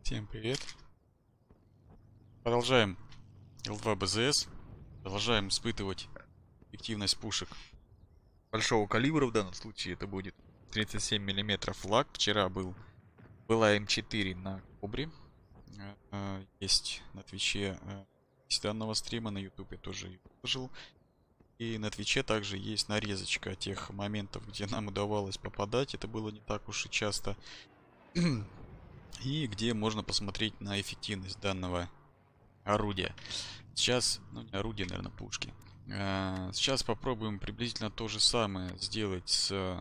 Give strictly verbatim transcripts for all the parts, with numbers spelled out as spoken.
Всем привет. Продолжаем эл два бэ зэ эс. Продолжаем испытывать эффективность пушек большого калибра. В данном случае это будет тридцать семь миллиметров лак. Вчера был была эм четыре на Кобре. Есть на Твиче из данного стрима, на Ютубе тоже его выложил. И на Твиче также есть нарезочка тех моментов, где нам удавалось попадать. Это было не так уж и часто. И где можно посмотреть на эффективность данного орудия. Сейчас, ну не орудие, наверное, пушки. А, сейчас попробуем приблизительно то же самое сделать с...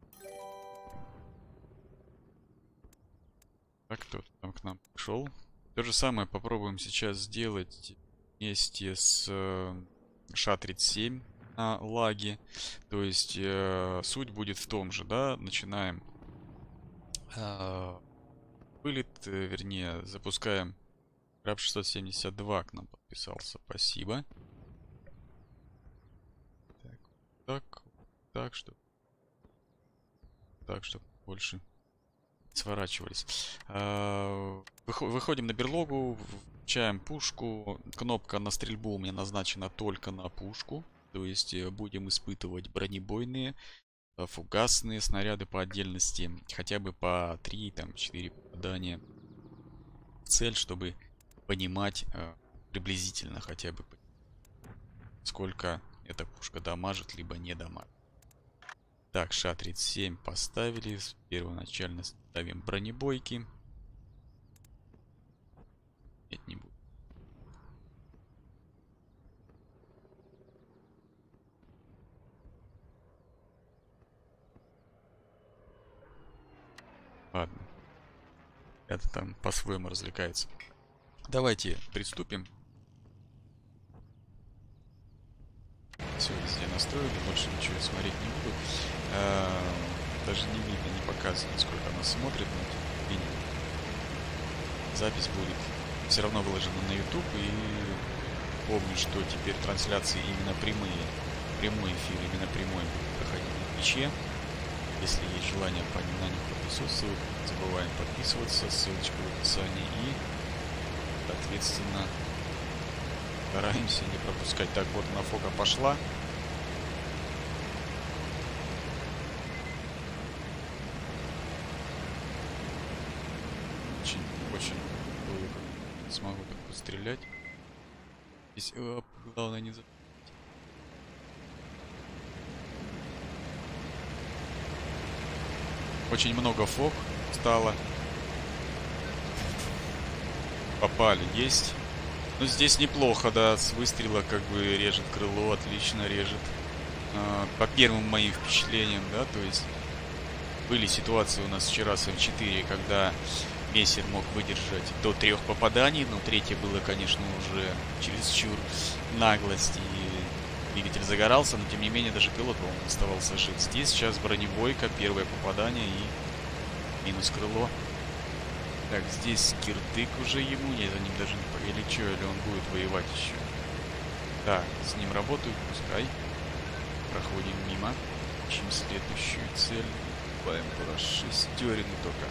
Так, кто там к нам пришел? То же самое попробуем сейчас сделать вместе с ша тридцать семь на лаге. То есть э, суть будет в том же, да, начинаем э, вылет, э, вернее, запускаем. Краб шестьсот семьдесят два к нам подписался, спасибо. Так, так, так, что, так, чтобы больше сворачивались. А, выходим на берлогу, включаем пушку. Кнопка на стрельбу у меня назначена только на пушку. То есть будем испытывать бронебойные, фугасные снаряды по отдельности. Хотя бы по три, там, четыре попадания в цель, чтобы понимать приблизительно хотя бы, сколько эта пушка дамажит, либо не дамажит. Так, ша тридцать семь поставили. Первоначально ставим бронебойки. Нет, не будет. Ладно. Это там по-своему развлекается. Давайте приступим. Все везде настроили, больше ничего смотреть не буду. А, даже не видно, не показывает, сколько она смотрит, но тем не менее запись будет все равно выложена на YouTube. И помню, что теперь трансляции именно прямые, прямой эфир, именно прямой будет проходить на Твиче. Если есть желание на них присутствовать, не забываем подписываться, ссылочка в описании. И, соответственно, стараемся не пропускать. Так, вот она фока пошла. Очень, очень смогу так пострелять. Здесь, оп, главное не забыть. Очень много фок стало. Попали, есть. Ну, здесь неплохо, да, с выстрела как бы режет крыло, отлично режет. А, по первым моим впечатлениям, да, то есть были ситуации у нас вчера с эм четыре, когда мессер мог выдержать до трех попаданий, но третье было, конечно, уже чересчур наглость, и двигатель загорался, но тем не менее даже пилот, по-моему, оставался жив. Здесь сейчас бронебойка, первое попадание и минус крыло. Так, здесь кирдык уже ему, я за ним даже не по... Или что, или он будет воевать еще. Так, с ним работаю, пускай. Проходим мимо. Ищем следующую цель. Баем про шестерину только.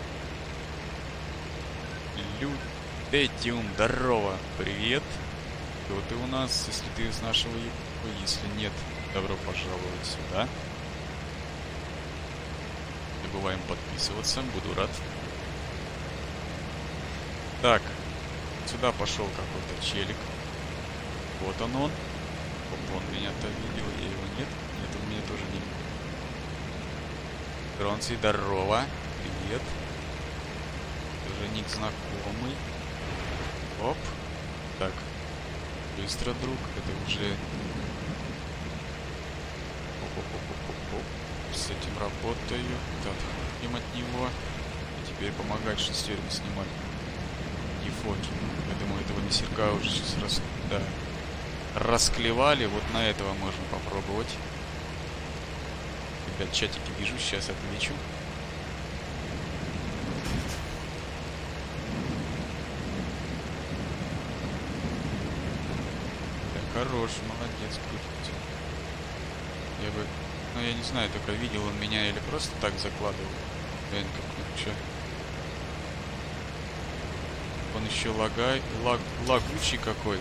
Лютетиум, здорово, привет. Кто ты у нас, если ты из нашего Ютуба? Если нет, добро пожаловать сюда. Не забываем подписываться, буду рад. Так, сюда пошел какой-то челик. Вот он он. Оп, он меня-то видел, я его нет. Нет, он меня тоже не видел. Гронций, здорово. Привет. Тоже ник знакомый. Оп. Так. Быстро, друг. Это уже... Оп-оп-оп-оп-оп. С этим работаю. Отходим от него. И теперь помогать шестерку снимать. Фоки. Я думаю, этого мессерка уже сейчас рас... да. расклевали. Вот на этого можно попробовать. Ребят, чатики вижу, сейчас отвечу. Так, хорош, молодец, крутится. Я бы... Ну, я не знаю, только видел он меня или просто так закладывал. Я никак не хочу. Он еще лагай, лаг, лагучий какой.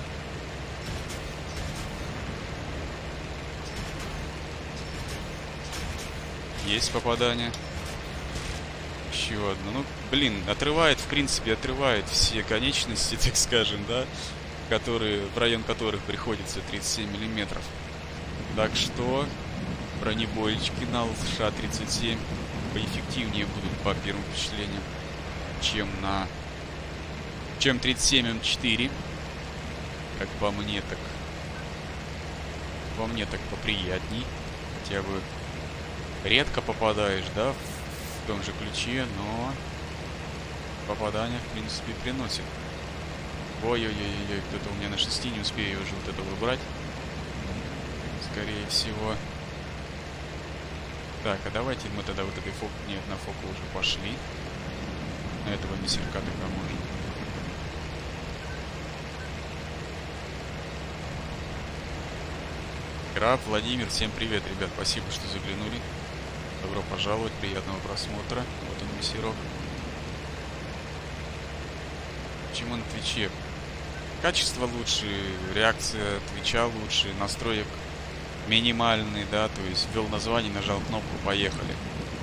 Есть попадание. Еще одно. Ну, блин, отрывает, в принципе, отрывает все конечности, так скажем, да, которые, в район которых приходится тридцать семь миллиметров. Так что бронебоечки на эл-эс-ша тридцать семь поэффективнее будут по первым впечатлениям, чем на чем тридцать семь эм четыре. Как по мне, так по мне так поприятней. Хотя бы редко попадаешь, да, в том же ключе, но попадание, в принципе, приносит. Ой-ой-ой-ой, кто-то у меня на шести, не успею уже вот это выбрать. Скорее всего. Так, а давайте мы тогда вот этой фок... Нет, на фоку уже пошли. На этого мессерка тогда можно. Граф, Владимир, всем привет, ребят. Спасибо, что заглянули. Добро пожаловать, приятного просмотра. Вот он, мессерок. Почему на Твиче? Качество лучше, реакция Твича лучше, настроек минимальный, да, то есть ввел название, нажал кнопку, поехали.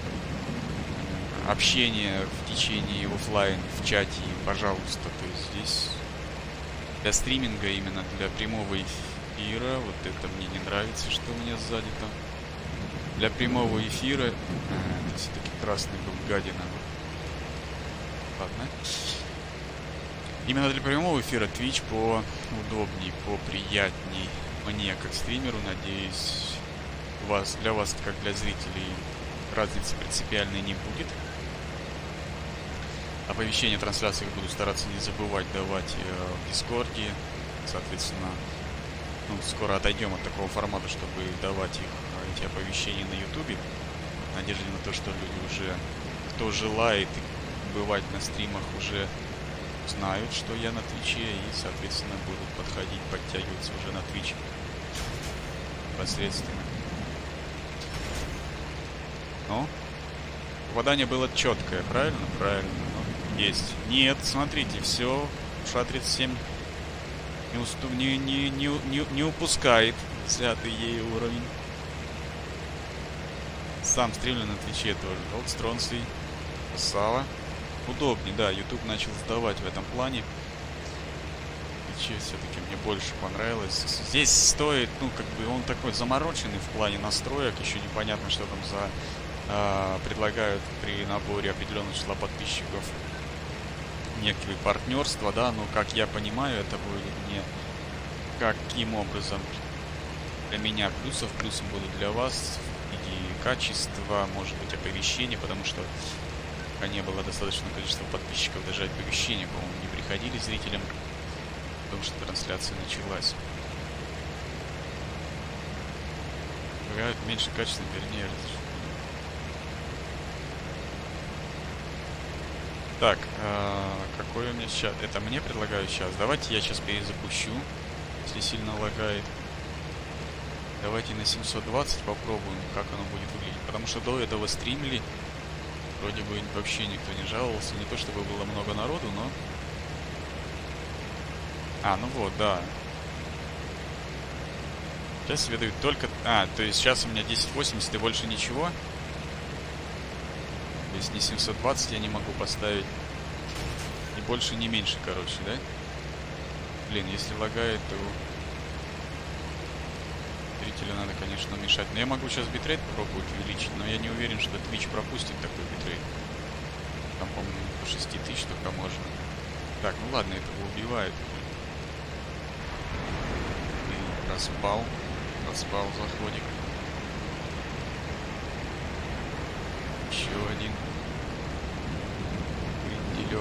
Общение в течение офлайн, в чате, пожалуйста, то есть здесь для стриминга, именно для прямого эфира, вот это мне не нравится, что у меня сзади там. Для прямого эфира, а, это все-таки красный был, гадина. Ладно. Именно для прямого эфира Twitch поудобней, поприятней мне как стримеру. Надеюсь, у вас, для вас, как для зрителей, разницы принципиальной не будет. Оповещения о трансляциях буду стараться не забывать давать э, в Дискорде. Соответственно, ну, скоро отойдем от такого формата, чтобы давать их, эти оповещения на Ютубе. В надежде на то, что люди уже, кто желает бывать на стримах, уже знают, что я на Твиче, и, соответственно, будут подходить, подтягиваться уже на Твич непосредственно. Ну, попадание было четкое, правильно? Правильно. Ну, есть. Нет, смотрите, все, эл-эс-ша тридцать семь не, уступ, не, не, не, не, не упускает взятый ей уровень. Сам стримлю на Твиче тоже. Вот Стронсий, Сава. Удобнее, да, YouTube начал сдавать в этом плане. Твиче все-таки мне больше понравилось. Здесь стоит, ну, как бы он такой замороченный в плане настроек. Еще непонятно, что там за э, предлагают при наборе определенного числа подписчиков некие партнерства, да, но как я понимаю, это будет не каким образом для меня плюсов, плюсом будут для вас в виде качества, может быть, оповещения, потому что пока не было достаточного количества подписчиков, даже оповещения, по-моему, не приходили зрителям, потому что трансляция началась. Бывает меньше качества, вернее, разрешено. Так, э, какой у меня сейчас? Это мне предлагают сейчас. Давайте я сейчас перезапущу, если сильно лагает. Давайте на семьсот двадцать попробуем, как оно будет выглядеть. Потому что до этого стримили. Вроде бы вообще никто не жаловался. Не то чтобы было много народу, но... А, ну вот, да. Сейчас себе дают только... А, то есть сейчас у меня десять восемьдесят и больше ничего. То есть не семьсот двадцать я не могу поставить. Ни больше, ни меньше, короче, да? Блин, если лагает, то... Зрителю надо, конечно, уменьшать. Но я могу сейчас битрейт попробовать увеличить, но я не уверен, что Twitch пропустит такой битрейт. Там, по-моему, по шесть тысяч только можно. Так, ну ладно, этого убивает. И проспал. Проспал заходик. Еще один. Гринделек.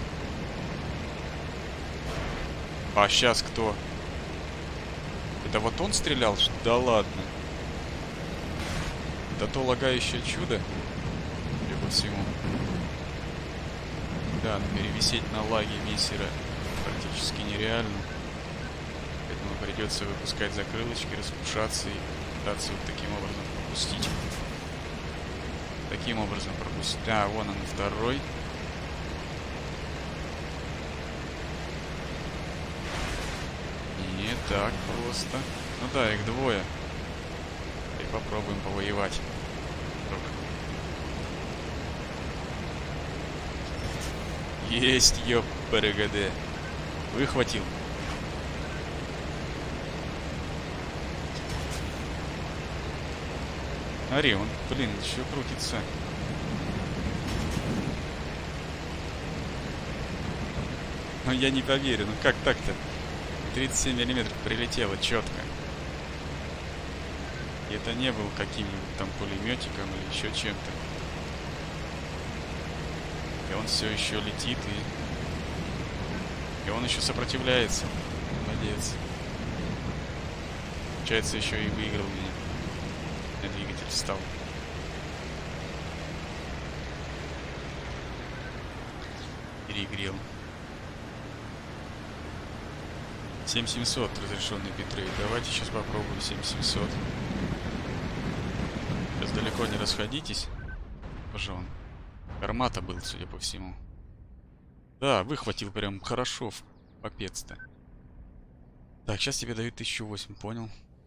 А сейчас кто? Это вот он стрелял? Да ладно. Да то лагающее чудо. Судя по всему. Да, но перевисеть на лаге мессера практически нереально. Поэтому придется выпускать закрылочки, распушаться и пытаться вот таким образом пропустить. Таким образом пропустить. А, вон он второй. так просто. Ну да, их двое. И попробуем повоевать. Есть, ёп, ПРГД. Выхватил. Смотри, он, блин, еще крутится. Но я не поверю, ну как так-то? тридцать семь миллиметров прилетело четко. И это не был каким-нибудь там пулеметиком или еще чем-то. И он все еще летит, и... И он еще сопротивляется. Молодец. Получается, еще и выиграл меня. На двигатель встал. Перегрел. семь семьсот разрешенный битрейт. Давайте сейчас попробуем семь семьсот. Сейчас далеко не расходитесь. Боже, он. Гармата был, судя по всему. Да, выхватил прям хорошо. Попец-то. Так, сейчас тебе дают тысячу восемь, понял?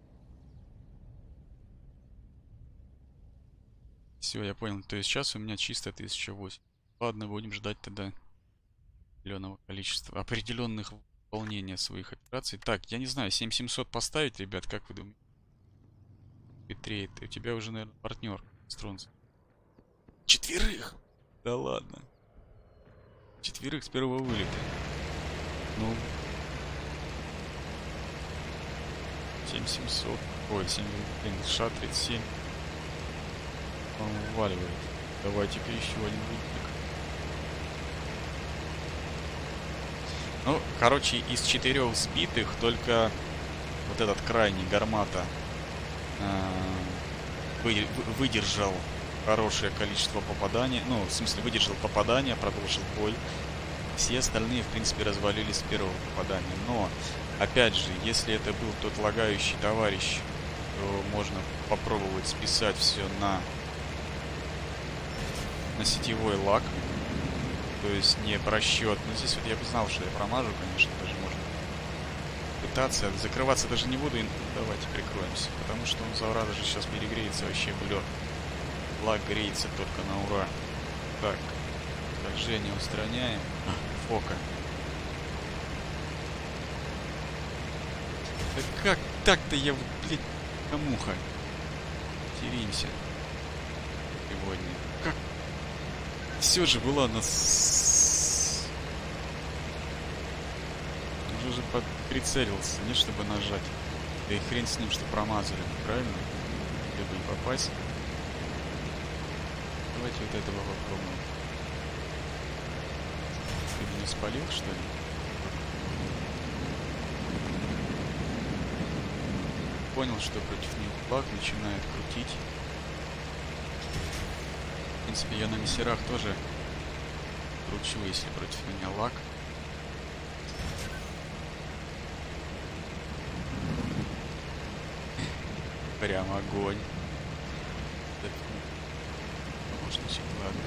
Все, я понял. То есть сейчас у меня чисто тысяча восемь. Ладно, будем ждать тогда определенного количества, определенных выполнения своих операций. Так, я не знаю, семь семьсот поставить, ребят, как вы думаете? Битрейт, у тебя уже, наверное, партнер Струнз. Четверых! Да ладно. Четверых с первого вылета. Ну. семь семьсот. Ой, семь, блин, ша тридцать семь. Он вываливает. Давайте-ка еще один вылетик. Ну, короче, из четырех сбитых только вот этот крайний гармата э, вы, выдержал хорошее количество попаданий. Ну, в смысле, выдержал попадание, продолжил бой. Все остальные, в принципе, развалились с первого попадания. Но, опять же, если это был тот лагающий товарищ, то можно попробовать списать все на, на сетевой лаг. То есть не просчет. Но здесь вот я бы знал, что я промажу, конечно, даже можно пытаться. Закрываться даже не буду. Давайте прикроемся. Потому что он, зараза же, сейчас перегреется вообще в лед. Лаг греется только на ура. Так. Движение устраняем. Фока. Да как так-то я, блядь, камуха. Теримся. Сегодня. Как? Все же была нас. Уже же прицелился, не чтобы нажать. Да и хрен с ним, что промазали, правильно? Либо не попасть. Давайте вот этого попробуем. Ты меня спалил, что ли? Понял, что против них баг начинает крутить. В принципе, я на мессерах тоже кручу, если против меня лаг. Прям огонь. Помощничек, ладно.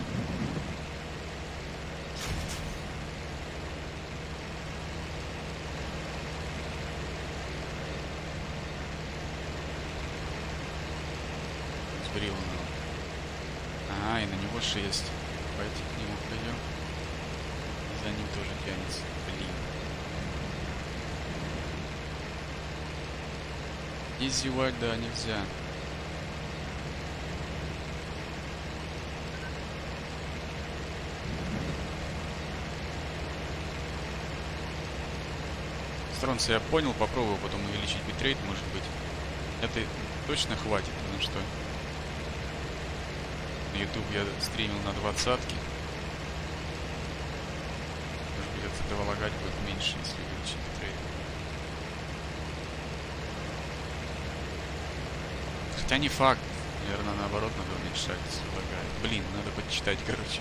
Сбрил он. А, и на него шесть. Давайте к нему пойдем. И за ним тоже тянется. Блин. И зевать, да, нельзя. Стронца я понял, попробую потом увеличить битрейт, может быть. Это точно хватит, потому что на YouTube я стримил на двадцатке. Может быть, от этого лагать будет меньше, если увеличить битрейт. Хотя не факт. Наверное, наоборот, надо уменьшать, если лагает. Блин, надо подчитать, короче.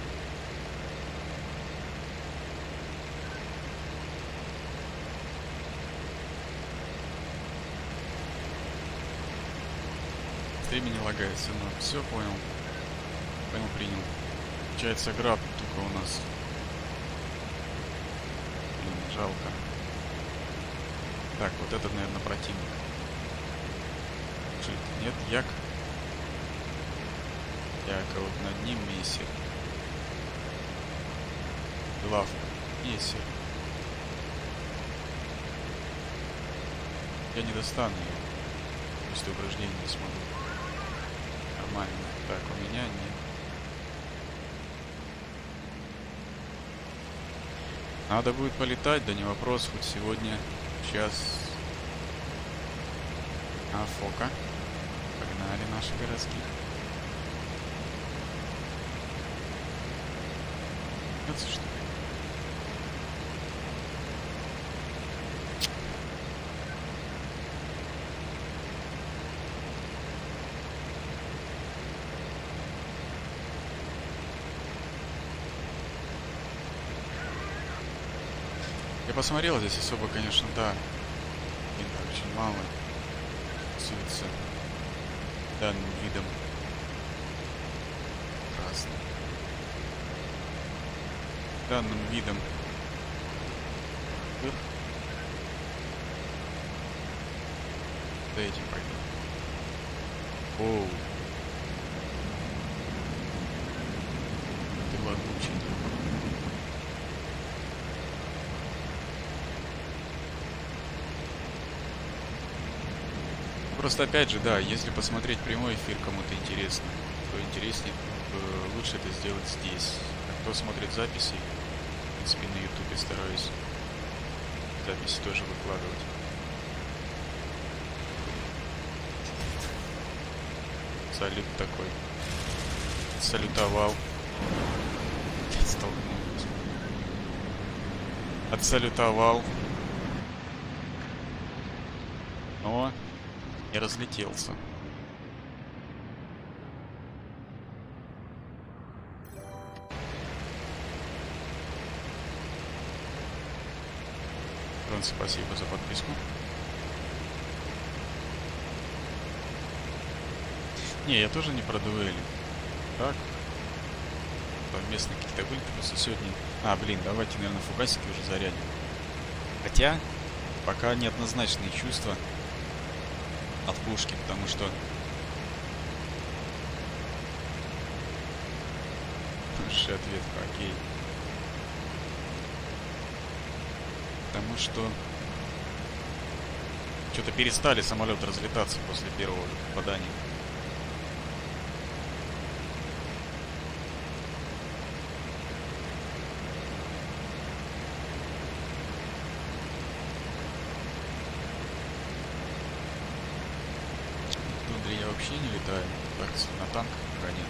Стриме не лагается, но все понял. Понял, принял. Получается, граб только у нас. Блин, жалко. Так, вот этот, наверное, противник. Жид. Нет, як. Яка вот над ним мессер. Глав. Мессер. Я не достану его. После упражнения не смогу. Нормально. Так, у меня нет. Надо будет полетать, да не вопрос, хоть сегодня. Сейчас. А, фока. Погнали наши городских. Это что ли? Я посмотрел, здесь особо, конечно, да. Блин, очень мало. Пользуется данным видом. Красный. Данным видом. Эх. За этим пойдем. Оу. Ты ладучий. Просто опять же, да, если посмотреть прямой эфир кому-то интересно, то интереснее, э, лучше это сделать здесь. А кто смотрит записи, в принципе, на ютубе стараюсь записи тоже выкладывать. Салют такой. Салютовал. Столкнулся. Отсалютовал. Но не разлетелся. Рон, спасибо за подписку. Не, я тоже не про дуэли. Так. Там местные какие-то были, просто сегодня... А, блин, давайте, наверное, фугасики уже зарядим. Хотя, пока неоднозначные чувства от пушки, потому что... Хороший ответ, окей. Потому что... Что-то перестали самолеты разлетаться после первого попадания. Внутри я вообще не летаю. Так, на танках гонять.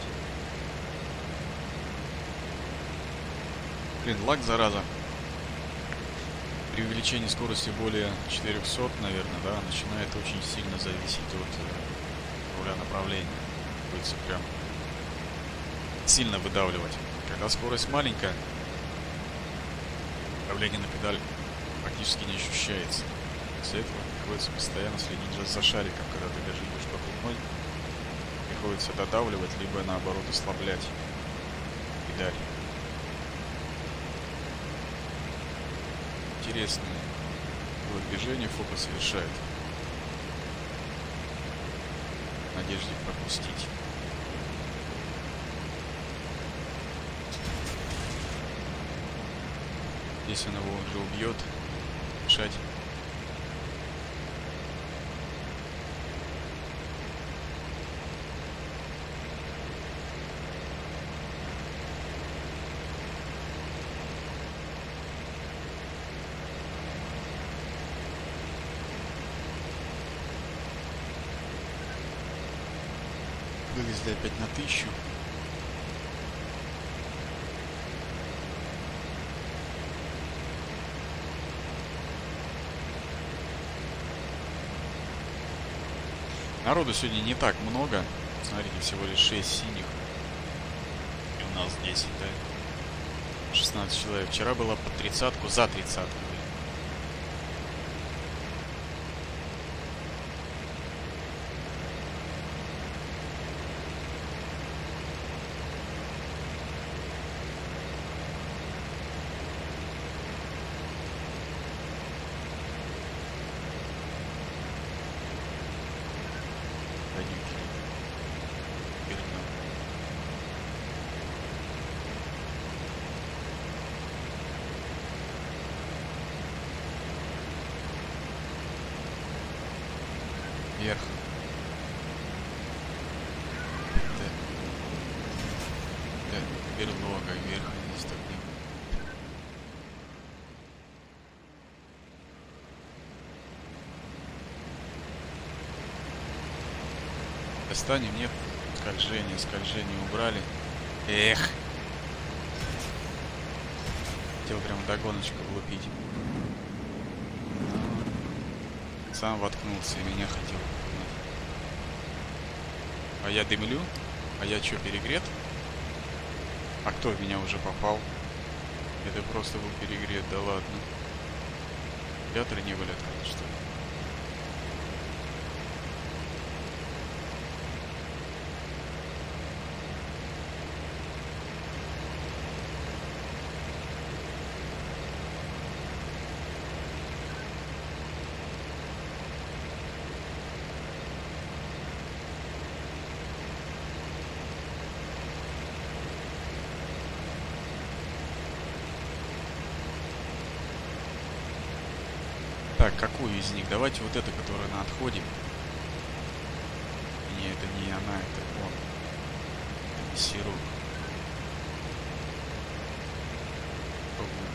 Блин, лаг, зараза. При увеличении скорости более четырёхсот, наверное, да, начинает очень сильно зависеть от э, руля направления. Будет прям сильно выдавливать. Когда скорость маленькая, давление на педаль практически не ощущается. Из-за этого приходится постоянно следить за, за шариком, когда ты даже идешь по прямой. Приходится додавливать, либо наоборот ослаблять педаль. Интересное движение фокус совершает. В надежде пропустить. Здесь он его уже убьет. Решать. Вылезли опять на тысячу. Народу сегодня не так много. Смотрите, всего лишь шесть синих. И у нас десять, да? шестнадцать человек. Вчера было по тридцатку, за тридцатку. Достанем, нет? Скольжение, скольжение убрали. Эх! Хотел прям догоночку влупить. Но сам воткнулся и меня хотел. А я дымлю? А я что, перегрет? А кто в меня уже попал? Это просто был перегрет, да ладно. Вариаторы не были открыты, что ли? Так, какую из них? Давайте вот эту, которая на отходе. Не, это не она, это он. Это не сироп. Попробуем.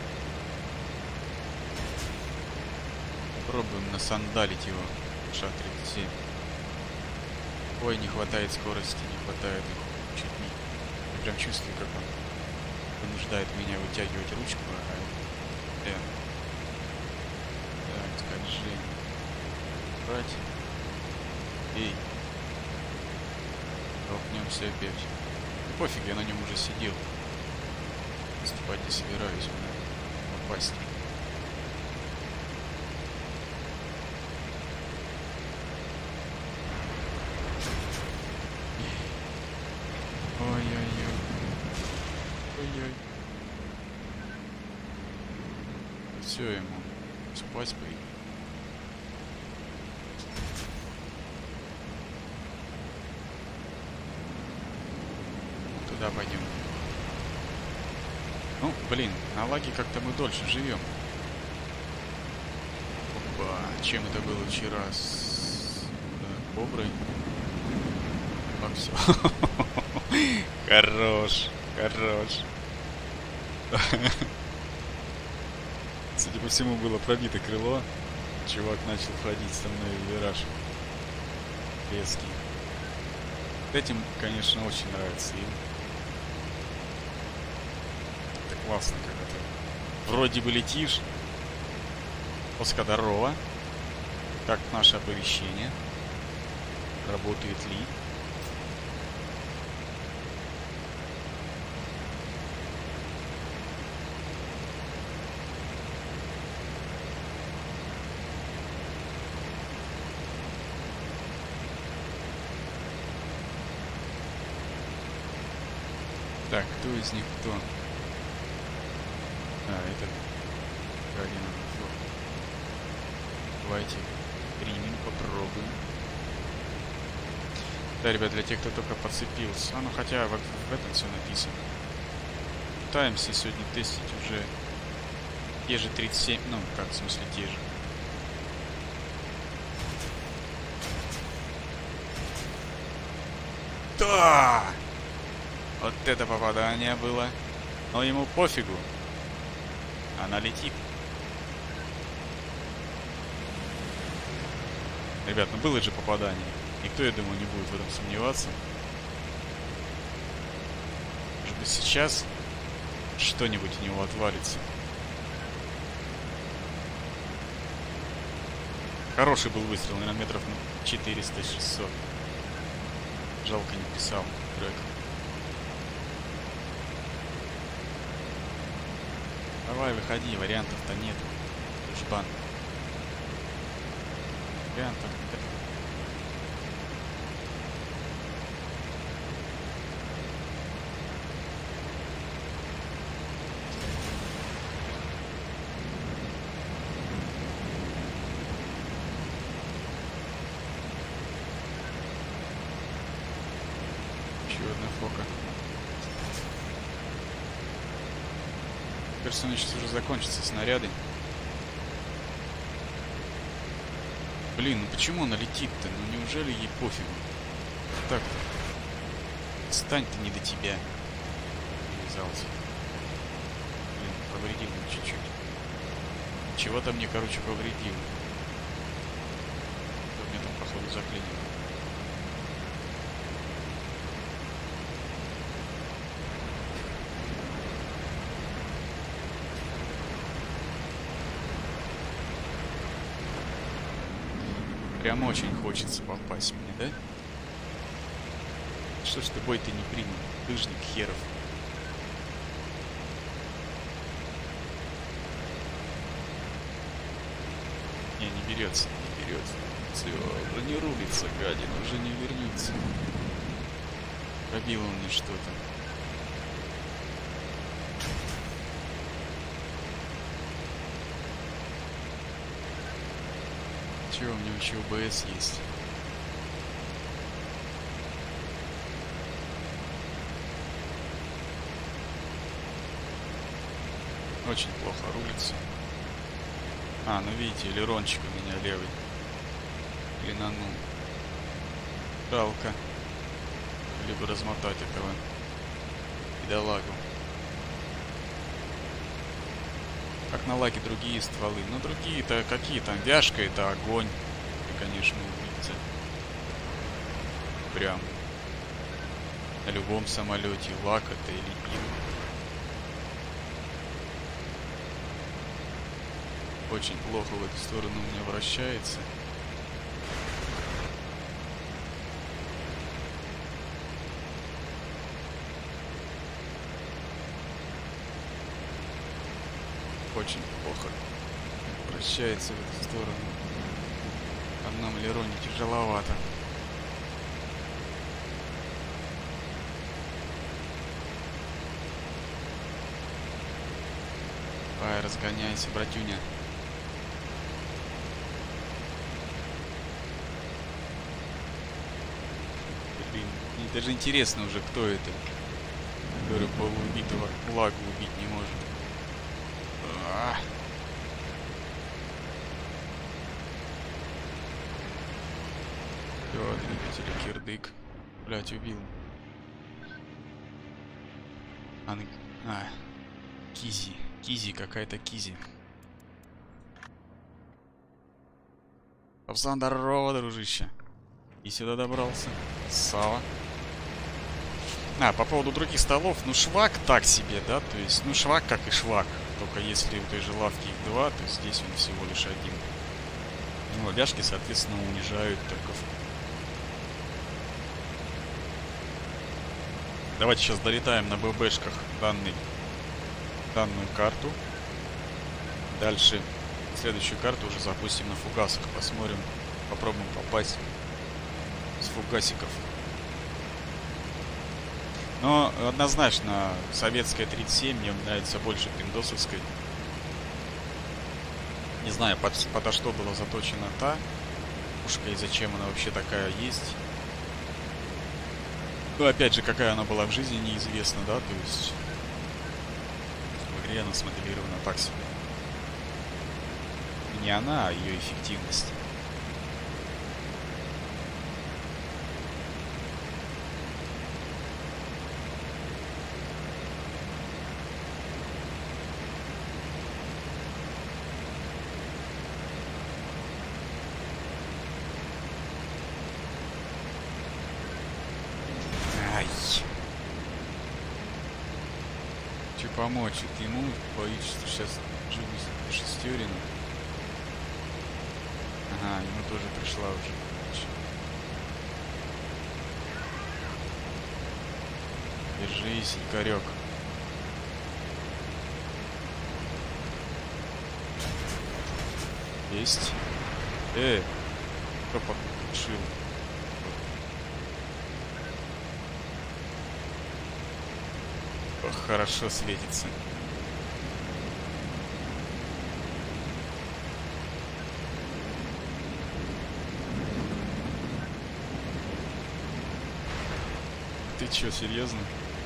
Попробуем насандалить его. Шаг тридцать семь. Ой, не хватает скорости, не хватает их. Чуть не. Я прям чувствую, как он вынуждает меня вытягивать ручку. А это... Скольжение. Брать. Эй. Толкнемся опять. Ну, пофиг, я на нем уже сидел. Наступать не собираюсь, надо попасть. Ой-ой-ой. Ой-ой. Все ему. Спать бы. Туда пойдем. Ну, блин, на лаге как-то мы дольше живем. Опа, чем это было вчера с да, коброй? Так, все. Хорош, хорош. Судя по всему, было пробито крыло. Чувак начал ходить со мной в вираж. Резкий. Этим, конечно, очень нравится им. Это классно, когда ты вроде бы летишь. Оска, здорово. Как наше оповещение? Работает ли? Так, кто из них кто? А, это Карина. Давайте примем, попробуем. Да, ребят, для тех, кто только подцепился. А, ну хотя в, в этом все написано. Пытаемся сегодня тестить уже те же тридцать семь, ну как, в смысле те же. Да! Вот это попадание было. Но ему пофигу. Она летит. Ребят, ну было же попадание. Никто, я думаю, не будет в этом сомневаться. Может быть, сейчас что-нибудь у него отвалится. Хороший был выстрел, наверное, метров четыреста-шестьсот. Жалко, не писал трек. Давай, выходи, вариантов-то нет. Жбан. Вариантов нет. Еще одна фока. Кажется, он сейчас уже закончится снаряды. Блин, ну почему она летит-то? Ну неужели ей пофигу? Так-то. Стань-то не до тебя. Вязался. Блин, повредил мне чуть-чуть. Чего-то мне, короче, повредил. Что мне там, походу, заклинило. Прям очень хочется попасть мне, да? Что ж ты бой-то не принял? Лыжник херов. Не, не берется, не берется. Все, уже не рулится, гадин, уже не вернется. Пробил он мне что-то. Че, у него еще ОБС есть. Очень плохо рулится. А, ну видите, элерончик у меня левый. Клинанул. Жалко. Либо размотать этого бедолагу. Как на лаге другие стволы. Ну другие-то какие там? Вяжка — это огонь. И, конечно, увидите. Прям на любом самолете. Лак — это или ил. Очень плохо в эту сторону у меня вращается. Очень плохо вращается в эту сторону. А нам Лероне тяжеловато. Давай, разгоняйся, братюня. Блин, мне даже интересно уже, кто это, который полуубитого лагу убить не может. А. Всё, двигатель кирдык. Блять, убил. А, а, Кизи. Кизи, какая-то Кизи. Попсан, здорово, дружище. И сюда добрался. Сава. А, по поводу других столов, ну швак так себе, да, то есть, ну швак как и швак. Только если у той же лавки их два, то здесь он всего лишь один. Ну, ляжки, соответственно, унижают только. Давайте сейчас долетаем на ББшках данный, данную карту. Дальше следующую карту уже запустим на фугасах. Посмотрим, попробуем попасть с фугасиков. Но однозначно советская тридцать семь мне нравится больше пиндосовской. Не знаю, под, подо что была заточена та пушка и зачем она вообще такая есть. Ну, опять же, какая она была в жизни, неизвестно, да, то есть в игре она смоделирована так себе. Не она, а ее эффективность. Че помочь? Это ему боюсь, что сейчас живу шестерину. Ага, ему тоже пришла уже. Держись, Игорек. Есть. Э, кто подшил? Ох, хорошо светится. Ты чё, серьезно?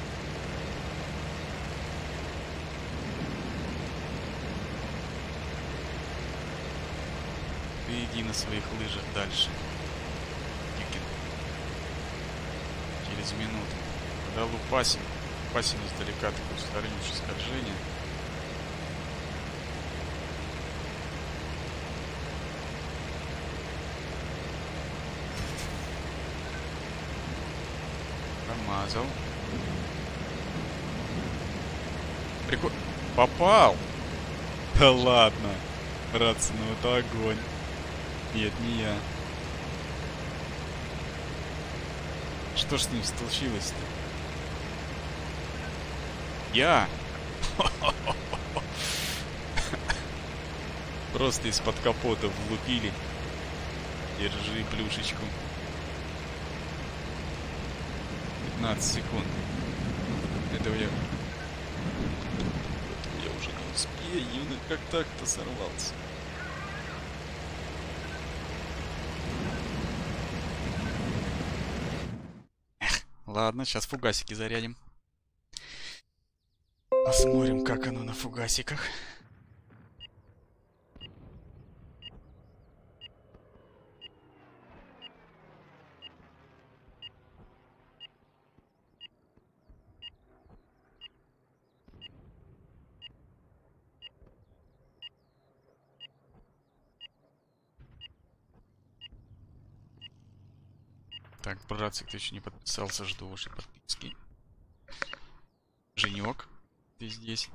Ты иди на своих лыжах дальше. Юкин. Через минуту. Когда лупасим, лупасим издалека такое старинное скольжение. Промазал. Прикольно. Попал! Да ладно. Братцы, ну это огонь. Нет, не я. Что ж с ним случилось-то? Я? Просто из-под капота влупили. Держи плюшечку. пятнадцать секунд. Этого я... Я уже не успею. Ну как так-то сорвался? Эх, ладно, сейчас фугасики зарядим. Посмотрим, как оно на фугасиках. Так, братцы, кто еще не подписался, жду вашей подписки. Женек, ты здесь?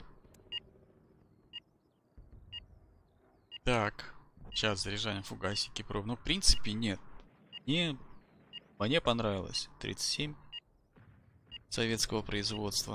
Так, сейчас заряжаем фугасики, проб. Ну, в принципе, нет. Мне, мне понравилось. тридцать семь советского производства.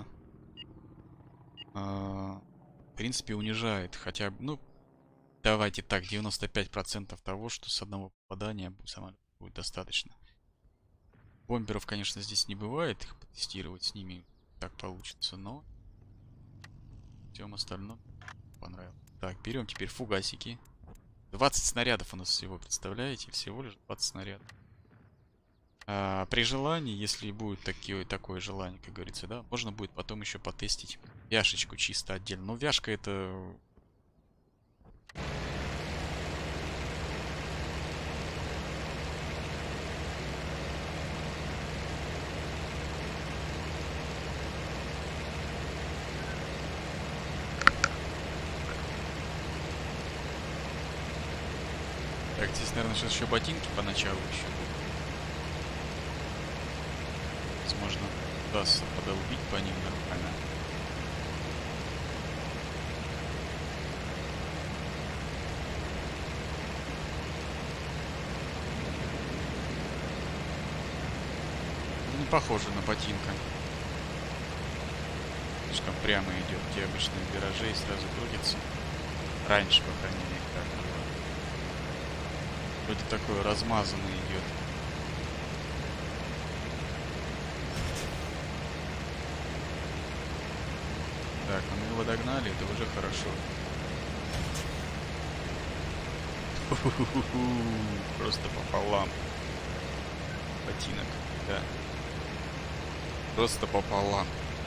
А, в принципе, унижает. Хотя бы, ну, давайте так, девяносто пять процентов того, что с одного попадания самолета будет достаточно. Бомберов, конечно, здесь не бывает. Их потестировать с ними так получится, но всем остальном понравилось. Так, берем теперь фугасики. двадцать снарядов у нас всего, представляете? Всего лишь двадцать снарядов. А, при желании, если будет такие, такое желание, как говорится, да, можно будет потом еще потестить вяшечку чисто отдельно. Но вяшка это... Так, здесь, наверное, сейчас еще ботинки поначалу еще будут. Возможно, удастся подолбить по ним нормально. Не похоже на ботинка. Слишком прямо идет. Те обычные виражи сразу крутятся. Раньше, по крайней мере, так было. Вроде такой размазанный идет. Так, ну мы его догнали, это уже хорошо. Просто пополам. Ботинок, да. Просто пополам.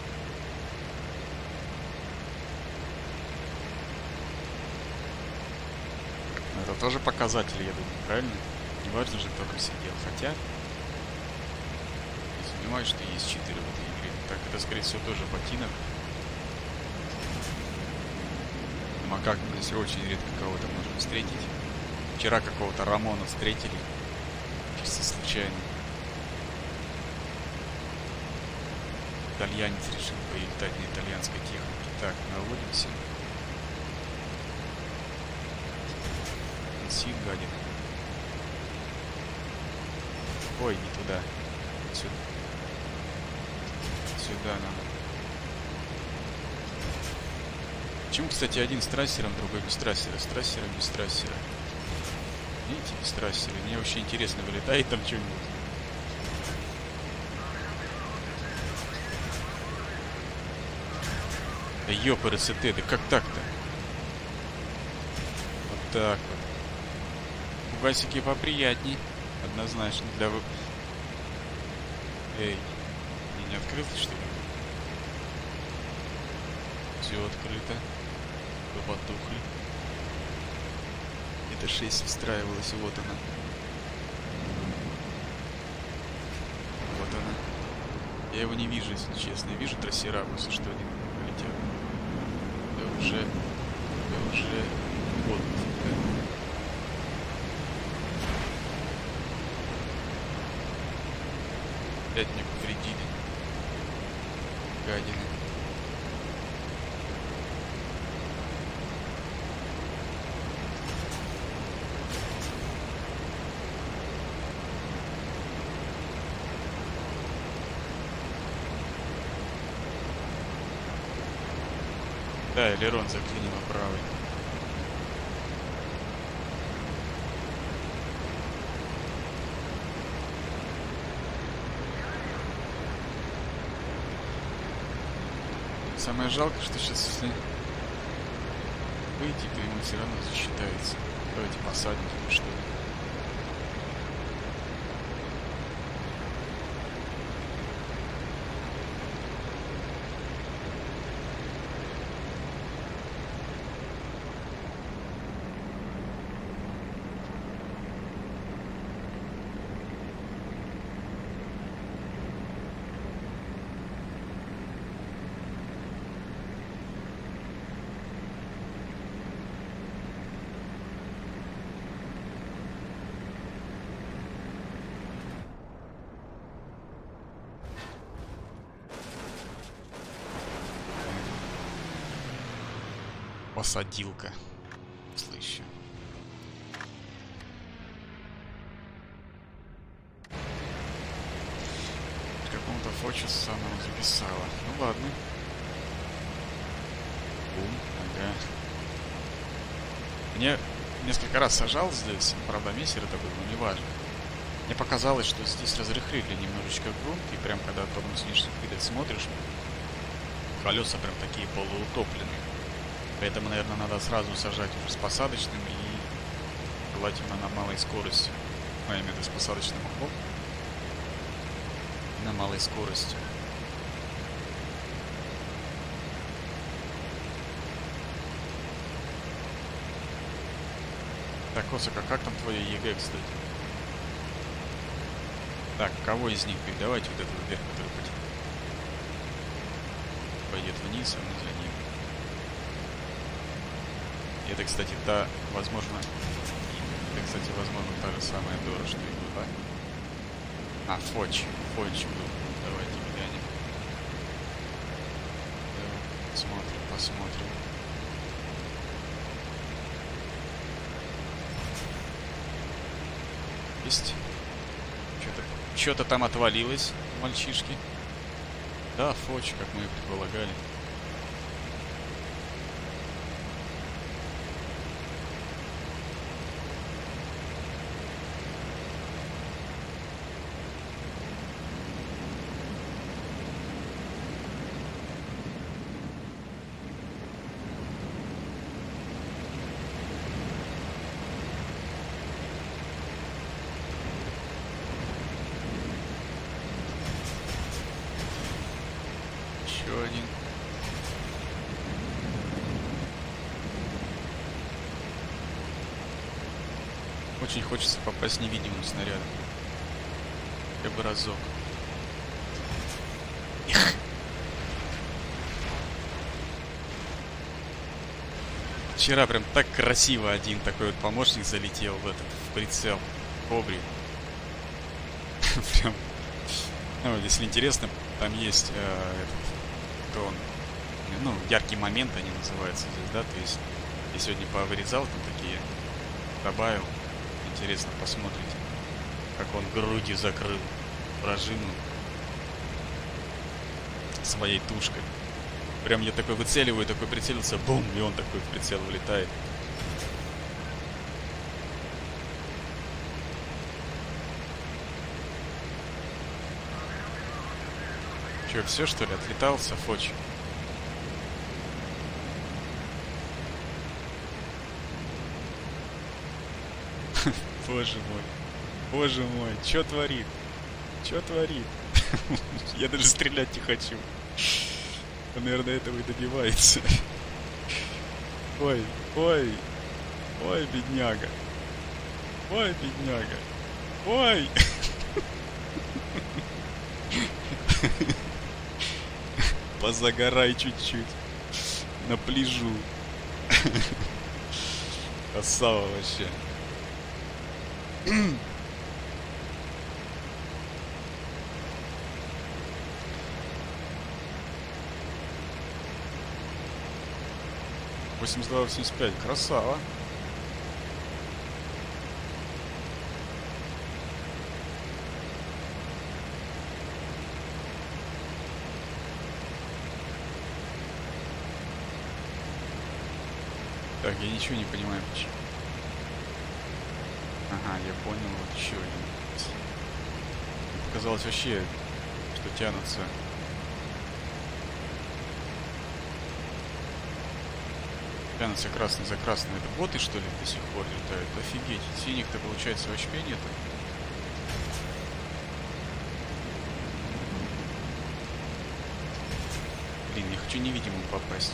Это тоже показатель, я думаю, правильно? Не важно же, кто там сидел. Хотя, я понимаю, что есть читеры в этой игре. Так, это, скорее всего, тоже ботинок. Ну, а как здесь очень редко кого-то можно встретить. Вчера какого-то Рамона встретили. Чисто случайно. Итальянец решил полетать на итальянской технике. Так, наводимся. Сид гадит. Ой, не туда. Сюда. Сюда надо. Почему, кстати, один с трассером, другой без трассера? С трассером, без трассера. Видите, без трассера. Мне вообще интересно, вылетает там что-нибудь. Да ёпа, РСТ, да как так-то? Вот так вот. Фугасики поприятней. Однозначно. Для вы... Эй, я не открыл, что ли? Все открыто. Вы потухли. Это шесть встраивалась, вот она. Вот она. Я его не вижу, если честно. Я вижу трассера, просто что они полетят. Да уже... Да уже... Вот. Да. Опять мне повредили. Гадины. Да, элерон заклинило правый. Самое жалкое, что сейчас, если выйти, то ему все равно засчитается. Давайте посадим или что ли. Посадилка. Слышу. Какому-то фочусу заново записала. Ну ладно. Бум. Ага. Мне несколько раз сажал здесь. Правда, мессер это был, но неважно. Мне показалось, что здесь разрыхлили немножечко грунт. И прям когда потом с нижних видов смотришь, колеса прям такие полуутопленные. Поэтому, наверное, надо сразу сажать уже с посадочным и желательно на малой скорости. А именно с посадочным углом. На малой скорости. Так, Осака, как там твое ЕГЭ, кстати? Так, кого из них бить? Давайте вот этого вверх, который хоть пойдет вниз, а мы за ним. Это, кстати, та, возможно, это, кстати, возможно, та же самая Дора, что и была. А, Фоч, Фоч был. Давайте глянем. Да, посмотрим, посмотрим. Есть. Что-то, что-то там отвалилось у мальчишки. Да, Фоч, как мы и предполагали. Один. Очень хочется попасть невидимым снарядом. Хотя бы разок. Эх. Вчера прям так красиво один такой вот помощник залетел в этот в прицел. Кобри. Прям. Ну, если интересно, там есть э, этот, он, ну, яркий момент они называются здесь, да, то есть я сегодня повырезал там такие, добавил. Интересно, посмотрите, как он грудью закрыл пружину своей тушкой. Прям я такой выцеливаю, такой прицелился, бум, и он такой в прицел вылетает. Че, все что ли? Отлетался, Фоч? Боже мой. Боже мой, что творит? Что творит? Я даже стрелять не хочу. Он, наверное, этого и добивается. Ой, ой. Ой, бедняга. Ой, бедняга. Ой. Позагорай чуть-чуть. На пляжу. Красава вообще. восемьдесят два восемьдесят пять. Красава. Так, я ничего не понимаю, почему. Ага, я понял, вот еще один. Мне показалось вообще, что тянутся. Тянутся красный за красным. Это боты, что ли, до сих пор летают? Офигеть. Синих-то, получается, вообще нету. Блин, я хочу невидимым попасть.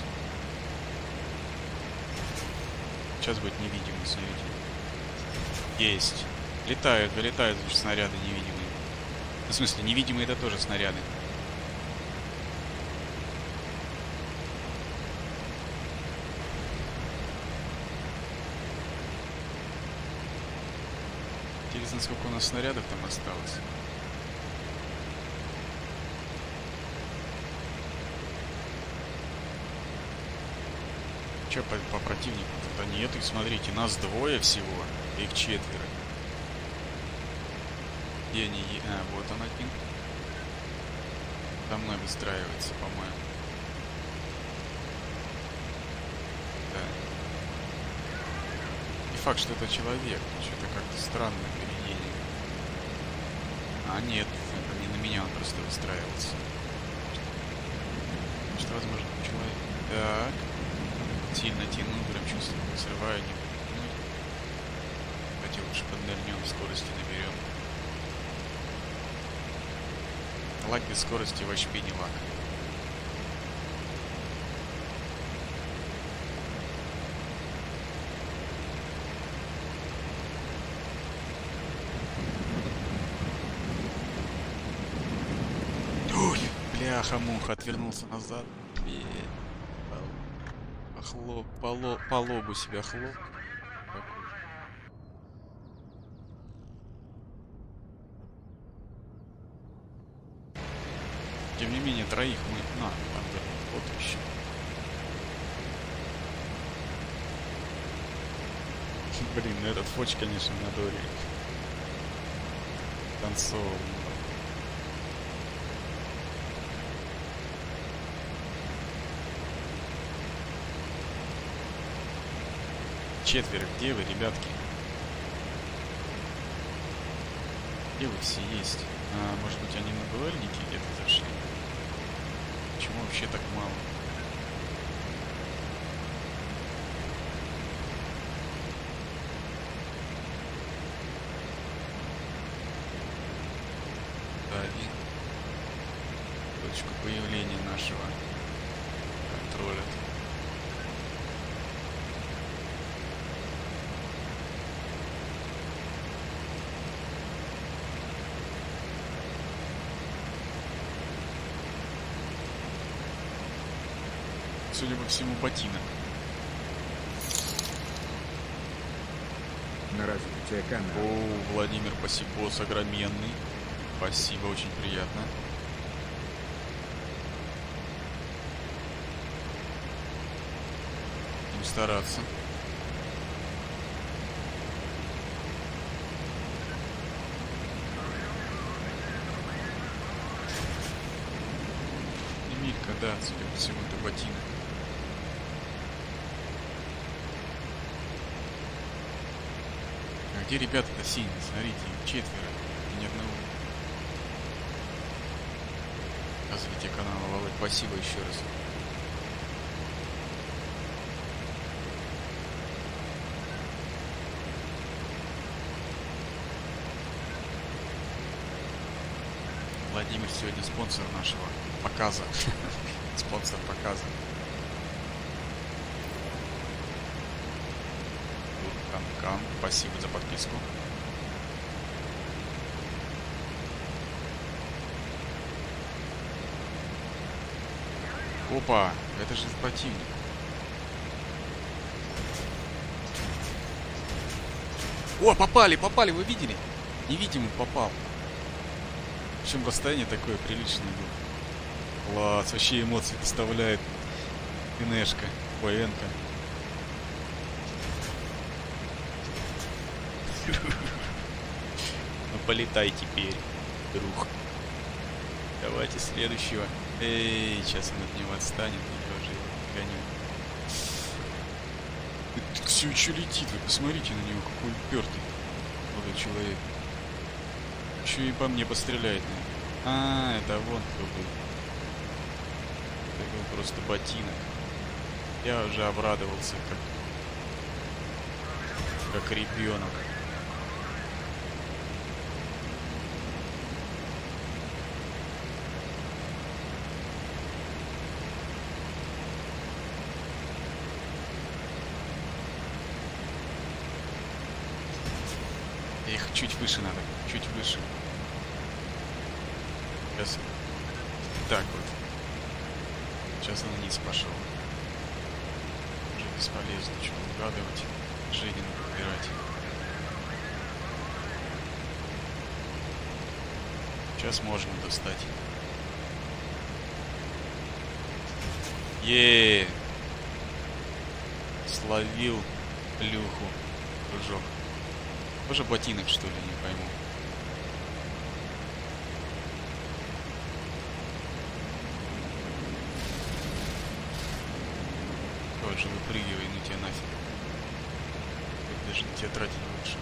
Сейчас будет невидимый, смотрите. Есть. Летают, вылетают, значит, снаряды невидимые. В смысле, невидимые это тоже снаряды. Интересно, сколько у нас снарядов там осталось. Че по, по противнику? Да нет, их смотрите, нас двое всего, их четверо. Где они? А, вот он один. Там мной выстраивается, по-моему. Да. Не факт, что это человек. Что-то как-то странное поведение. А нет, это не на меня он просто выстраивался. Что, возможно, человек. Так. Сильно тяну, прям чувствую, срываю, не ну, хотел лучше поднырнем, скорости наберем. Лаг без скорости в эйч пи не лаг. Ой, бляха-муха, отвернулся назад. И... Хлоп, по, ло, по лобу себя хлоп. Тем не менее, троих мы... На, там вот еще. Блин, ну этот фоч, конечно, на доре. Танцовал. Четверо, где вы, ребятки? Где вы все есть? А, может быть, они на дуэльники где-то зашли? Почему вообще так мало? Один. Точку появления нашего контроля. Судя по всему, ботинок. На развитие канала. О, Владимир, спасибо, босс огроменный. Спасибо, очень приятно. Будем стараться. Эмилька, да, судя по всему, это ботинок. Где ребята-то синие? Смотрите, их четверо, и ни одного. Развитие канала, Володь, спасибо еще раз. Владимир сегодня спонсор нашего показа. Спонсор показа. Кан, спасибо за подписку. Опа, это же противник. О, попали, попали, вы видели? Невидимый попал. Причем расстояние такое приличное было. Класс, вообще эмоции доставляет. Ншка, ПН-ка. Ну полетай теперь, друг. Давайте следующего. Эй, сейчас он от него отстанет, я уже его гоню. все еще летит. Вы посмотрите на него, какой упертый молодой человек. Еще и по мне постреляет. А, это вон кто был. Это был просто ботинок. Я уже обрадовался, как, как ребенок. Их чуть выше надо, чуть выше. Сейчас. Так вот. Сейчас он вниз пошел. Уже бесполезно что-то угадывать. Женину выбирать. Сейчас можно достать. Еее! Словил плюху, дружок. Тоже ботинок, что ли, не пойму. Вот же выпрыгивай, ну тебя нафиг. Даже на тебя тратить лучше.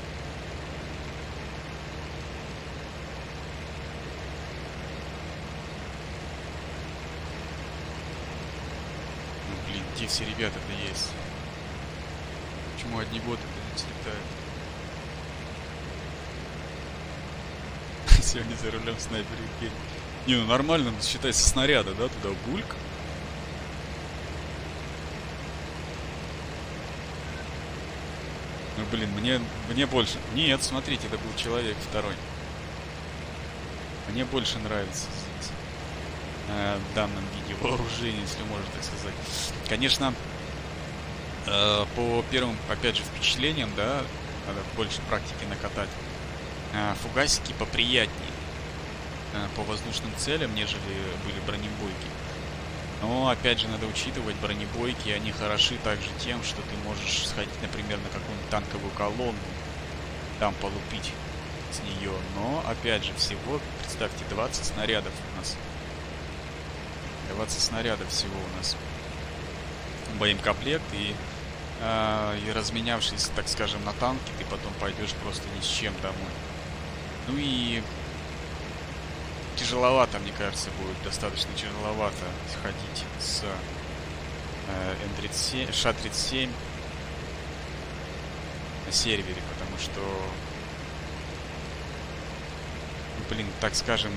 Ну блин, где все ребята-то есть? Почему одни боты-то не слетают? Сегодня за рулем снайпер Евгений. Не, ну нормально, считай, со снаряда, да, туда бульк. Ну блин, мне, мне больше... Нет, смотрите, это был человек второй. Мне больше нравится здесь э, в данном виде вооружение, если можно так сказать. Конечно, э, по первым, опять же, впечатлениям, да, надо больше практики накатать. Фугасики поприятнее по воздушным целям, нежели были бронебойки. Но опять же надо учитывать, бронебойки, они хороши также тем, что ты можешь сходить, например, на какую-нибудь танковую колонну, там полупить с нее. Но опять же всего, представьте, двадцать снарядов у нас. двадцать снарядов всего у нас. Боекомплект и, э, и разменявшись, так скажем, на танке, ты потом пойдешь просто ни с чем домой. Ну и тяжеловато, мне кажется, будет достаточно тяжеловато сходить с э, эм тридцать семь, ша тридцать семь на сервере, потому что, блин, так скажем,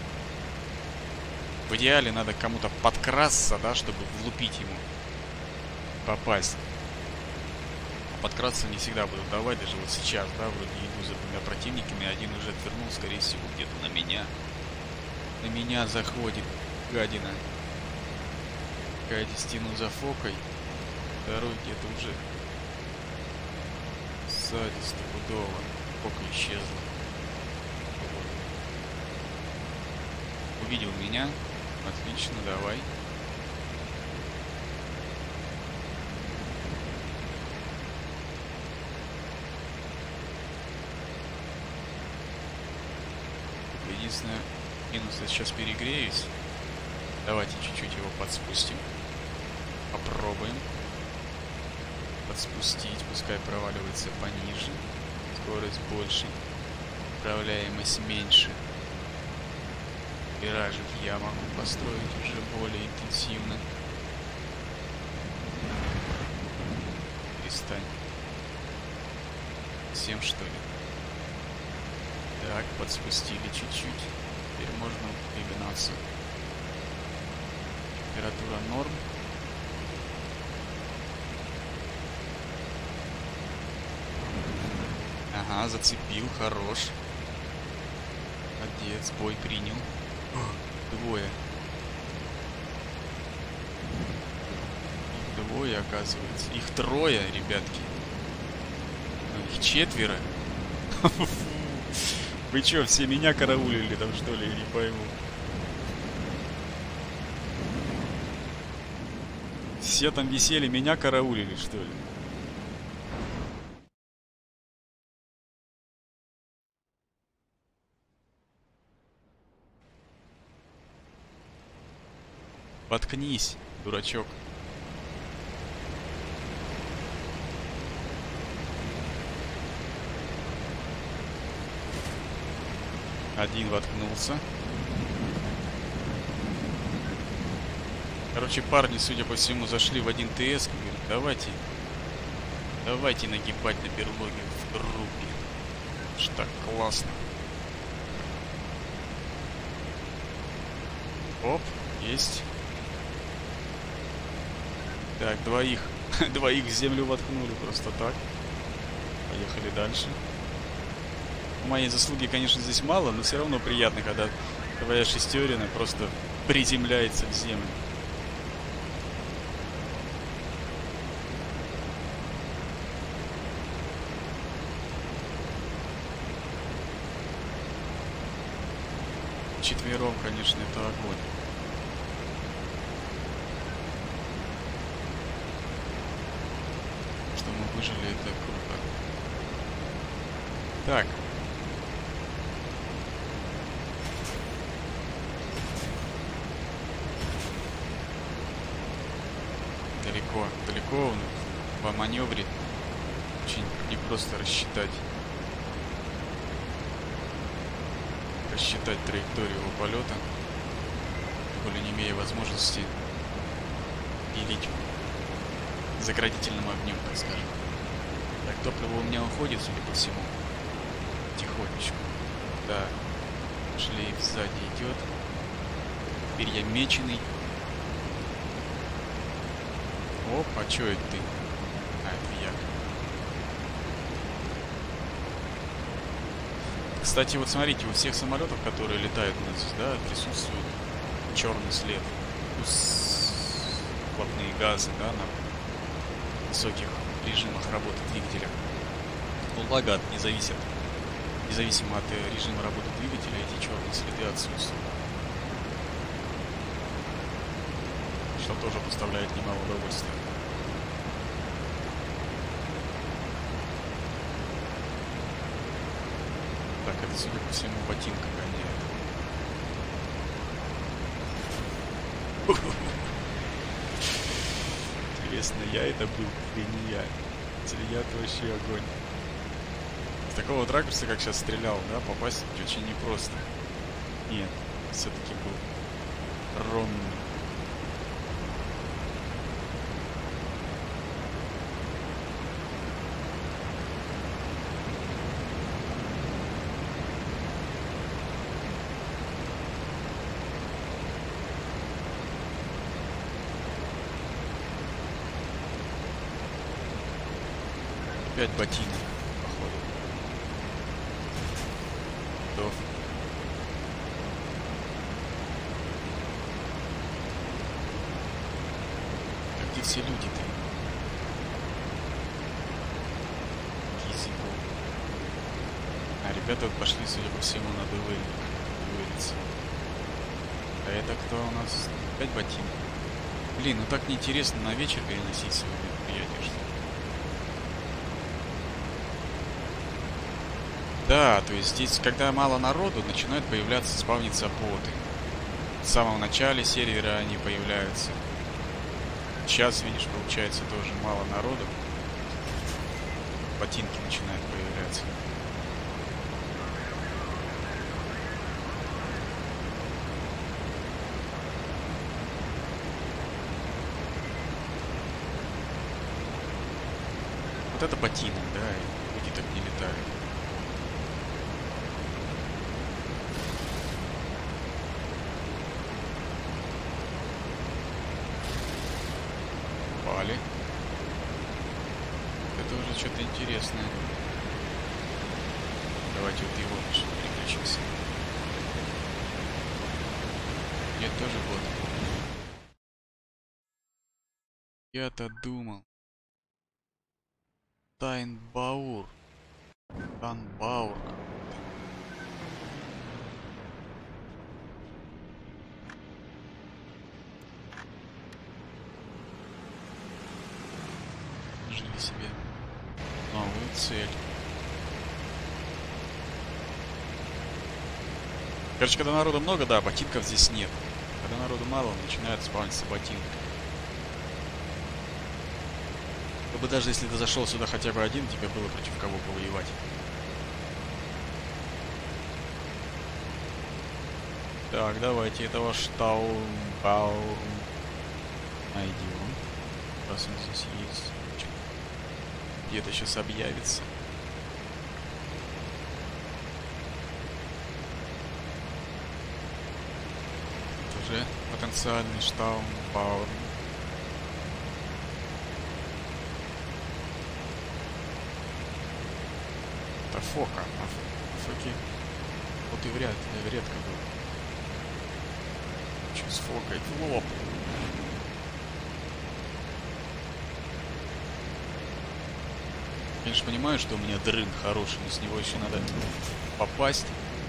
в идеале надо кому-то подкрасться, да, чтобы влупить ему, попасть. Подкрасться не всегда будут давать, даже вот сейчас, да, вроде иду за двумя противниками, один уже отвернул, скорее всего, где-то на меня. На меня заходит гадина. Какая-то стену за фокой. Второй где-то уже сзади стопудово. Фока исчезла. Увидел меня. Отлично, давай. Единственное, минус, я сейчас перегреюсь. Давайте чуть-чуть его подспустим. Попробуем подспустить, пускай проваливается пониже. Скорость больше, управляемость меньше. Виражик я могу построить уже более интенсивно. Перестань. Всем что ли? Так, подспустили чуть-чуть. Теперь можно пригнаться. Температура норм. Ага, зацепил, хорош. Молодец, бой принял. О, двое. Их двое, оказывается. Их трое, ребятки. Ну, их четверо. Вы чё, все меня караулили там, что ли? Я не пойму. Все там висели, меня караулили, что ли? Воткнись, дурачок. Один воткнулся. Короче, парни, судя по всему, зашли в один ТС. Говорят, давайте, давайте нагибать на берлоге в группе. Аж так классно. Оп, есть. Так, двоих. Двоих в землю воткнули просто так. Поехали дальше. Моей заслуги, конечно, здесь мало, но все равно приятно, когда твоя шестерина просто приземляется в землю. Четвером, конечно, это огонь. Что мы выжили, это круто. Так. Далеко, далеко он по маневре. Очень непросто рассчитать. Рассчитать траекторию его полета, более не имея возможности пилить заградительным огнем, так скажем. Так, топливо у меня уходит, судя по всему. Тихонечко. Да. Шлейф сзади идет. Теперь я меченый. Оп, а чё это ты? А, это я. Кстати, вот смотрите, у всех самолетов, которые летают у нас здесь, да, присутствует черный след. Плюс плотные газы, да, на высоких режимах работы двигателя. Ну, лагат не зависит. Независимо от режима работы двигателя, эти черные следы отсутствуют. Что тоже доставляет немало удовольствия. Так, это, судя по всему, ботинка гоняет. Интересно, я это был или не я? Если я, то вообще огонь. С такого вот ракурса, как сейчас стрелял, да, попасть очень непросто. Нет, все-таки был ровный. Опять ботинок, походу. Готов. А где все люди-то? Кизиков. А ребята вот пошли, судя по всему, на дуэль. Дуэлиться. А это кто у нас? Опять ботинок. Блин, ну так неинтересно на вечер переносить свои мероприятия, что ли? Да, то есть здесь, когда мало народу, начинают появляться, спавниться боты. В самом начале сервера они появляются. Сейчас, видишь, получается тоже мало народу. Ботинки начинают появляться. Вот это ботинок, да, и люди так не летают. Пали. Это уже что-то интересное. Давайте вот его лучше переключимся. Нет, тоже бот. Я-то думал. Тайнбаур. Танбаур. Жили себе новую цель. Короче, когда народу много, да, ботинков здесь нет. Когда народу мало, начинают спавниться ботинки. Чтобы даже если ты зашел сюда хотя бы один, тебе было против кого повоевать. Так, давайте этого Штаубаум найдем. Раз он здесь есть. Где-то сейчас объявится. Это же потенциальный Штаубаум. Это Фока. А Фоки вот и вряд ли редко был. Что с Фокой в лоб? Конечно, понимаю, что у меня дрын хороший, но с него еще надо попасть,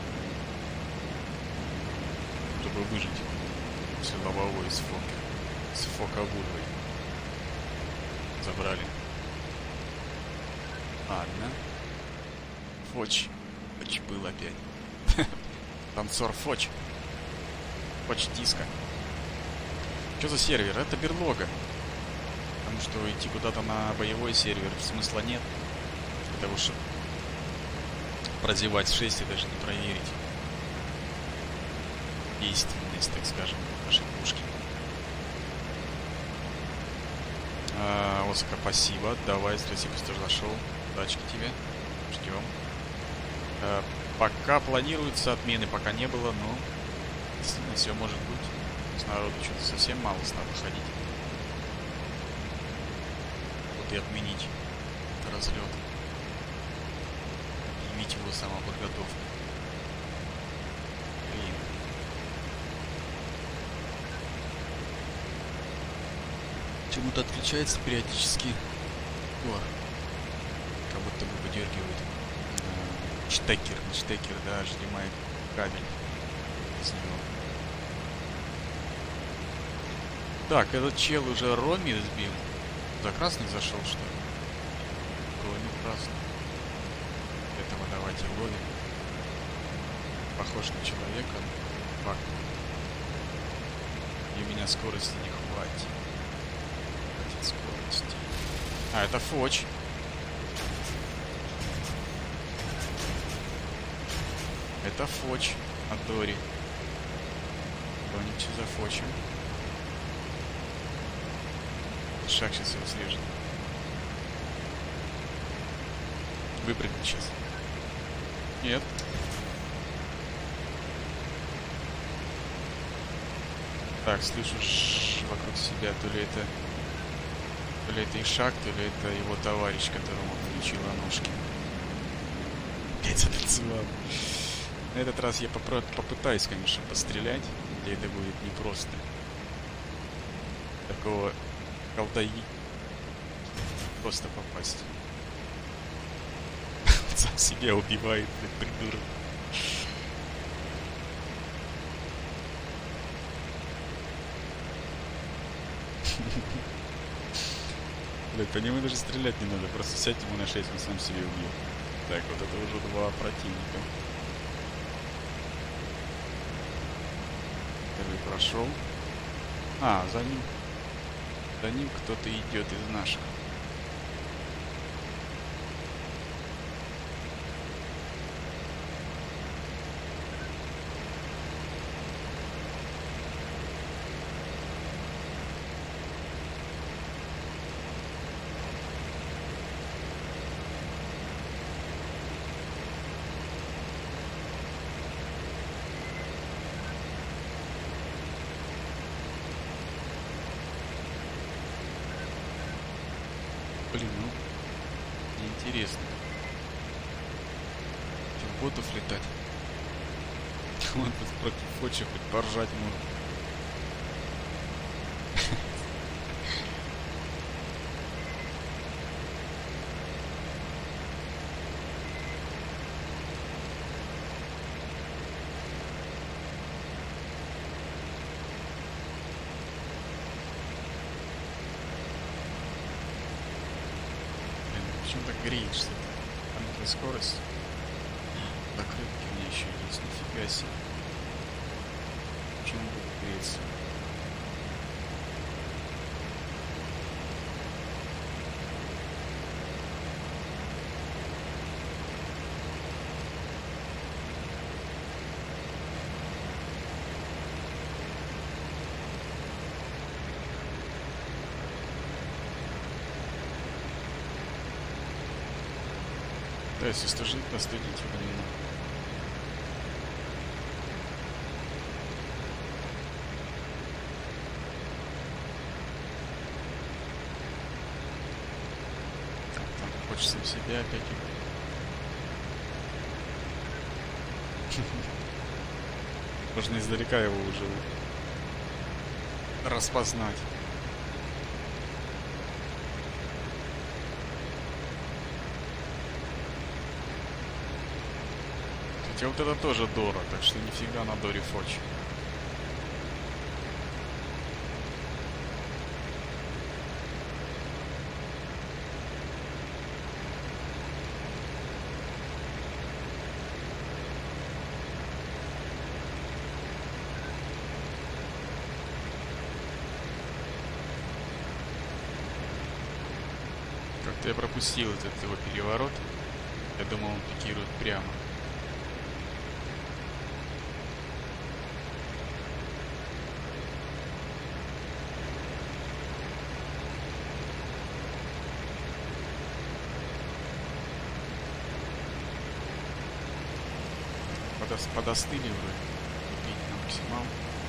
чтобы выжить после лобовой с Фоки. С Фокобурой. Забрали. Ладно. Фоч. Фоч был опять. Танцор Фоч. Фоч диска. Что за сервер? Это берлога. Потому что идти куда-то на боевой сервер смысла нет. Для того, чтобы прозевать шесть и даже не проверить действенность, так скажем, нашей пушки. А, Оскар, спасибо. Давай, спасибо, что зашел. Удачи тебе. Ждем. А, пока планируются отмены, пока не было, но действительно все может быть. С народу что-то совсем мало стало ходить. Вот и отменить этот разлет. Объявить его самоподготовку. Блин. Почему-то отключается периодически. О, как будто бы выдергивает э, штекер, не штекер, да, сжимает кабель из него. Так, этот чел уже Роми сбил. За красных зашел, что ли? Роми красный. Этого давайте ловим. Похож на человека. Факт. И у меня скорости не хватит. Хватит скорости. А, это Фоч. Это Фоч от Дори. Гонимся за Фочем. Шаг сейчас его срежет. Выпрыгнет сейчас. Нет. Так, слышу вокруг себя, то ли это то ли это Ишак, то ли это его товарищ, которому включила ножки. Опять затанцевал. На этот раз я попро- попытаюсь, конечно, пострелять, где это будет непросто. Такого колдаи просто попасть. Сам себя убивает, этот придурок. Блять, по нему даже стрелять не надо, просто сядь ему на шесть, он сам себе убьет. Так, вот это уже два противника. Первый прошел. А, за ним. За ним кто-то идет из наших. Блин, ну, неинтересно. Что, в ботов летать? Он тут против Фоча хоть поржать может. Почему так греет что-то? Маленькая скорость. Закрытки у меня еще есть. Нифига себе. Почему будет греться? Пытаюсь остудить, остудить, блин. Так, там хочется в себя опять. Можно издалека его уже распознать. Хотя вот это тоже Дора, так что нифига на Доре фоч. Как-то я пропустил этот его переворот. Я думал, он пикирует прямо. Подостыли вроде. Купить на максимал.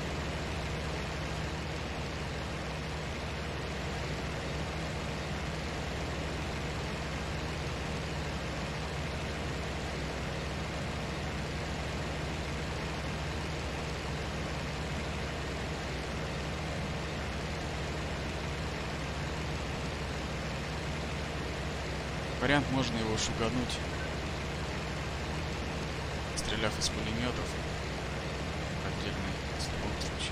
Вариант, можно его шугануть, стреляв из пулеметов. Отдельный, в любом случае.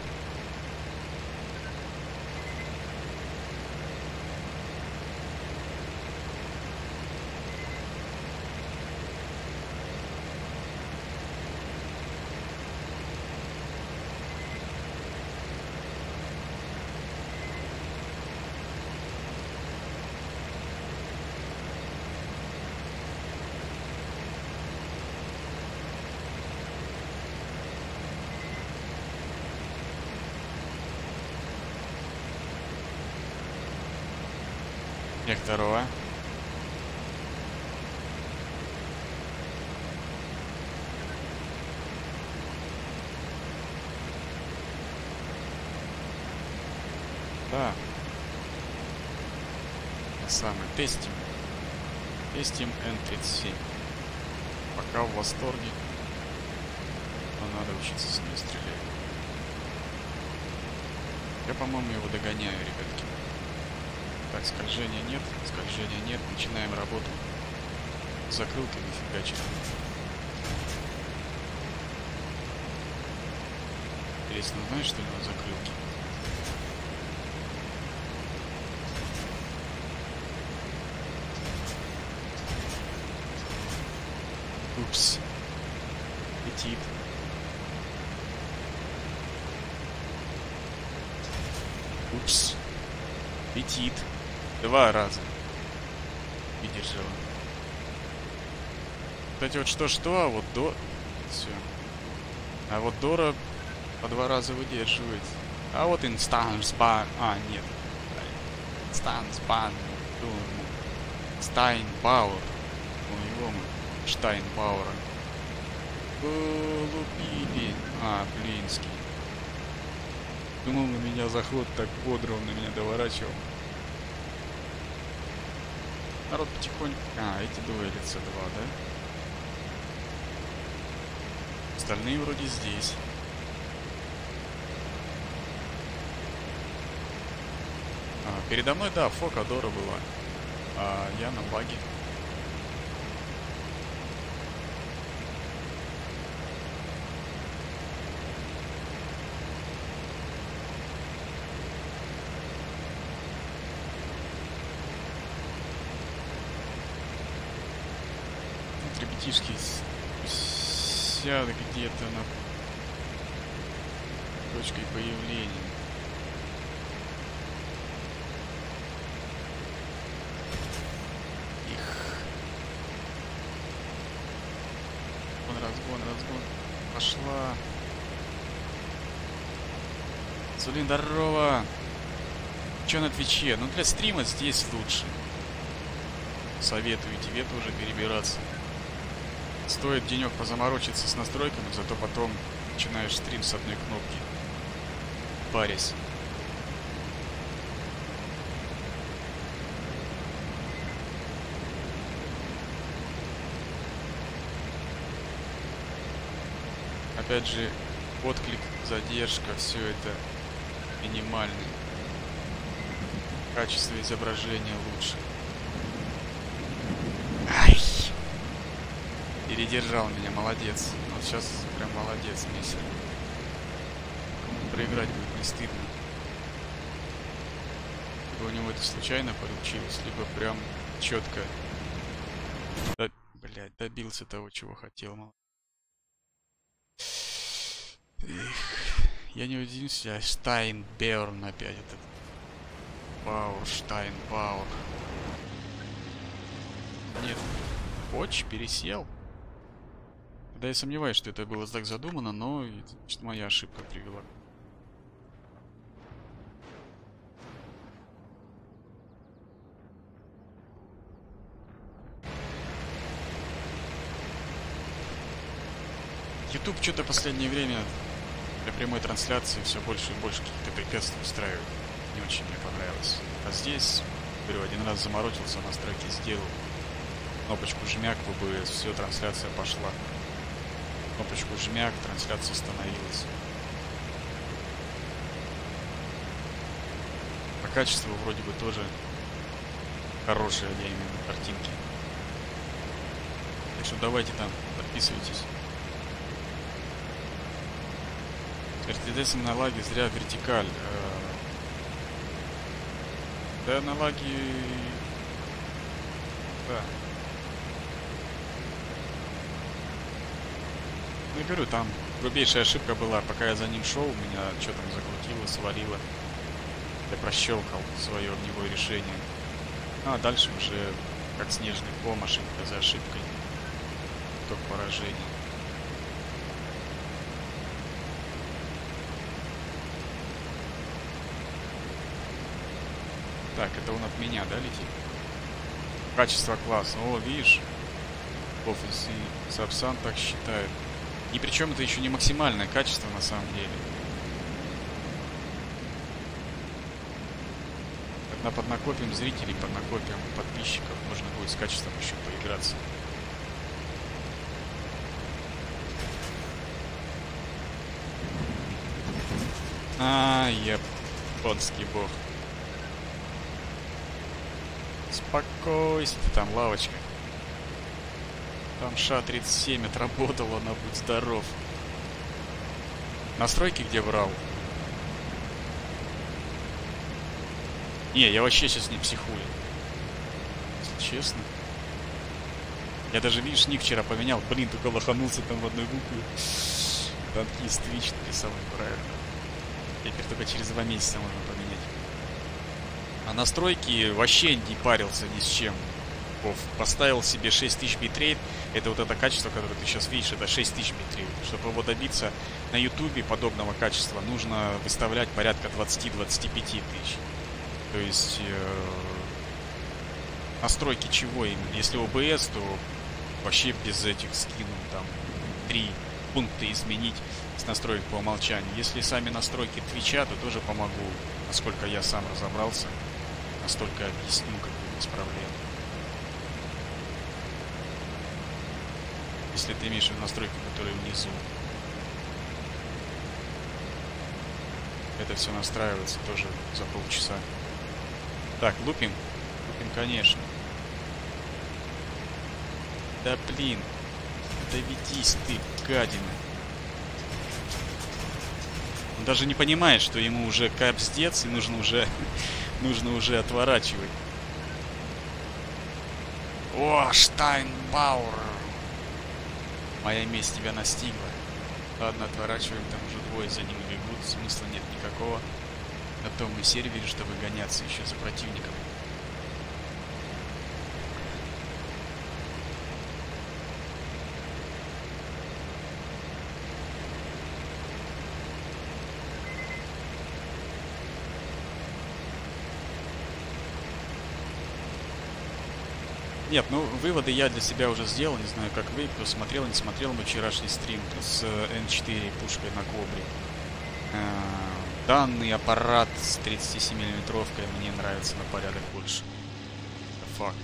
Як второго. Да. Самый. Тестим. Тестим эн тридцать семь. Пока в восторге. Но надо учиться с ней стрелять. Я, по-моему, его догоняю, ребятки. Так, скольжения нет, скольжения нет. Начинаем работу. Закрылками фигачим. Интересно, знаешь, что у него закрылки? Упс. Летит. Упс. Летит. Два раза. Выдержала. Кстати, вот что-что, а вот до... Все. А вот Дора по два раза выдерживает. А вот инстанс бан... А, нет. Инстанс бан... Стайн Пауэр. У него мы. Штайн Пауэра. Полупили. А, блинский. Думал, на меня заход так бодро, он на меня доворачивал. Народ потихоньку... А, эти дуэлятся два, да? Остальные вроде здесь. А, передо мной, да, Фока Дора была. А я на баге. Ребятишки сядут где-то на точкой появления. Их. Вон разгон, разгон. Пошла. Сулин, здорово. Че на Твиче? Ну для стрима здесь лучше. Советую тебе тоже перебираться. Стоит денек позаморочиться с настройками, зато потом начинаешь стрим с одной кнопки. Парясь. Опять же, отклик, задержка, все это минимальный. Качество изображения лучше. Ай! Передержал меня, молодец. Вот сейчас прям молодец, Месси. Проиграть будет не стыдно. Либо у него это случайно получилось, либо прям четко. Да, блядь, добился того, чего хотел. Эх, я не удивился, а Штайнберн опять этот. Пауэр, Штайнбауэр. Нет, Поч пересел. Да, я сомневаюсь, что это было так задумано, но значит, моя ошибка привела. YouTube что-то в последнее время для прямой трансляции все больше и больше каких-то препятствий устраивает. Не очень мне понравилось. А здесь, говорю, один раз заморочился, настройки сделал. Кнопочку жмяк в о бэ эс, все, трансляция пошла. Кнопочку жмяк, трансляция остановилась. По качеству вроде бы тоже хорошие, я имею в виду, картинки. Так что давайте там, подписывайтесь. эр ти ди эс на лаге зря вертикаль. Да, на лаге... Да. Ну, я говорю, там грубейшая ошибка была. Пока я за ним шел, меня что там закрутило, свалило. Я прощелкал свое огневое решение. Ну, а дальше уже, как снежный ком, ошибка за ошибкой. Итог поражения. Так, это он от меня, да, летит? Качество классно. О, видишь? Офис и Сапсан так считают. И причем это еще не максимальное качество на самом деле. Когда поднакопим зрителей, поднакопим подписчиков, можно будет с качеством еще поиграться. А, японский бог. Спокойствие, там лавочка. Там ша тридцать семь отработала, на будь здоров. Настройки где брал? Не, я вообще сейчас не психую. Если честно. Я даже, видишь, ник вчера поменял. Блин, только лоханулся там в одной букве. Танкист Twitch написал неправильно. Теперь только через два месяца можно поменять. А настройки вообще не парился ни с чем. Поставил себе шесть тысяч битрейт. Это вот это качество, которое ты сейчас видишь, это шесть тысяч битрейт. Чтобы его добиться на ютубе подобного качества, нужно выставлять порядка двадцать-двадцать пять тысяч. То есть э, настройки чего именно? Если о бэ эс, то вообще без этих скину там три пункта изменить с настроек по умолчанию. Если сами настройки твича, то тоже помогу. Насколько я сам разобрался, настолько объясню, как бы без проблем. Если ты имеешь в виду настройки, которые внизу. Это все настраивается тоже за полчаса. Так, лупим? Лупим, конечно. Да блин. Доведись ты, гадина. Он даже не понимает, что ему уже капздец и нужно уже, нужно уже отворачивать. О, Штайнбауэр. Моя месть тебя настигла. Ладно, отворачиваем, там уже двое за ним бегут, смысла нет никакого. На том мы сервере, чтобы гоняться еще за противником. Нет, ну, выводы я для себя уже сделал. Не знаю, как вы, кто смотрел, не смотрел мой вчерашний стрим с эм четыре пушкой на Кобре. Данный аппарат с тридцатисемимиллиметровкой мне нравится на порядок больше. Это факт.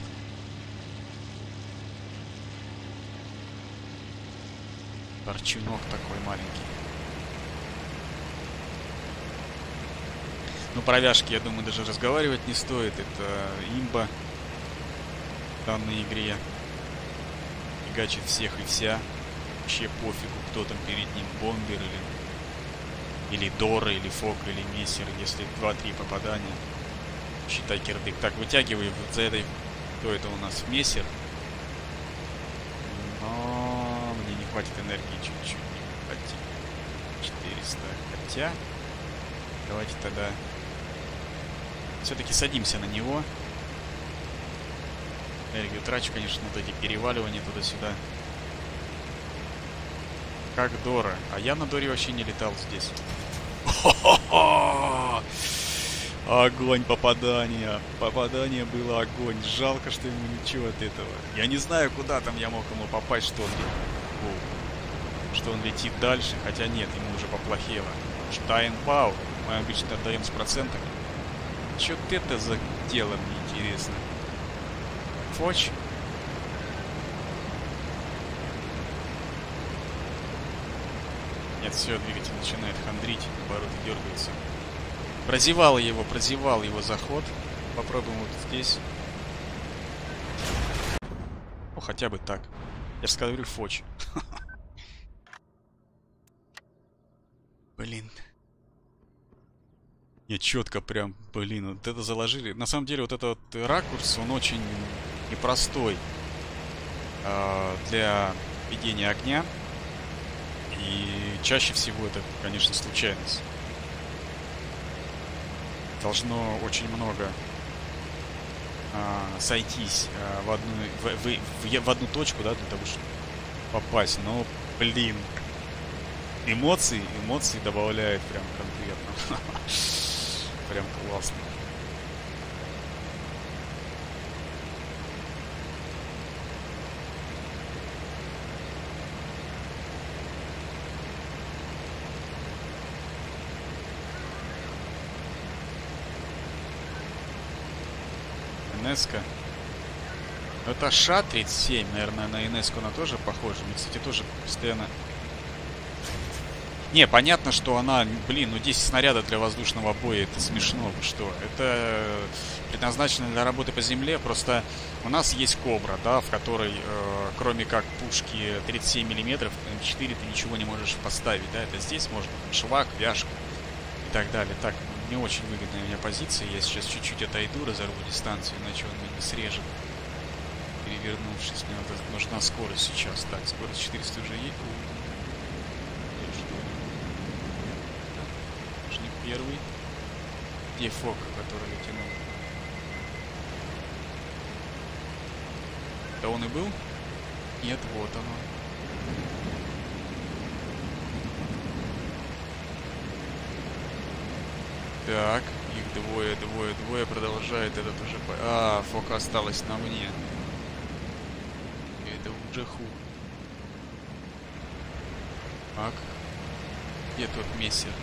Торчунок такой маленький. Ну, про вяжки, я думаю, даже разговаривать не стоит. Это имба в данной игре. Фигачит всех и вся. Вообще пофигу, кто там перед ним, бомбер или... Или Дора, или Фок, или Мессер. Если два-три попадания, считай кирдык. Так, вытягивай вот за этой... Кто это у нас? Мессер. Но мне не хватит энергии чуть-чуть. Не хватит. четыреста. Хотя... Давайте тогда... Все-таки садимся на него. Энергию трачу, конечно, вот эти переваливания туда-сюда. Как Дора. А я на Доре вообще не летал здесь. Хо-хо-хо! Огонь попадания. Попадание было огонь. Жалко, что ему ничего от этого. Я не знаю, куда там я мог ему попасть, что он, что он летит дальше. Хотя нет, ему уже поплохело. Штайнбау. Мы обычно отдаем с процентами. Что это за дело, мне интересно. Фоч? Нет, все, двигатель начинает хандрить, обороты дергаются. Прозевал его, прозевал его заход. Попробуем вот здесь. Ну, хотя бы так. Я же говорю, Фоч. Блин. Не, четко прям, блин, вот это заложили. На самом деле, вот этот вот ракурс, он очень непростой э, для ведения огня. И чаще всего это, конечно, случайность. Должно очень много э, сойтись э, в, одну, в, в, в, в одну точку, да, для того, чтобы попасть. Но, блин, эмоции, эмоции добавляет прям конкретно. Прям классно. Энеска. Это Ша тридцать семь, наверное, на Энеску она тоже похожа. Мне, кстати, тоже постоянно... Не, понятно, что она, блин, ну десять снарядов для воздушного боя, это смешно, вы что? Это предназначено для работы по земле, просто у нас есть Кобра, да, в которой, э, кроме как пушки тридцать семь миллиметров, эм четыре ты ничего не можешь поставить, да, это здесь можно швак, вяжка и так далее. Так, не очень выгодная у меня позиция, я сейчас чуть-чуть отойду, разорву дистанцию, иначе он меня не срежет, перевернувшись, мне надо, нужна скорость сейчас, так, скорость четыреста уже есть. Первый. Где Фок, который я тянул? Да он и был? Нет, вот оно. Так, их двое, двое, двое продолжает этот уже... А, Фока осталась на мне. Это уже ху. Так. Где тот Мессер?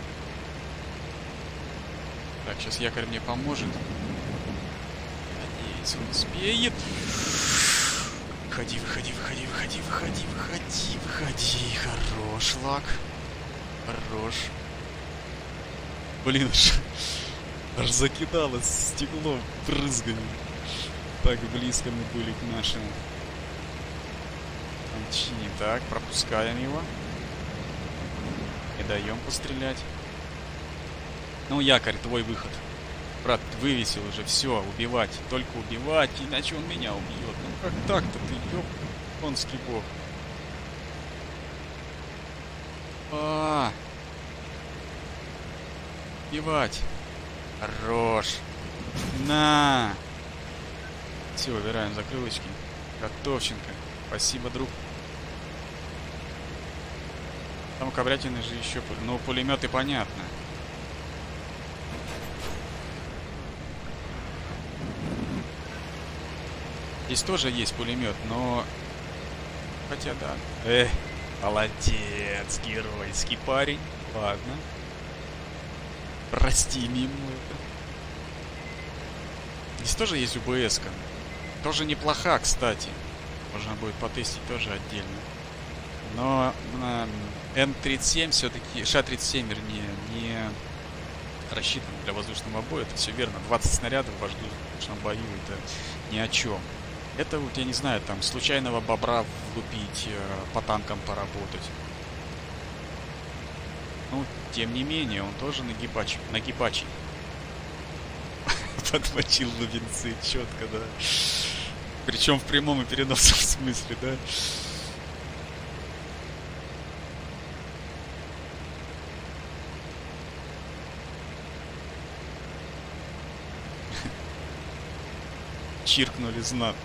Так, сейчас якорь мне поможет. Надеюсь, он успеет. Выходи, выходи, выходи, выходи, выходи, выходи, выходи. Хорош, лак. Хорош. Блин, аж, аж закидало стекло брызгами. Так близко мы были к нашему Анчине. Так, пропускаем его. Не даем пострелять. Ну, якорь, твой выход. Брат, вывесил уже, все, убивать. Только убивать, иначе он меня убьет. Ну как так-то ты, ёп, конский бог. А, убивать. Хорош. На. Все, убираем закрылочки. Готовченко. Спасибо, друг. Там коврятины же еще... Ну, пулеметы понятно. Здесь тоже есть пулемет, но... Хотя да. Эх, молодец, геройский парень. Ладно. Простим ему это. Здесь тоже есть УБС-ка. Тоже неплоха, кстати. Можно будет потестить тоже отдельно. Но М тридцать семь все-таки, Ш тридцать семь, вернее, не рассчитан для воздушного боя. Это все верно. двадцать снарядов в воздушном бою это ни о чем. Это вот, я не знаю, там, случайного бобра влупить, э, по танкам поработать. Ну, тем не менее, он тоже нагибач, нагибачий. Подмочил лубенцы, четко, да. Причем в прямом и переносном смысле, да. Чиркнули знатно.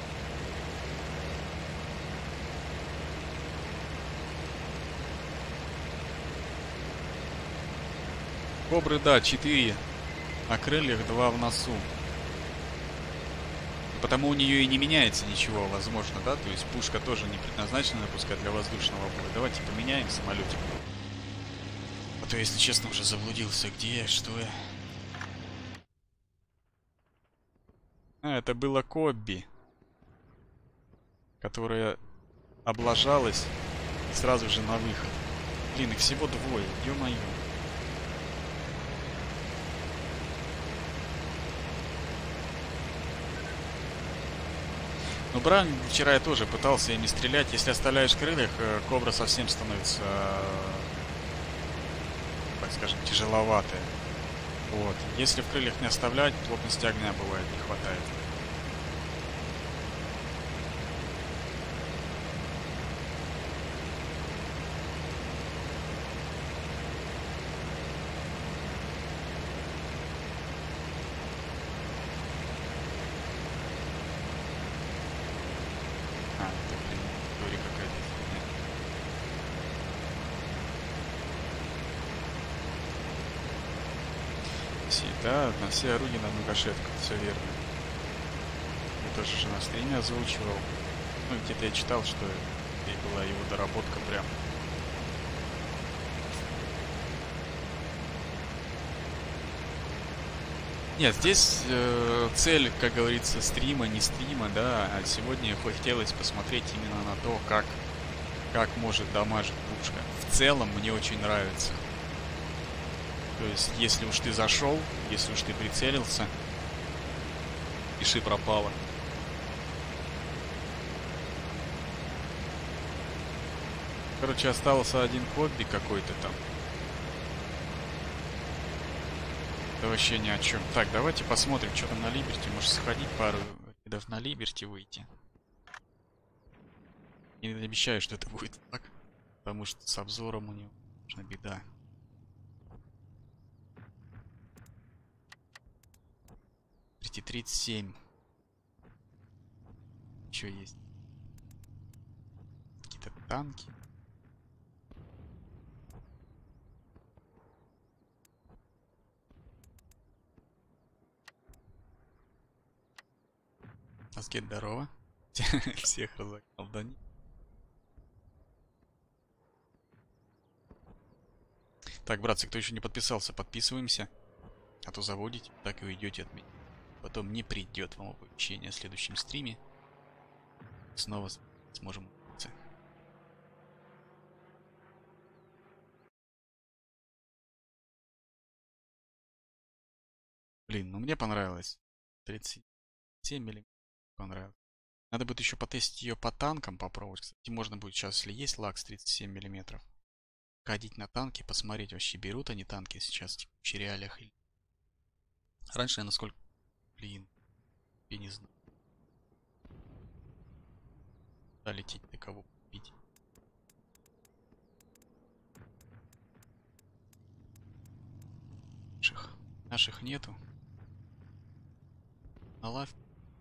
Кобры, да, четыре на крыльях, два в носу. Потому у нее и не меняется ничего, возможно, да? То есть пушка тоже не предназначена, пускай для воздушного боя. Давайте поменяем самолетик. А то, если честно, уже заблудился. Где я, что я? А, это было Кобби, которая облажалась и сразу же на выход. Блин, их всего двое, ё-моё. Ну, Бран, вчера я тоже пытался ими стрелять. Если оставляешь в крыльях, Кобра совсем становится, так скажем, тяжеловатая. Вот. Если в крыльях не оставлять, плотности огня бывает не хватает. Да, на все орудия на многошетках, все верно. Я тоже же на стриме озвучивал. Ну, где-то я читал, что это была его доработка прям. Нет, здесь э, цель, как говорится, стрима, не стрима, да, а сегодня хотелось посмотреть именно на то, как, как может дамажить пушка. В целом мне очень нравится. То есть, если уж ты зашел, если уж ты прицелился, пиши пропало. Короче, остался один Кобби какой-то там. Это вообще ни о чем. Так, давайте посмотрим, что там на Либерти. Может, сходить пару рейдов на Либерти выйти. Не обещаю, что это будет так. Потому что с обзором у него, конечно, беда. тридцать семь. Еще есть какие-то танки. Аскет, здорово. Всех разогнал, да не. Так, братцы, кто еще не подписался, подписываемся. А то заводите, так и уйдете от меня. Потом не придет вам оповещение о следующем стриме. Снова сможем увидеться. Блин, ну мне понравилось. тридцать семь миллиметров понравилось. Надо будет еще потестить ее по танкам, попробовать. Кстати, можно будет сейчас, если есть лакс тридцать семь миллиметров, ходить на танки, посмотреть, вообще берут они танки сейчас типа, в реалиях. Или... Раньше я насколько... Блин, я не знаю. Да, лететь до кого купить. Наших, наших нету. На лав.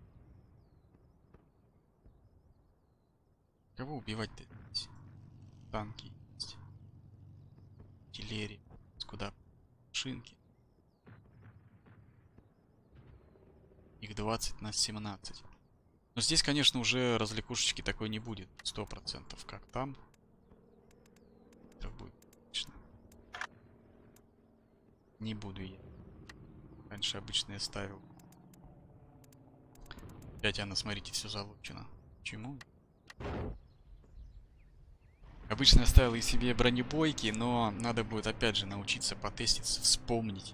Кого убивать-то здесь? Танки есть. Артиллерия. Куда? Шинки. Их двадцать на семнадцать. Но здесь, конечно, уже развлекушечки такой не будет. Сто процентов, как там. Это будет, конечно. Не буду я. Раньше обычно я ставил. Опять она, смотрите, все залучено. Почему? Обычно я ставил и себе бронебойки, но надо будет опять же научиться потеститься, вспомнить,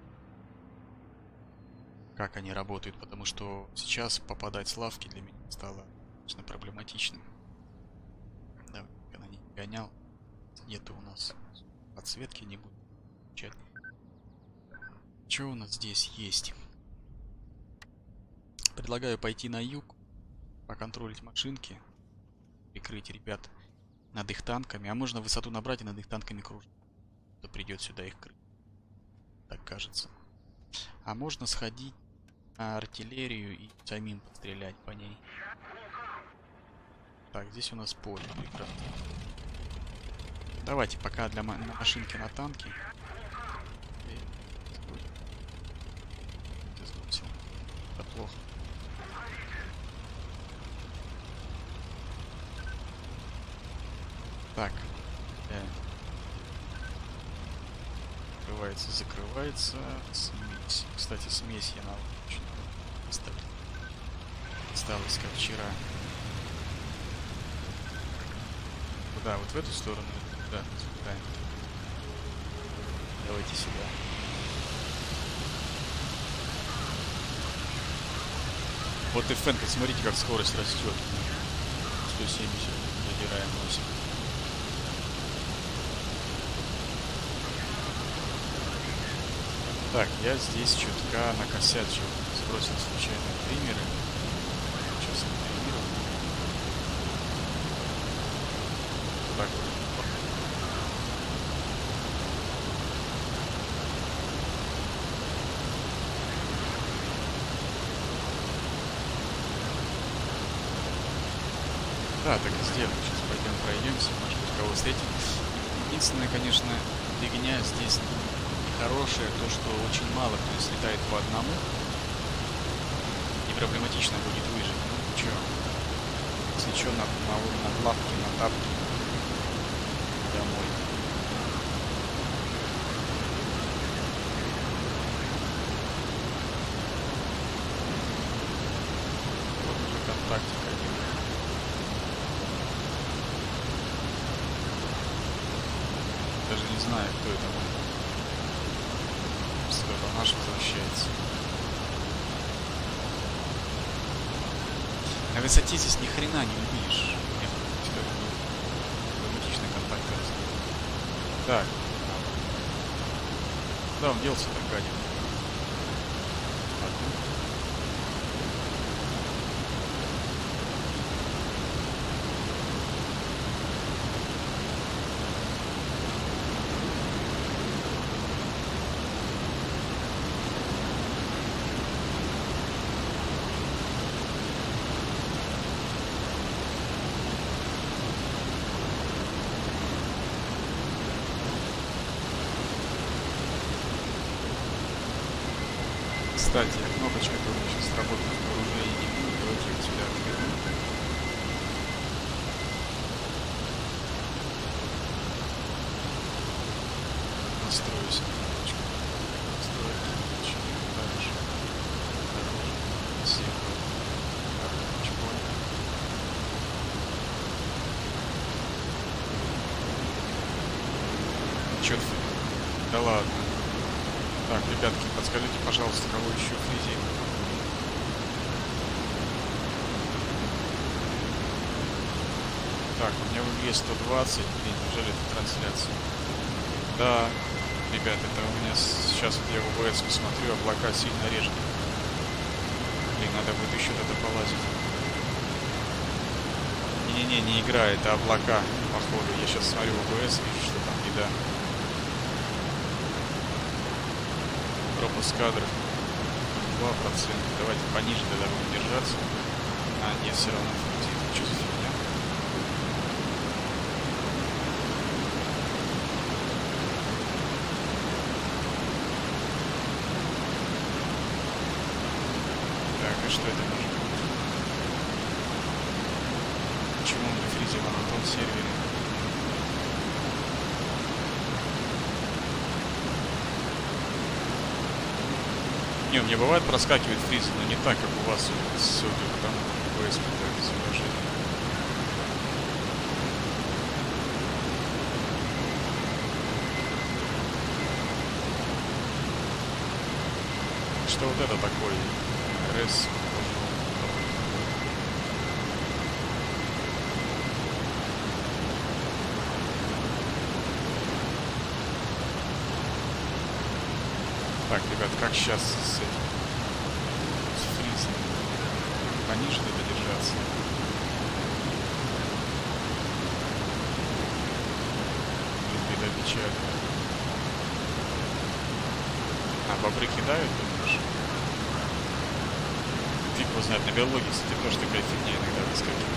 как они работают, потому что сейчас попадать с лавки для меня стало, конечно, проблематичным. Да, когда не гонял, нету у нас подсветки, не буду включать. Что у нас здесь есть? Предлагаю пойти на юг, поконтролить машинки, прикрыть ребят над их танками, а можно высоту набрать и над их танками кружить. Кто придет сюда их крыть. Так кажется. А можно сходить на артиллерию и самим пострелять по ней. Так, здесь у нас поле прекрасно. Давайте пока для ма на машинки на танки. Это плохо. Так. Э. Закрывается, закрывается. Смесь. Кстати, смесь я на очень оставил. Осталось как вчера. Куда? Вот в эту сторону? Да, сюда. Давайте сюда. Вот и Фэнк, смотрите, как скорость растет. сто семьдесят. Задираем носик. Так, я здесь чутка накосячил. Сбросил случайно примеры. Сейчас отримирую. Так вот. Да, так и сделаем. Сейчас пойдем пройдемся, может быть, кого встретим. Единственное, конечно, фигня здесь хорошее, то, что очень мало кто слетает по одному. И проблематично будет выжить. Ну, чё? Если чё, на, на, на лапке, на тапке. Домой. Вот уже контактика идет. Даже не знаю, кто это был. Кто-то наш возвращается. На высоте здесь ни хрена не увидишь. Нет, автоматичный контакт. Так. Куда он делся-то, гадин? Кстати, кнопочка, которая сейчас работает в вооружении, не будет. Давайте вот сюда отверну. Настроюсь кнопочку. Настройки. Дальше. Дороже. Всех. Чпонь. Чё ты? Да ладно. Так, ребятки, подскажите, пожалуйста, кого еще фризим? Так, у меня в игре сто двадцать. Блин, неужели это трансляция? Да, ребят, это у меня сейчас вот я в о бэ эс смотрю, облака сильно режут. Блин, надо будет еще туда полазить. Не-не-не, не игра, это облака, походу. Я сейчас смотрю в о бэ эс, вижу, что там беда. Пропуск кадров два процента. Давайте пониже тогда будем держаться. А, нет, все равно функции. Что за фигня? Так, и что это может быть? А на том сервере. Не, у меня бывает проскакивает фризы, но не так, как у вас, судя по тому, как вы испытываете изображение. Что вот это такое? РС. Так, ребят, как сейчас с этим? С фризом? Пониже надо держаться. Блин, беда печаль. А, бобры кидают, думаешь? Фиг его знает, на биологии, кстати, тоже такая фигня иногда выскакивает.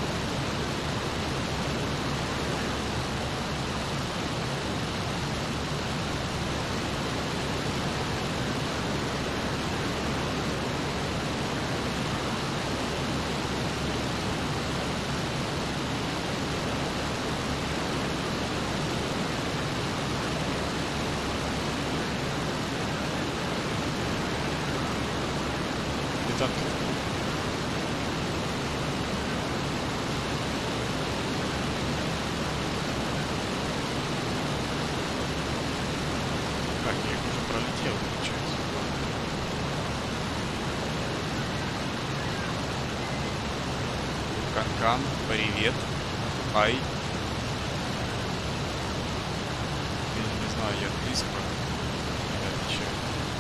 Канкан, привет. Ай. Я не знаю, я близко. Не отвечаю.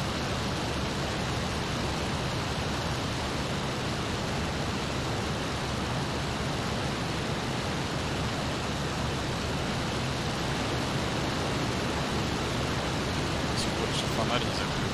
Все больше фонарь не закрыт.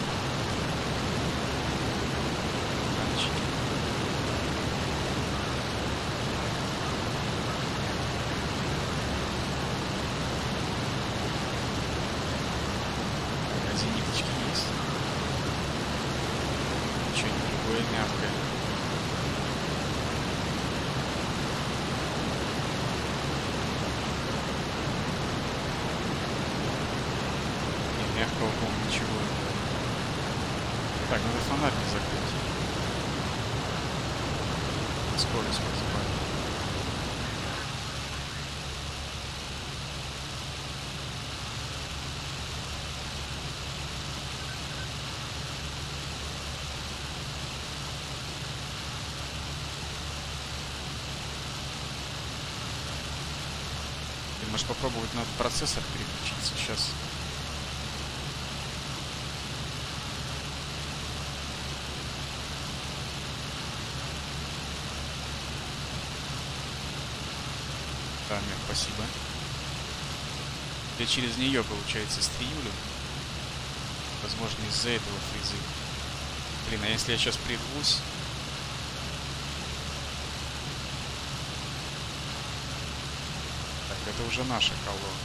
Мягкого, по-моему, ничего. Так, надо фонарь не закрыть. Скорость позабавить. Ты можешь попробовать на этот процессор переключиться сейчас. Да, Мир, спасибо. Я через нее, получается, стримлю. Возможно, из-за этого фризы. Блин, а если я сейчас прервусь? Так, это уже наша колонна.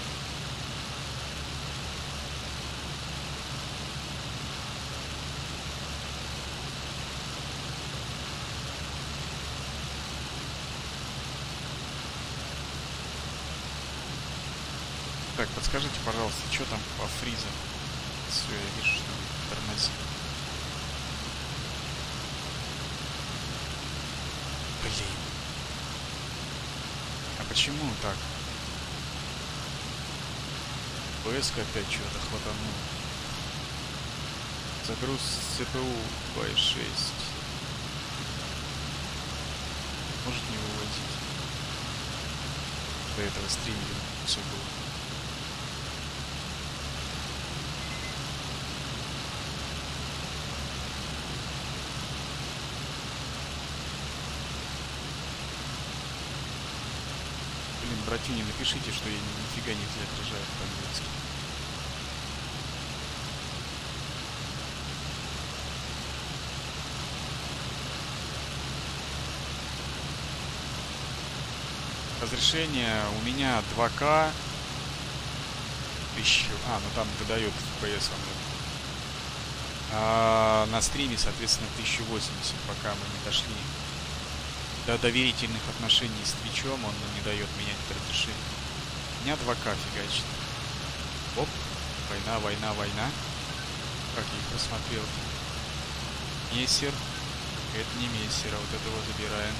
Так, подскажите, пожалуйста, что там по фризам? Все, я вижу, что тормозит. Блин. А почему так? ПС опять что-то хватанул. Загруз ЦПУ два и шесть. Может не выводить. До этого стриминга все было. Братюни, напишите, что я нифига не отображаю по-английски. Разрешение у меня два ка. Тысячу. А, ну там выдает эф пи эс. А на стриме, соответственно, тысяча восемьдесят, пока мы не дошли до доверительных отношений с Твичом он не дает менять разрешение. У меня два ка фигачит. Оп. Война, война, война. Как я их просмотрел? Мессер. Это не мессер, а вот этого забираем.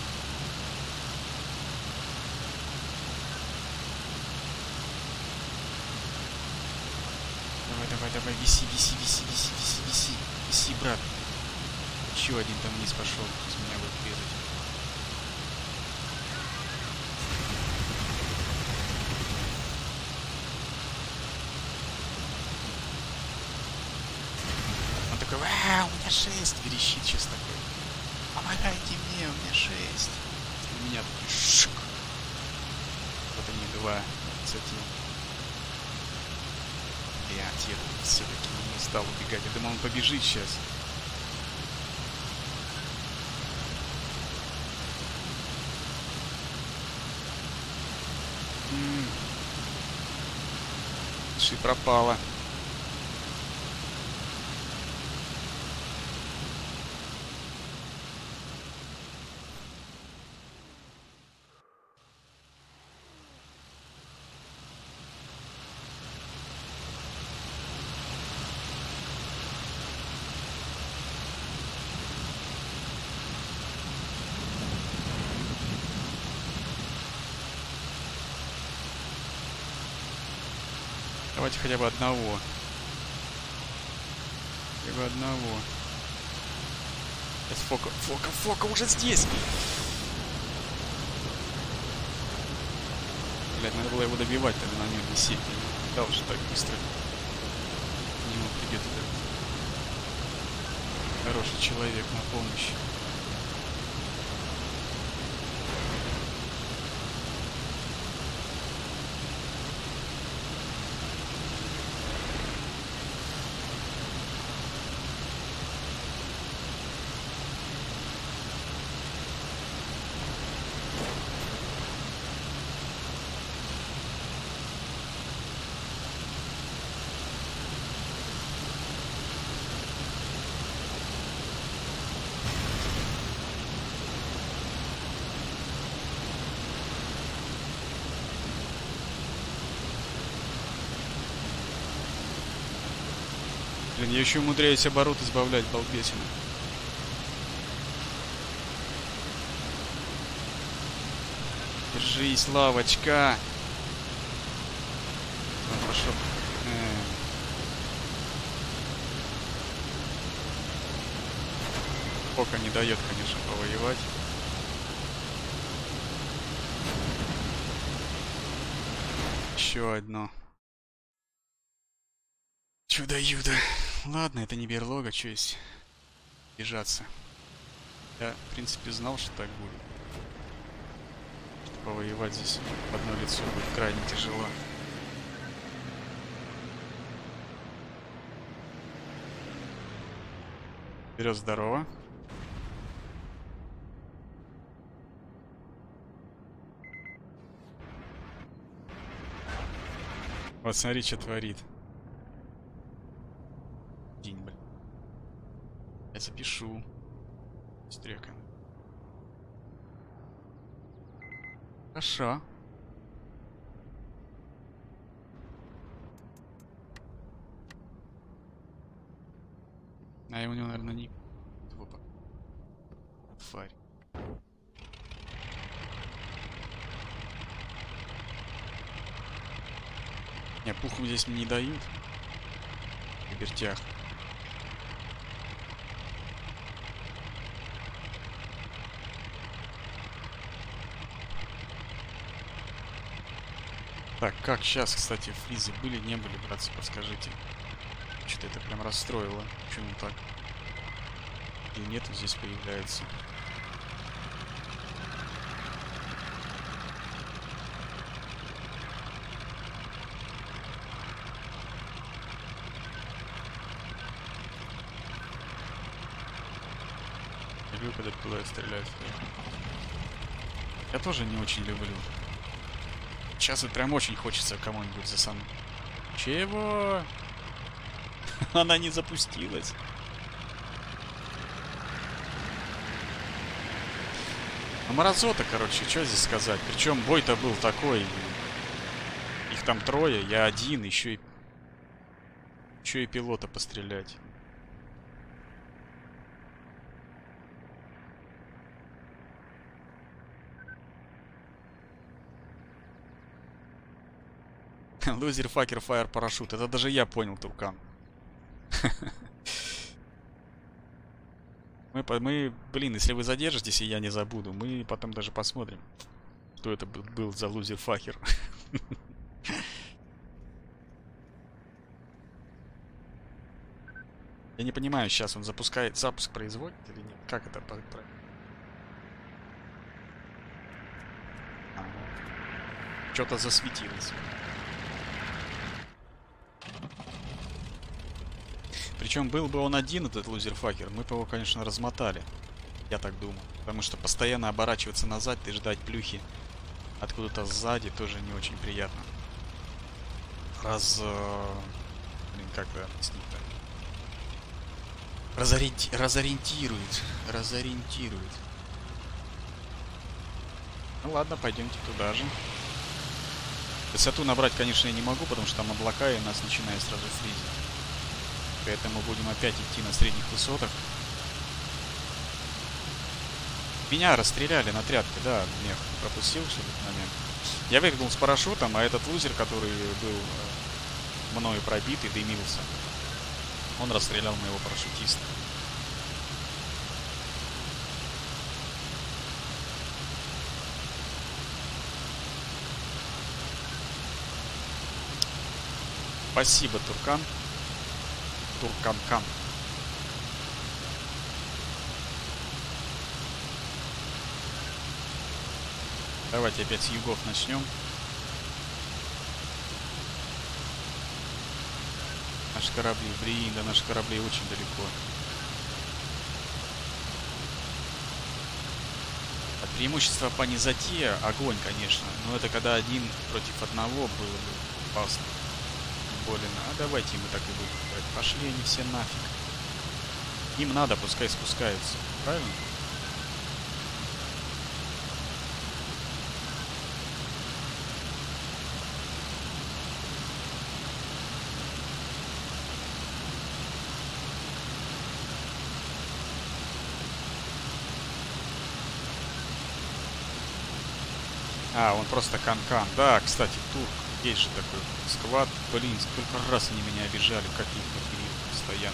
Давай, давай, давай, виси, виси, виси, виси, виси, виси, виси, брат. Еще один там вниз пошел, из меня будет резать. Он такой, а, у меня шесть, верещит сейчас такой. Помогайте мне, у меня шесть. У меня такой шик. Вот они два, кстати. Блядь, я все-таки не стал убегать. Я думал, он побежит сейчас. М-м. Ши пропала. Давайте хотя бы одного. Хотя бы одного. Сейчас Фока, Фока, Фока уже здесь! Блядь, надо было его добивать, тогда на нем висеть. Я не ожидал, что так быстро к нему придет этот хороший человек на помощь. Блин, я еще умудряюсь оборот избавлять, балбесина. Держись, лавочка. Он пошел. Э. Пока не дает, конечно, повоевать. Еще одно. Чудо-юдо. Ладно, это не берлога, что есть бежаться. Я, в принципе, знал, что так будет. Что повоевать здесь в одно лицо будет крайне тяжело. Вперед, здорово. Вот смотри, что творит. День, блин. Я запишу. Стрека. Хорошо. А я у него, наверное, не... Опа. Фарь. Не, пуху здесь мне не дают. В вертях. Так, как сейчас, кстати, фризы были, не были, братцы, подскажите. Что-то это прям расстроило. Почему так? И нету здесь появляется. Люблю, когда пилот стреляет. Я тоже не очень люблю. Сейчас вот прям очень хочется кому-нибудь засануть. Чего? Она не запустилась. Ну, Морозота, короче, что здесь сказать. Причем бой-то был такой. Их там трое, я один, еще и... Еще и пилота пострелять. Лузер, факер, фаер, парашют. Это даже я понял, Туркан. Мы, мы, блин, если вы задержитесь, и я не забуду, мы потом даже посмотрим, что это был за лузер-факер. Я не понимаю, сейчас он запускает, запуск производит или нет? Как это? А, что-то засветилось. Причем был бы он один, этот лузер-факер, мы бы его, конечно, размотали. Я так думаю. Потому что постоянно оборачиваться назад и ждать плюхи откуда-то сзади тоже не очень приятно. Раз... Блин, как бы объяснить-то? Разориенти... Разориентирует. Разориентирует. Ну ладно, пойдемте туда же. Высоту набрать, конечно, я не могу, потому что там облака и нас начинает сразу фризить. Поэтому будем опять идти на средних высотах. Меня расстреляли на тряпке, да, меня пропустил в этот момент. Я выпрыгнул с парашютом, а этот лузер, который был э, мною пробит и дымился, он расстрелял моего парашютиста. Спасибо, Туркан. Туркан-кан. Давайте опять с югов начнем. Наши корабли, блин, да наши корабли очень далеко. От преимущества по низоте огонь, конечно, но это когда один против одного было бы опасно. Более, а давайте мы так и будем брать. Пошли они все нафиг. Им надо, пускай спускаются. Правильно? А, он просто канкан. Да, кстати, турк. Есть же такой сквад. Блин, сколько раз они меня обижали, как их подбили постоянно.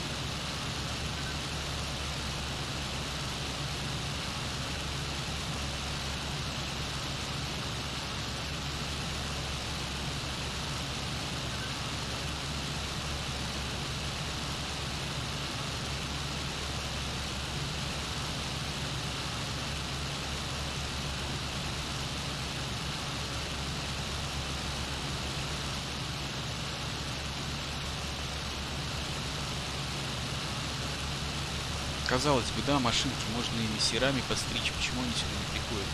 Казалось бы, да, машинки, можно ими серами подстричь, почему они сюда не приходят?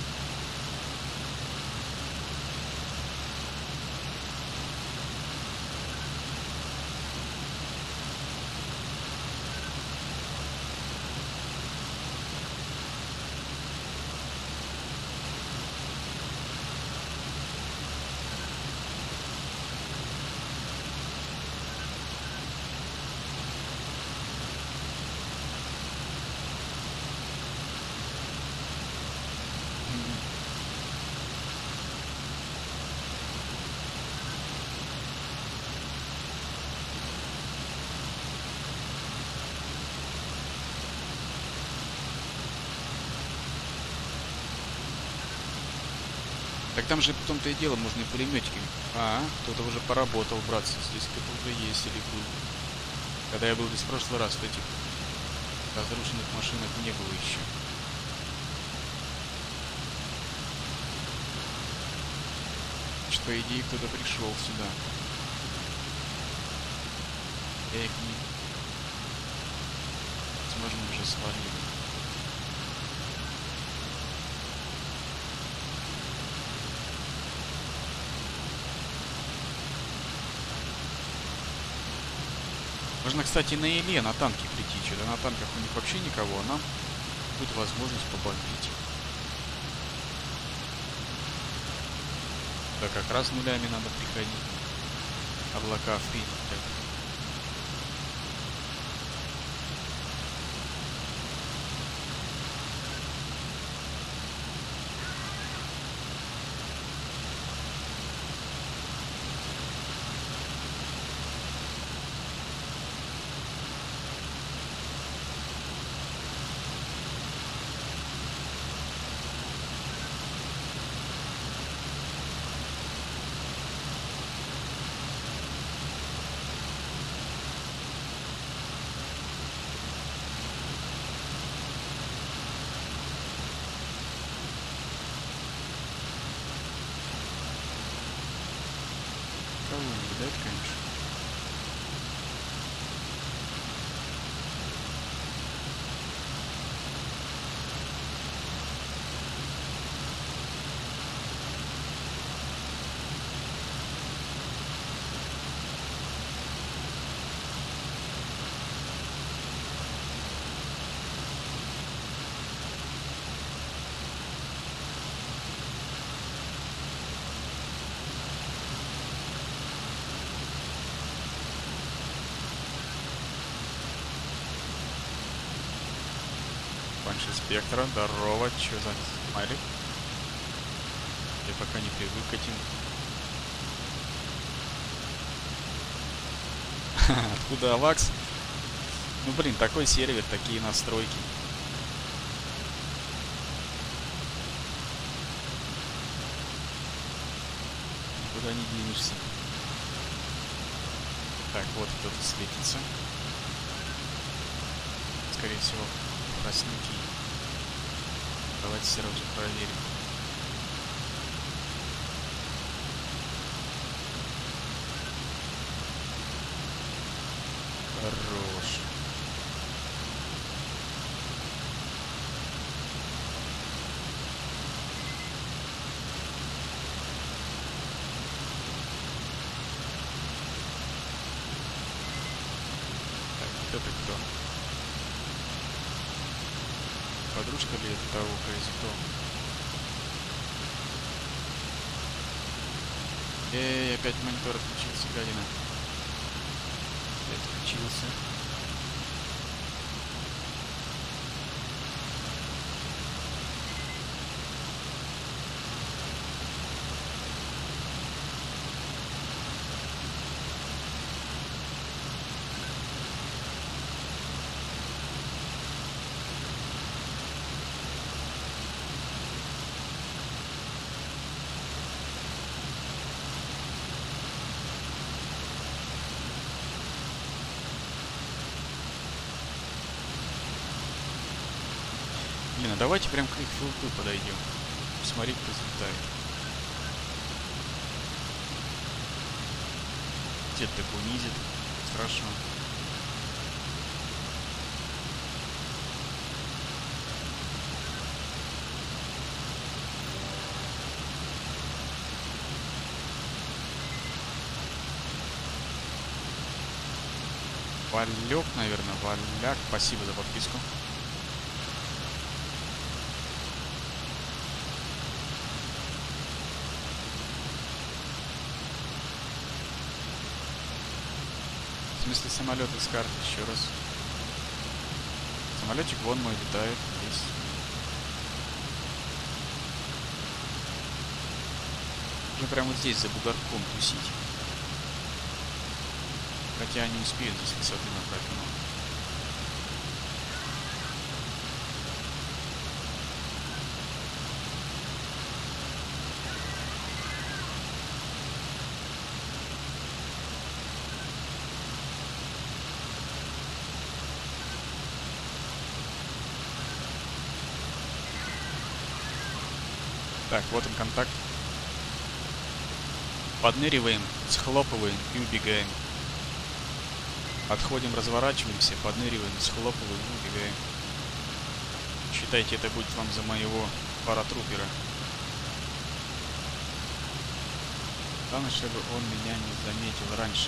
Так там же в том-то и дело, можно и пулеметики. А, кто-то уже поработал, братцы. Здесь кто-то уже есть или был. Когда я был здесь в прошлый раз, этих разрушенных машинок не было еще. Что, по идее, кто-то пришел сюда. Я их не... Возможно, уже свалили. Можно, кстати, на Иле на танке прийти. Что-то на танках у них вообще никого, а нам будет возможность побомбить. Сюда как раз нулями надо приходить. Облака впить. Не видать, конечно. Банши Спектра, здорово, чё за смайлик? Я пока не привык к этим. Откуда Авакс? Ну блин, такой сервер, такие настройки. Никуда не денешься. Так, вот кто-то светится. Скорее всего, красненький. Давайте сразу же проверим. Хорош. Так, вот это кто? Подружка ли это того Crazy Tom? Эй, опять монитор отключился, гадина. Опять отключился. Блин, а давайте прям к их филту подойдем. Посмотреть, кто взлетает. Где-то так унизит. Страшно. Валек, наверное, Валяк. Спасибо за подписку. В смысле, самолет из карты, еще раз. Самолетик вон мой летает здесь. Уже прямо вот здесь за бугорком тусить. Хотя они успеют здесь высоты набрать много. Так, вот он контакт. Подныриваем, схлопываем и убегаем. Отходим, разворачиваемся, подныриваем, схлопываем и убегаем. Считайте, это будет вам за моего паратрупера. Главное, чтобы он меня не заметил раньше,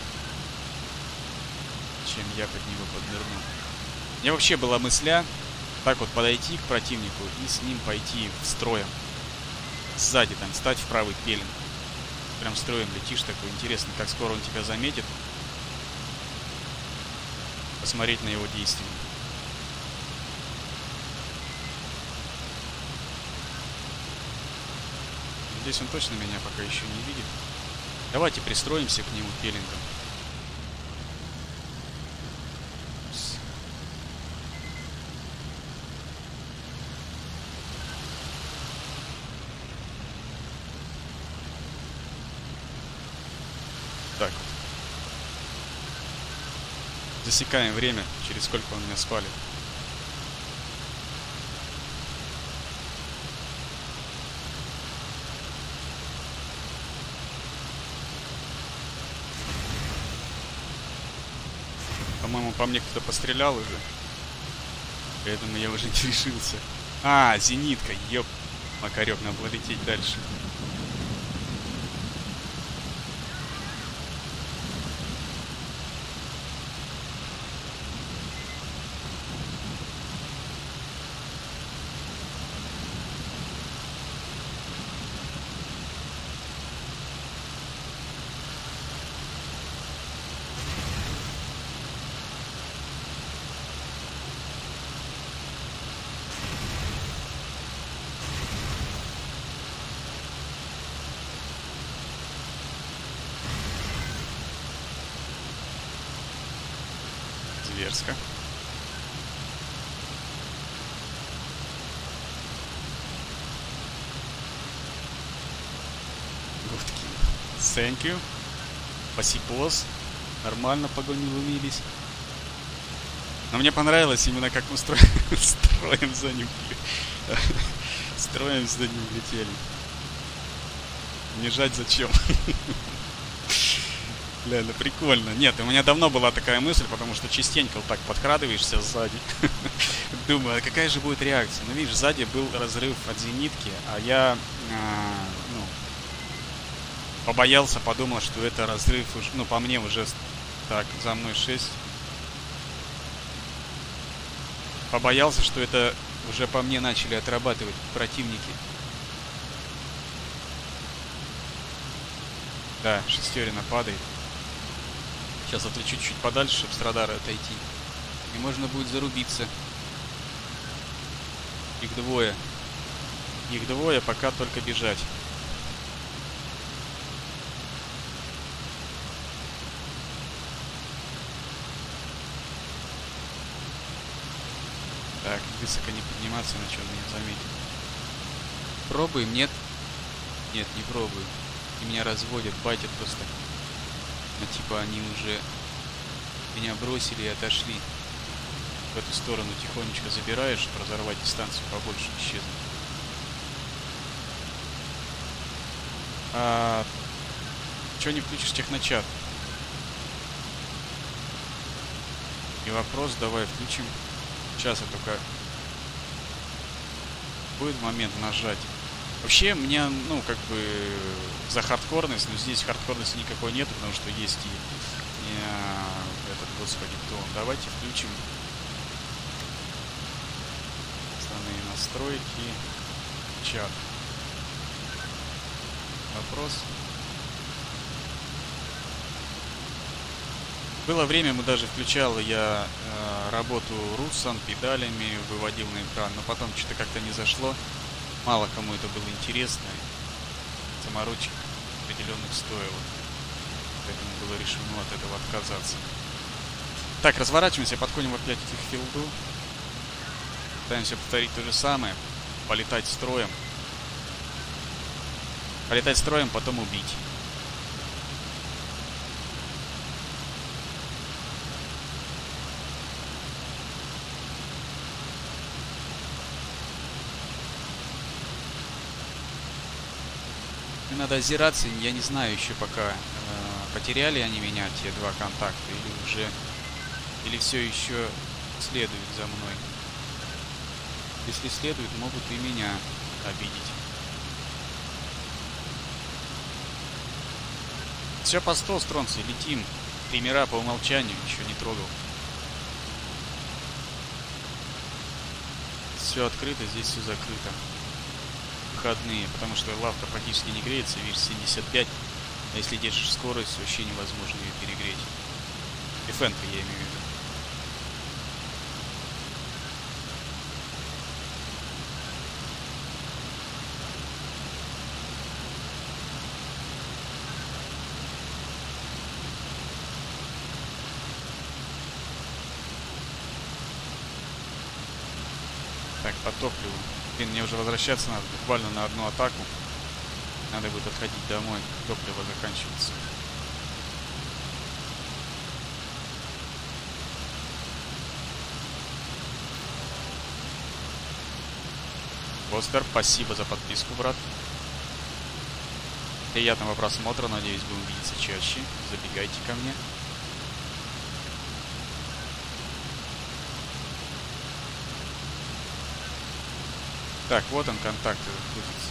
чем я под него поднырну. У меня вообще была мысля так вот подойти к противнику и с ним пойти в строем. Сзади там, стать в правый пелен. прям строем летишь такой. Интересно, как скоро он тебя заметит. Посмотреть на его действия. Здесь он точно меня пока еще не видит. Давайте пристроимся к нему пеленгом. Так вот. Засекаем время, через сколько он меня спалит. По-моему, по мне кто-то пострелял уже. Поэтому я уже не решился. А, зенитка, ёп. Макарёк, надо было лететь дальше. Зверско. Thank you. Спасибо. Нормально погонились. Но мне понравилось именно как мы строим, строим за ним. Строим за ним летели. Не жать зачем? Бля, ну прикольно. Нет, у меня давно была такая мысль, потому что частенько вот так подкрадываешься сзади. Думаю, а какая же будет реакция? Ну, видишь, сзади был разрыв от зенитки, а я, а, ну, побоялся, подумал, что это разрыв, уж, ну, по мне уже... Так, за мной шесть. Побоялся, что это уже по мне начали отрабатывать противники. Да, шестерина падает. Сейчас отлечу чуть подальше, чтобы с радара отойти. И можно будет зарубиться. Их двое. Их двое, пока только бежать. Так, высоко не подниматься, на чем меня заметит. Пробуем, нет? Нет, не пробуем. И меня разводят, байтят просто. Ну, типа они уже меня бросили и отошли. В эту сторону тихонечко забираешь, чтобы разорвать дистанцию побольше, исчезнуть. А... Чего не включишь техночат? И вопрос, давай включим. Сейчас я только... Будет момент нажать. Вообще, мне, ну, как бы, за хардкорность, но здесь хардкорности никакой нет, потому что есть и, и этот, господи, кто он. Давайте включим основные настройки, чат. Вопрос. Было время, мы даже включал я э, работу Русан, педалями, выводил на экран, но потом что-то как-то не зашло. Мало кому это было интересно. Заморочек определенных стоило. Поэтому было решено от этого отказаться. Так, разворачиваемся, подходим опять к их филду. Пытаемся повторить то же самое. Полетать строем. Полетать строем, потом убить. Надо озираться, я не знаю еще пока, э, потеряли они меня, те два контакта, или уже, или все еще следуют за мной. Если следуют, могут и меня обидеть. Все по сто, стронцы, летим. Примера по умолчанию, еще не трогал. Все открыто, здесь все закрыто. Выходные, потому что лавка практически не греется, видишь, семьдесят пять. А если держишь скорость, вообще невозможно ее перегреть. эф эн-ка я имею в виду. Так, по топливу. Блин, мне уже возвращаться надо буквально на одну атаку. Надо будет отходить домой. Топливо заканчивается. Постер, спасибо за подписку, брат. Приятного просмотра. Надеюсь, будем видеться чаще. Забегайте ко мне. Так, вот он, контакт крутится.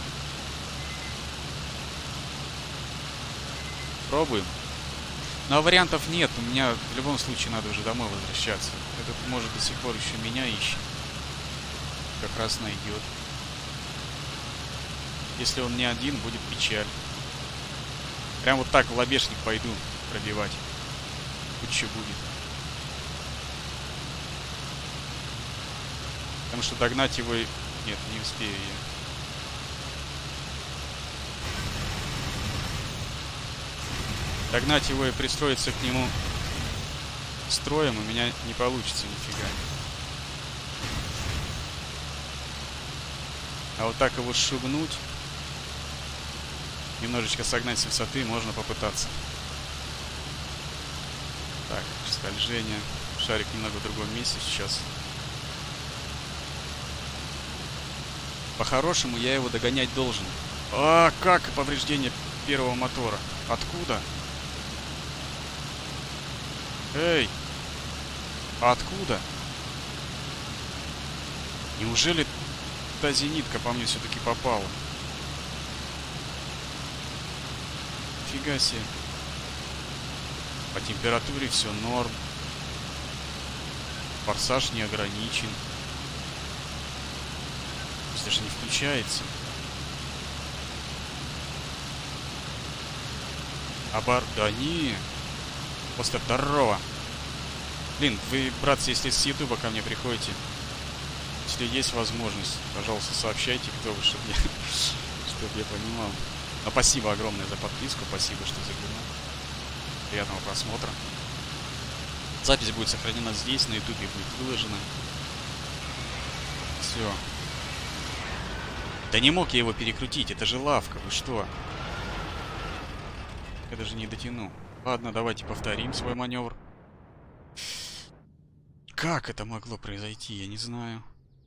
Пробуем. Но вариантов нет. У меня в любом случае надо уже домой возвращаться. Этот может до сих пор еще меня ищет. Как раз найдет. Если он не один, будет печаль. Прям вот так в лобешник пойду пробивать. Будь что будет. Потому что догнать его... Нет, не успею я. Догнать его и пристроиться к нему строем у меня не получится нифига. А вот так его шугнуть, немножечко согнать с высоты можно попытаться. Так, скольжение. Шарик немного в другом месте сейчас. По-хорошему я его догонять должен. А, как повреждение первого мотора? Откуда? Эй! А откуда? Неужели та зенитка по мне все-таки попала? Фига себе. По температуре все норм. Форсаж не ограничен. Даже не включается. Абар... Да не. Просто здорово. Блин, вы, братцы, если с ютуба ко мне приходите, если есть возможность, пожалуйста, сообщайте, кто вы, чтобы я, чтобы я понимал. Но спасибо огромное за подписку, спасибо, что заглянул. Приятного просмотра. Запись будет сохранена здесь, на ютубе будет выложена. Все. Да не мог я его перекрутить, это же лавка, вы что? Я даже не дотяну. Ладно, давайте повторим свой маневр. Как это могло произойти, я не знаю.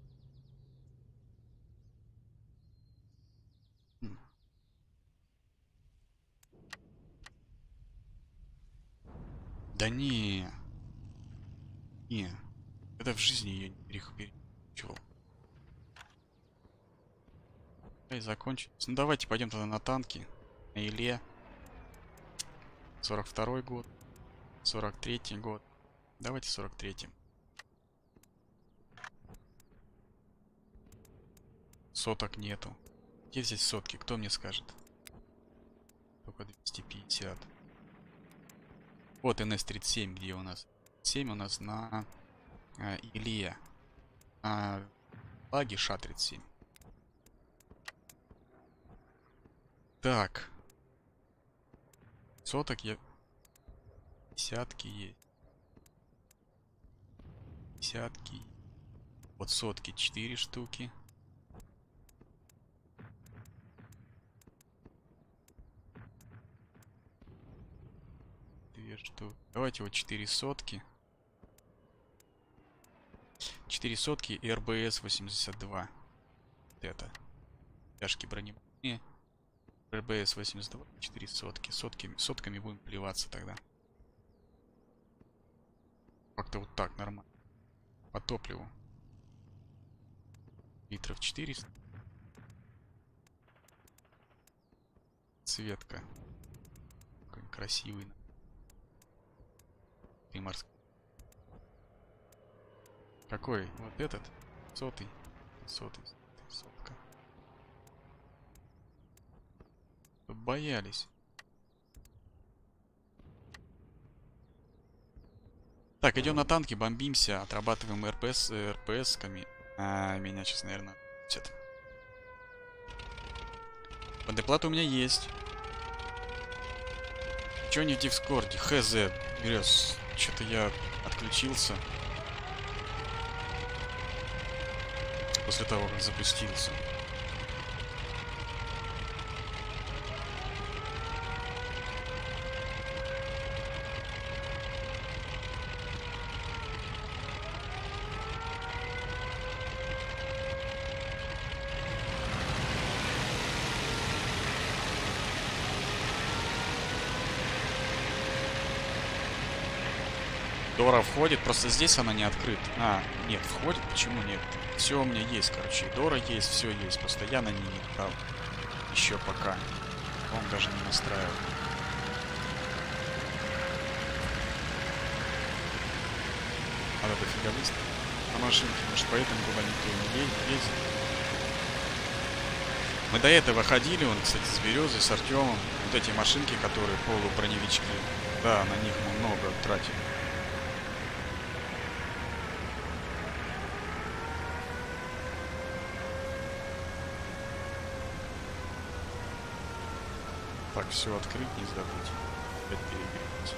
Да не. Не. Это в жизни я не перекручивал. И закончилось. Ну давайте пойдем тогда на танки. На Иле. сорок второй год. сорок третий год. Давайте сорок третий. Соток нету. Где здесь сотки? Кто мне скажет? Только двести пятьдесят. Вот эн эс тридцать семь, где у нас? семь у нас на э, Иле. А лаги ша тридцать семь. Так. Соток я... Десятки есть. Десятки. Вот сотки четыре штуки. Две штуки. Давайте вот четыре сотки. четыре сотки и эр бэ эс восемьдесят два. Вот это. Тяжкие бронебойные. эр бэ эс восемьдесят два. четыре сотки. Сотками, сотками будем плеваться тогда. Как-то вот так нормально. По топливу. Литров четыреста. Цветка. Какой красивый. Приморский. Какой? Вот этот? Сотый. Сотый. Сотка. Боялись. Так, идем на танки, бомбимся, отрабатываем РПС, РПС-ками. А, меня сейчас, наверное, тет. Подоплата у меня есть. Чё не в Дискорде? Хз, Грёз. Что-то я отключился. После того, как запустился. Дора входит, просто здесь она не открыта. А, нет, входит, почему нет? Все у меня есть, короче, и Дора есть, все есть. Просто я на ней не играл. Еще пока. Он даже не настраивал. Надо дофига быстро. На машинке, может, поэтому куда никто не ездит. Мы до этого ходили, он, кстати, с Березой, с Артемом. Вот эти машинки, которые полуброневички. Да, на них мы много тратили. Так, все открыть, не забудь. Опять перегреть.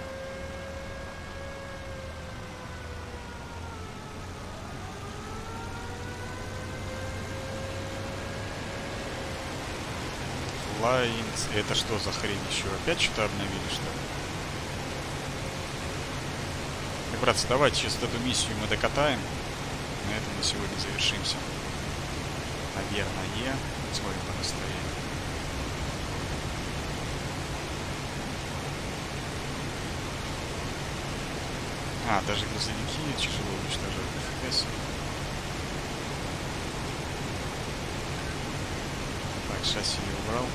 Флайнс. Это что за хрень еще? Опять что-то обновили, что ли? Так, братцы, давайте сейчас эту миссию мы докатаем. На этом мы сегодня завершимся. Наверное, смотрим по настроению. А, даже грузовики тяжело уничтожать. Нифига себе. Так, шасси я убрал.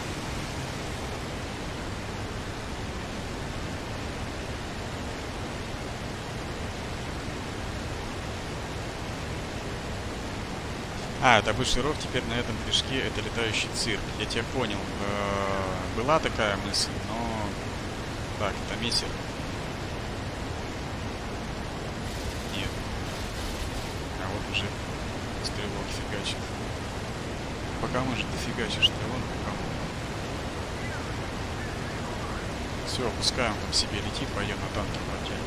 А, это бывший ров, теперь на этом движке это летающий цирк. Я тебя понял. Э-э- была такая мысль, но... Так, это мессер. Нет. А вот уже стрелок фигачит. Пока мы же дофигачишь стрелок, пока мы... Все, пускай он там себе летит, пойдем на танке протянем.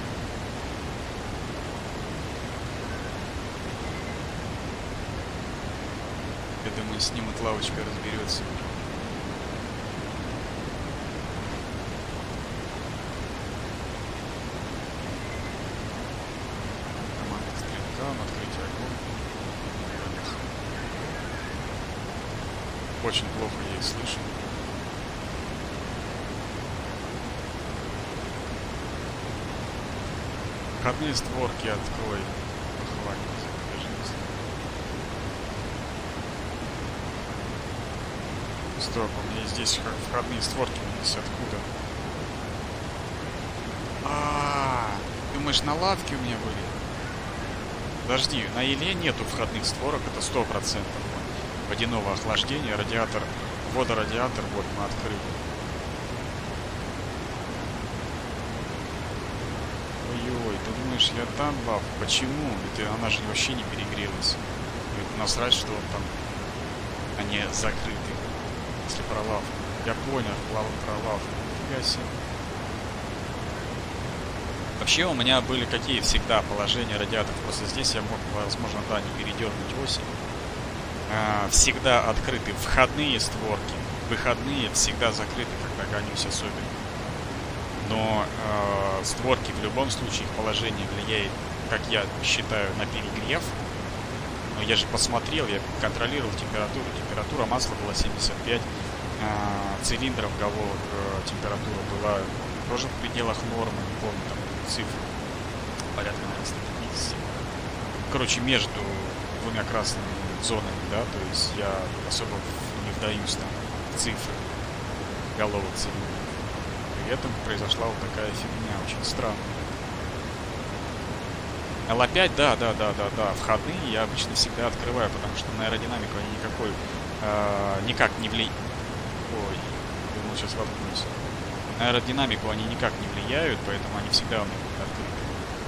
Я думаю, с ним вот лавочка разберется. Команда стрелка, открытие огонь. Очень плохо я их слышу. Входные створки открой. Хватит. Стоп, у меня здесь входные створки есть. Откуда? А, -а, -а думаешь, на лавке у меня были? Подожди, на Еле нету входных створок, это сто процентов. Водяного охлаждения, радиатор, водорадиатор, вот мы открыли. Ой-ой, ты думаешь, я там лав? Почему? Это она же вообще не перегрелась. И насрать, что он там, они закрыты. Если про лав. Я понял, лав, про лав. Нифига себе. Вообще у меня были какие всегда положения радиаторов. Просто здесь я мог, возможно, да, не передернуть осень. А, всегда открыты входные створки. Выходные всегда закрыты, когда гонюсь особенно. Но э, створки в любом случае, их положение влияет, как я считаю, на перегрев. Но я же посмотрел, я контролировал температуру. Температура масла была семьдесят пять. Э, цилиндров головок э, температура была тоже в пределах нормы. Не помню, там цифры. Порядка, наверное, сто пятьдесят. Короче, между двумя красными зонами, да, то есть я особо не вдаюсь там в цифры головок цилиндров. При этом произошла вот такая фигня, очень странная. эл пять, да, да, да, да, да, входные я обычно всегда открываю, потому что на аэродинамику они никакой, э, никак не влияют. Ой, думал, сейчас воткнусь. На аэродинамику они никак не влияют, поэтому они всегда у меня будут открыты.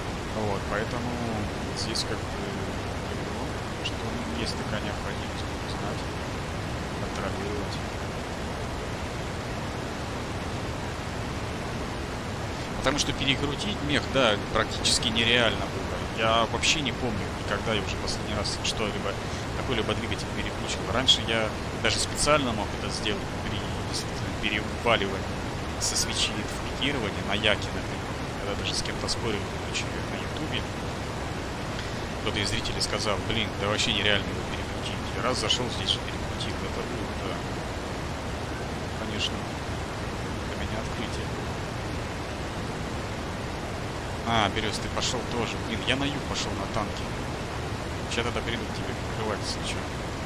Вот, поэтому здесь как бы говорю, что есть такая необходимость знать, контролировать. Потому что перекрутить мех, да, практически нереально было. Я вообще не помню, никогда я уже последний раз что-либо, какой-либо двигатель переключил. Раньше я даже специально мог это сделать при переваливании со свечи в пикирование на яке, например. Когда даже с кем-то спорил, будучи на ютубе, кто-то из зрителей сказал: блин, да вообще нереально его перекрутить. И раз зашел, здесь же перекрутил. Это было, да, конечно, для меня открытие. А, Берез, ты пошел тоже. Блин, я на юг пошел на танки. Сейчас тогда приду к тебе покрывать сначала.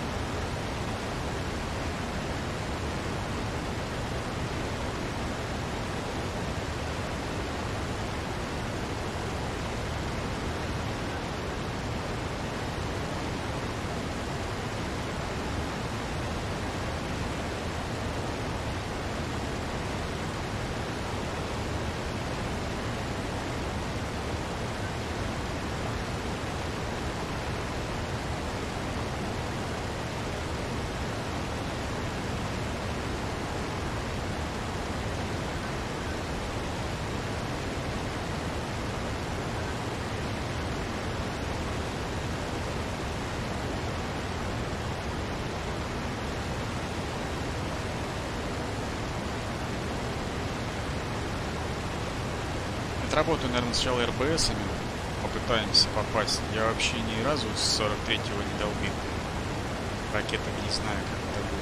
Отработаю, наверное, сначала эр бэ эсами, попытаемся попасть. Я вообще ни разу с сорок третьего не долбил ракетами, не знаю, как это будет.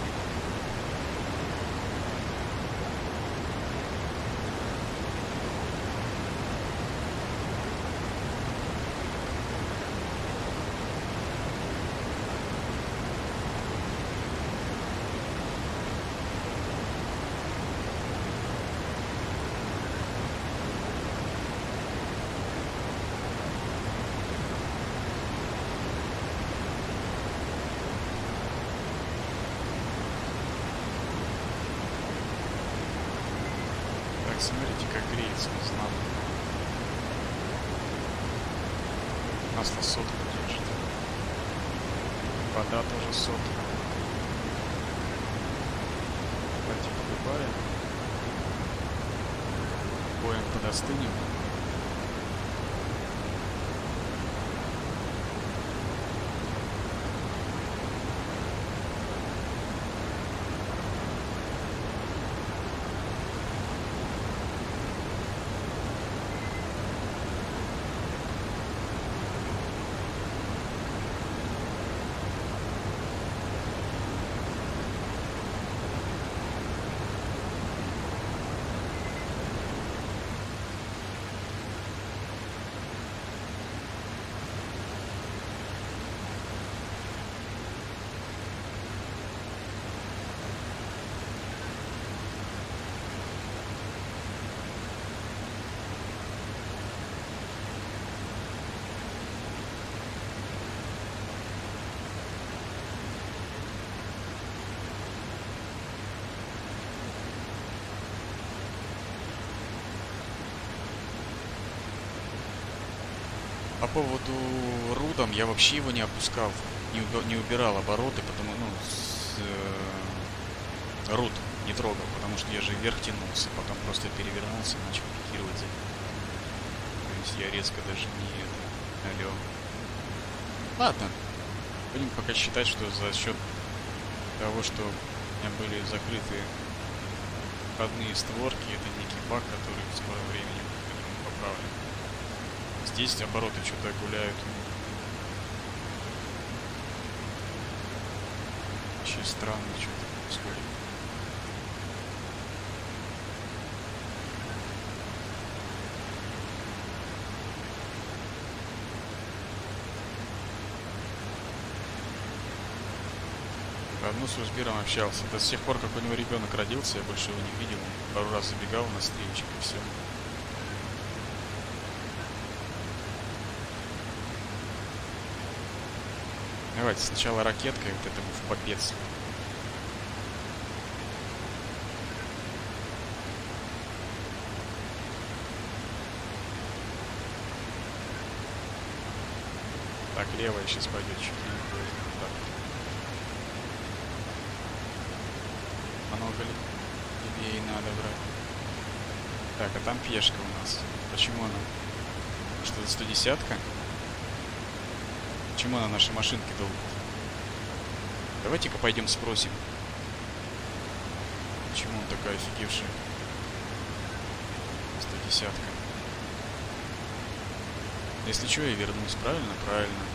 Смотрите, как греется, не знаю. Масло сотку держит. Вода тоже сотка. Давайте прибавим. Боем подостынем. По поводу рудом, я вообще его не опускал, не, уби не убирал обороты, потому, ну, с, э, руд не трогал, потому что я же вверх тянулся, потом просто перевернулся и начал пикировать за ним. То есть я резко даже не это, алло. Ладно, будем пока считать, что за счет того, что у меня были закрыты входные створки, это некий баг, который в скором времени будет поправлен. Здесь обороты что-то гуляют. Вообще странно что-то происходит. Давно с Узбиром общался. Да с тех пор, как у него ребенок родился, я больше его не видел. Пару раз забегал на стримчик и все. Давайте сначала ракеткой вот этому в попец. Левая сейчас пойдет чуть не будет. Так. Много ли? Левее надо брать. Так, а там пешка у нас. Почему она? Что это сто десятка? Почему она наши машинки долбит? Давайте-ка пойдем спросим. Почему он такая офигевшая? сто десятка. Если что, я вернусь. Правильно? Правильно.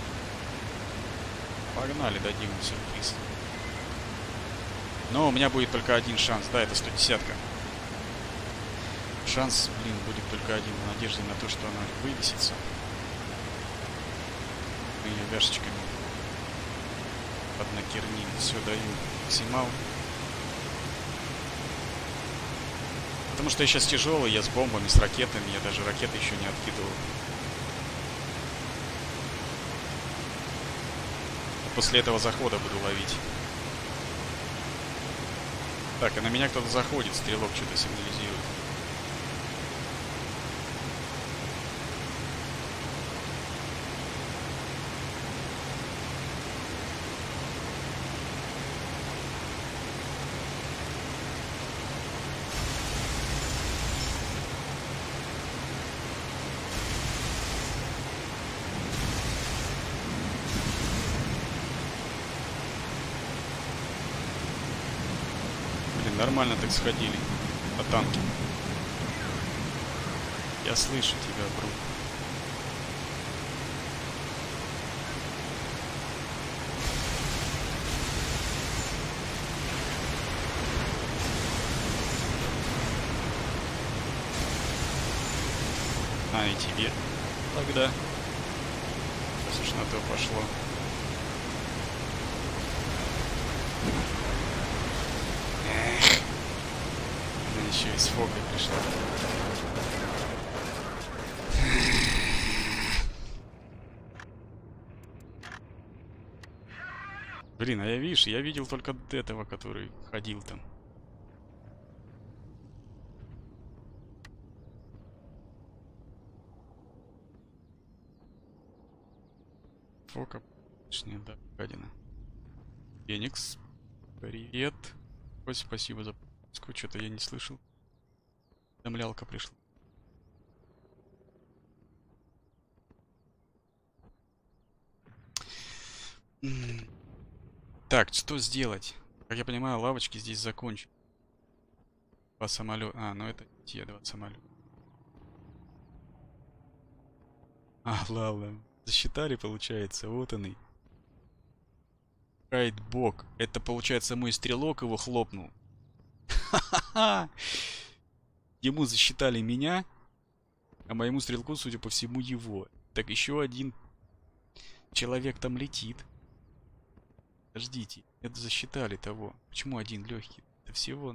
Погнали, дадим ему сюрприз. Но у меня будет только один шанс. Да, это сто десятка. Шанс, блин, будет только один. В надежде на то, что она вывесится. Мы ее вяжечками поднакерним. Все, даю максимал. Потому что я сейчас тяжелый, я с бомбами, с ракетами. Я даже ракеты еще не откидывал. После этого захода буду ловить. Так, и на меня кто-то заходит. Стрелок что-то сигнализирует. Нормально так сходили по танке. Я слышу тебя, бро. А, и тебе тогда. Сейчас уж на то пошло. Еще из фога пришла. Блин, а я, видишь, я видел только этого, который ходил там. Фока, точнее, да, гадина. Феникс, привет. Ой, спасибо за подсказку, что-то я не слышал. Домлялка пришла. Так, что сделать? Как я понимаю, лавочки здесь закончены. Два самолета. А, ну это те два самолета. А, ладно. Засчитали, получается. Вот он и. Райдбок. Это, получается, мой стрелок его хлопнул. Ха-ха-ха! Ему засчитали меня, а моему стрелку, судя по всему, его. Так, еще один человек там летит. Подождите, это засчитали того. Почему один легкий? Это всего...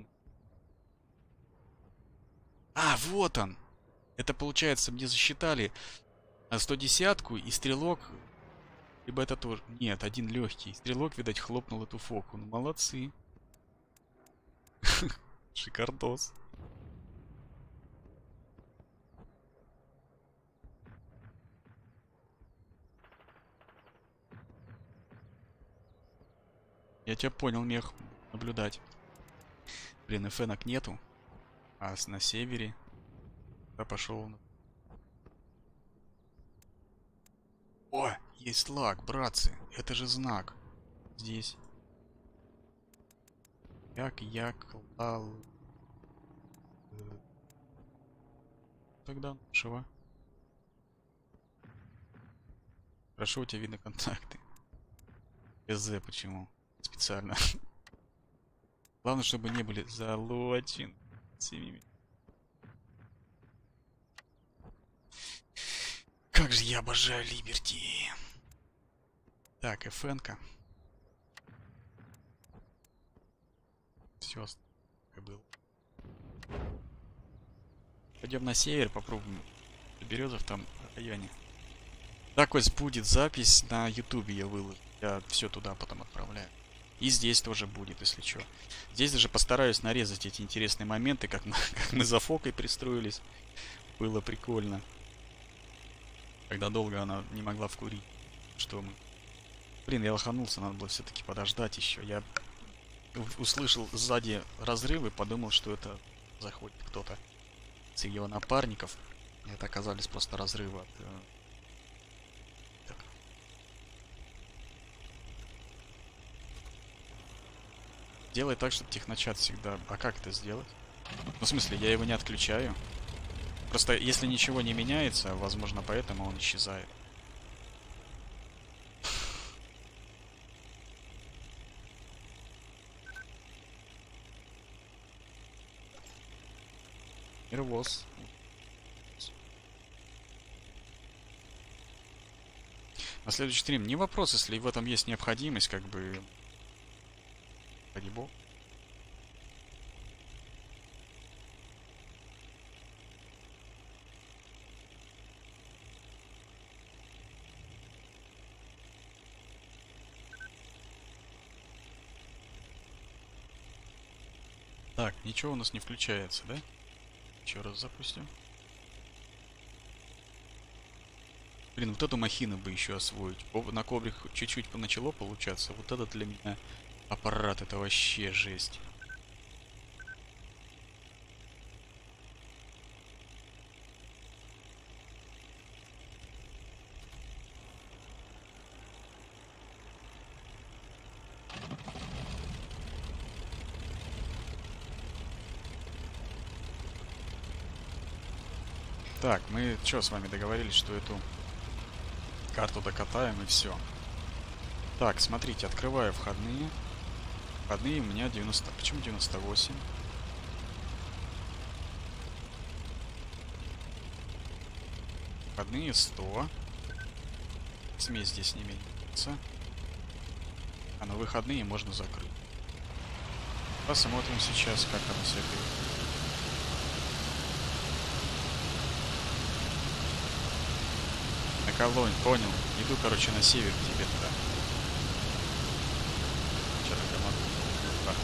А, вот он! Это, получается, мне засчитали сто десятку и стрелок... Либо это тоже... Нет, один легкий. Стрелок, видать, хлопнул эту фоку. Ну, молодцы. Шикардос. Я тебя понял, мех. Наблюдать. Блин, эфенок нету. А на севере. Да, пошел. О, есть лаг, братцы. Это же знак. Здесь. Як, як, лал. Тогда нашего. Хорошо, у тебя видно контакты. СЗ почему? Специально. Главное, чтобы не были залочены. Как же я обожаю Либерти. Так, эфенка. Все, как было. Пойдем на север, попробуем. Березов там в районе. Так вот будет запись на ютубе, я выложу. Я все туда потом отправляю. И здесь тоже будет, если что. Здесь даже постараюсь нарезать эти интересные моменты, как мы, как мы за фокой пристроились. Было прикольно. Когда долго она не могла вкурить. Что мы? Блин, я лоханулся, надо было все-таки подождать еще. Я услышал сзади разрывы, подумал, что это заходит кто-то с его напарников. Это оказались просто разрывы от... э, Так. Делай так, чтобы техночат всегда... А как это сделать? Ну, в смысле, я его не отключаю. Просто если ничего не меняется, возможно, поэтому он исчезает. Ирвоз. На следующий стрим не вопрос, если в этом есть необходимость, как бы... Ради бога. Так, ничего у нас не включается, да? Еще раз запустим. Блин, вот эту махину бы еще освоить. На кобре чуть-чуть начало получаться. Вот это для меня аппарат, это вообще жесть. Так, мы что с вами договорились, что эту карту докатаем и все. Так, смотрите, открываю входные. Входные у меня девяносто... Почему девяносто восемь? Входные сто. Смесь здесь не меняется. А на выходные можно закрыть. Посмотрим сейчас, как оно себя ведет. На колонь, понял. Иду, короче, на север к тебе туда. Что я могу? А.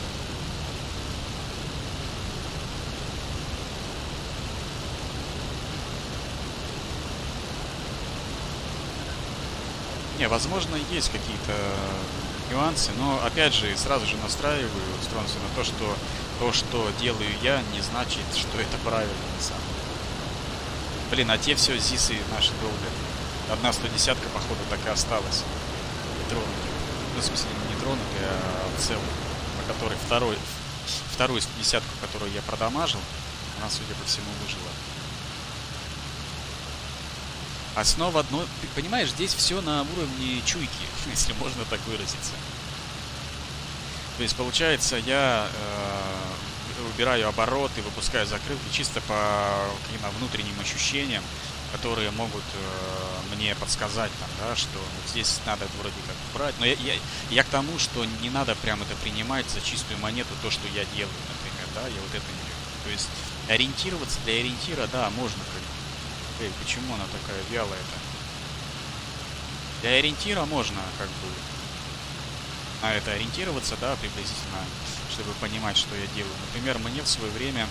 Не, возможно, есть какие-то нюансы, но опять же, сразу же настраиваю устройство на то, что то, что делаю я, не значит, что это правильно на самом деле. Блин, а те все зисы наши долго. Одна сто десятка, походу, так и осталась. Не тронутая. Ну, в смысле, не тронутая, а в целом. По которой второй, вторую сто десятку, которую я продамажил, она, судя по всему, выжила. Основа одной... Ты понимаешь, здесь все на уровне чуйки, если можно так выразиться. То есть, получается, я э, выбираю обороты, выпускаю закрылки чисто по каким-то внутренним ощущениям, которые могут э, мне подсказать, там, да, что вот здесь надо вроде как брать. Но я, я, я к тому, что не надо прям это принимать за чистую монету, то, что я делаю, например, да, я вот это не люблю. То есть ориентироваться для ориентира, да, можно как бы. Эй, почему она такая вялая-то? Для ориентира можно как бы на это ориентироваться, да, приблизительно, чтобы понимать, что я делаю. Например, мне в свое время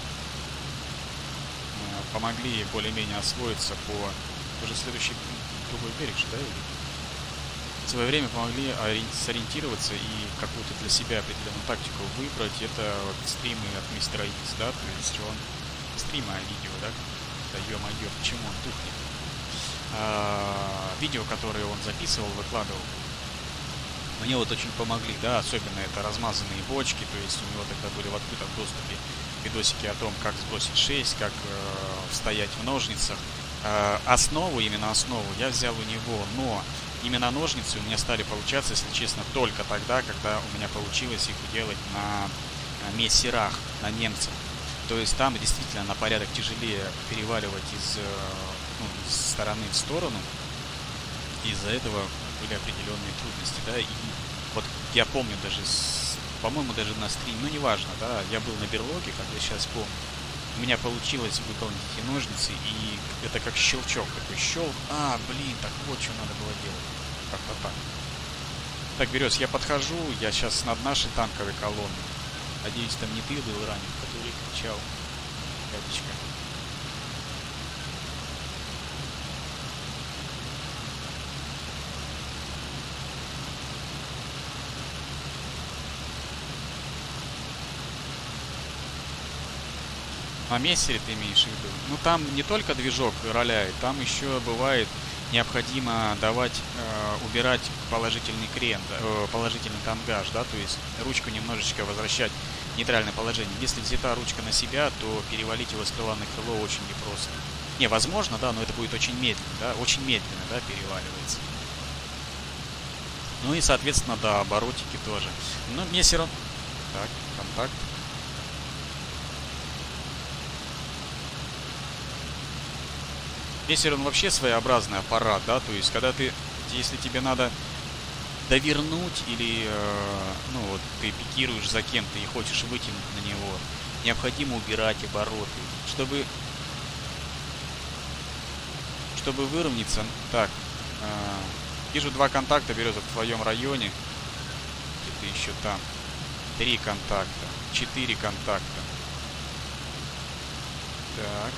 помогли более-менее освоиться по... Уже следующий другой берег же, да, или? В свое время помогли сориентироваться и какую-то для себя определенную тактику выбрать. Это вот стримы от мистера Икс, да, то есть он... Стримы, а видео, да? Да ё-моё, почему он тухнет? А, видео, которые он записывал, выкладывал, мне вот очень помогли, да, особенно это размазанные бочки, то есть у него тогда были в открытом доступе видосики о том, как сбросить шесть, как э, стоять в ножницах. Э, основу, именно основу я взял у него, но именно ножницы у меня стали получаться, если честно, только тогда, когда у меня получилось их делать на, на мессерах, на немцах. То есть там действительно на порядок тяжелее переваливать из, э, ну, из стороны в сторону. Из-за этого были определенные трудности, да, и вот я помню даже, по-моему, даже на стриме, ну, неважно, да, я был на берлоге, как я сейчас помню, у меня получилось выполнить эти ножницы, и это как щелчок такой, щелк, а, блин, так вот, что надо было делать, как-то так. Так, Берез, я подхожу, я сейчас над нашей танковой колонной, надеюсь, там не ты был ранен, который кричал, дядечка. На мессере ты имеешь в виду? Ну там не только движок роляет, там еще бывает необходимо давать, э, убирать положительный крен, да, э, положительный тангаж, да, то есть ручку немножечко возвращать в нейтральное положение. Если взята ручка на себя, то перевалить его с крыла на крыло очень непросто. Не, возможно, да, но это будет очень медленно, да, очень медленно, да, переваливается. Ну и, соответственно, да, оборотики тоже. Ну, мессер он... Так, контакт. Мессер он вообще своеобразный аппарат, да, то есть когда ты, если тебе надо довернуть или, э, ну вот, ты пикируешь за кем-то и хочешь вытянуть на него, необходимо убирать обороты, чтобы, чтобы выровняться. Так, э, вижу два контакта, Береза, в твоем районе, где-то еще там, три контакта, четыре контакта. Так.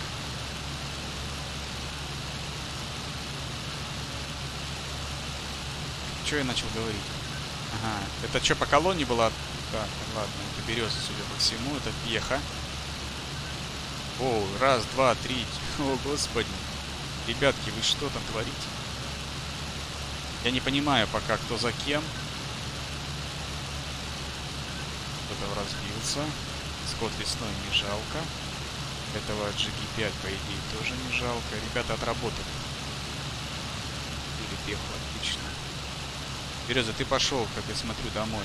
Что я начал говорить? Ага, это что, по колонне была? Так, ладно, это Береза, судя по всему, это Пеха. О, раз, два, три. О, господи. Ребятки, вы что там творите? Я не понимаю пока, кто за кем. Кто-то разбился. Скот лесной не жалко. Этого джи пи пять, по идее, тоже не жалко. Ребята отработали. Или Пеху, отлично. Береза, ты пошел, как я смотрю, домой.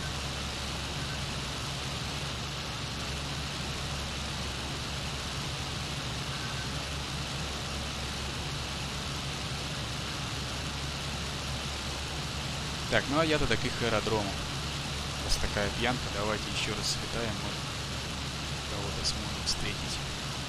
Так, ну а я тогда к их аэродрому. Раз такая пьянка, давайте еще раз слетаем, может, кого-то сможем встретить.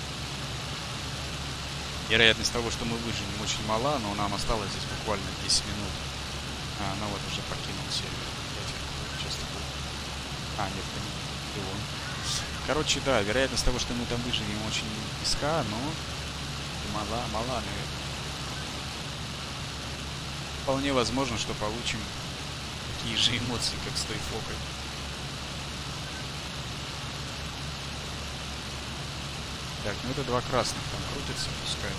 Вероятность того, что мы выживем, очень мала, но нам осталось здесь буквально десять минут. А, ну вот уже покинул сервер. Часто был. А, нет, это не он. Короче, да, вероятность того, что мы там выживем, очень низка, но мала, мала, наверное. Вполне возможно, что получим такие же эмоции, как с той фокой. Так, ну это два красных там крутятся, пускай.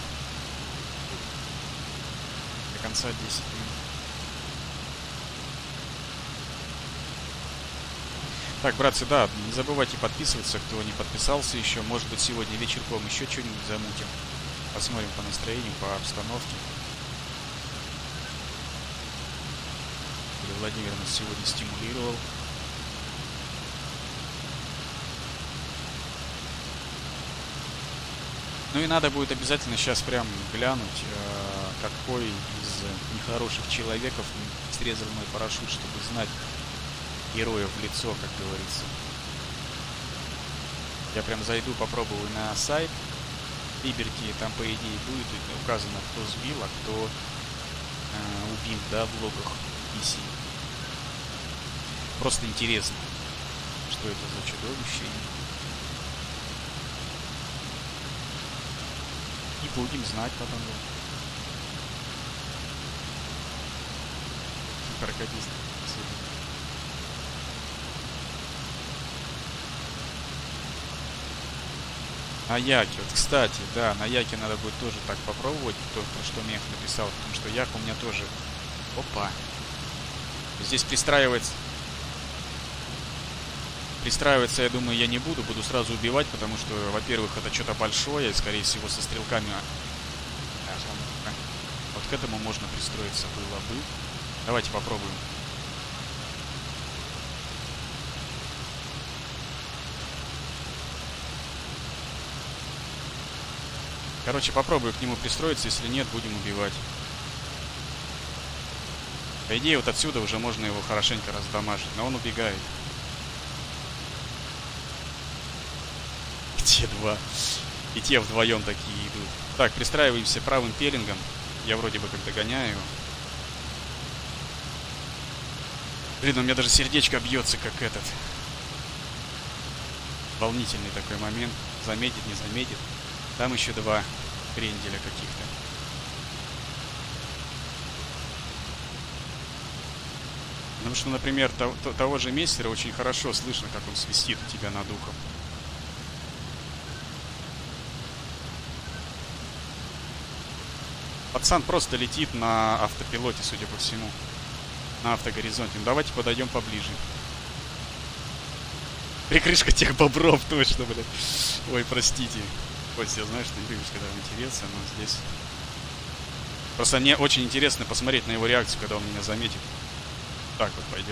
До конца десять минут. Так, братцы, да, не забывайте подписываться, кто не подписался еще. Может быть, сегодня вечерком еще что-нибудь замутим. Посмотрим по настроению, по обстановке. Владимир нас сегодня стимулировал. Ну и надо будет обязательно сейчас прям глянуть, какой из нехороших человеков срезал мой парашют, чтобы знать героев в лицо, как говорится. Я прям зайду, попробую на сайт Liberty, там по идее будет указано, кто сбил, а кто э, убил, да, в логах пи си. Просто интересно, что это за чудовище. И будем знать потом. Паракодист. На Яке, вот, кстати, да, на Яке надо будет тоже так попробовать, то, что Мех написал, потому что Як у меня тоже... Опа! Здесь пристраивается... Пристраиваться, я думаю, я не буду, буду сразу убивать, потому что, во-первых, это что-то большое, скорее всего, со стрелками. Вот к этому можно пристроиться было бы. Давайте попробуем. Короче, попробую к нему пристроиться, если нет, будем убивать. По идее, вот отсюда уже можно его хорошенько раздамажить, но он убегает. Те два. И те вдвоем такие идут. Так, пристраиваемся правым пелингом. Я вроде бы как догоняю его. Блин, у меня даже сердечко бьется, как этот. Волнительный такой момент. Заметит, не заметит. Там еще два кренделя каких-то. Потому что, например, того, того же мессера очень хорошо слышно, как он свистит у тебя над ухом. Пацан просто летит на автопилоте, судя по всему. На автогоризонте. Ну, давайте подойдем поближе. Прикрышка тех бобров, точно, блядь. Ой, простите. Хоть я знаю, что не любишь, когда вам интересно, но здесь... Просто мне очень интересно посмотреть на его реакцию, когда он меня заметит. Так вот, пойдем.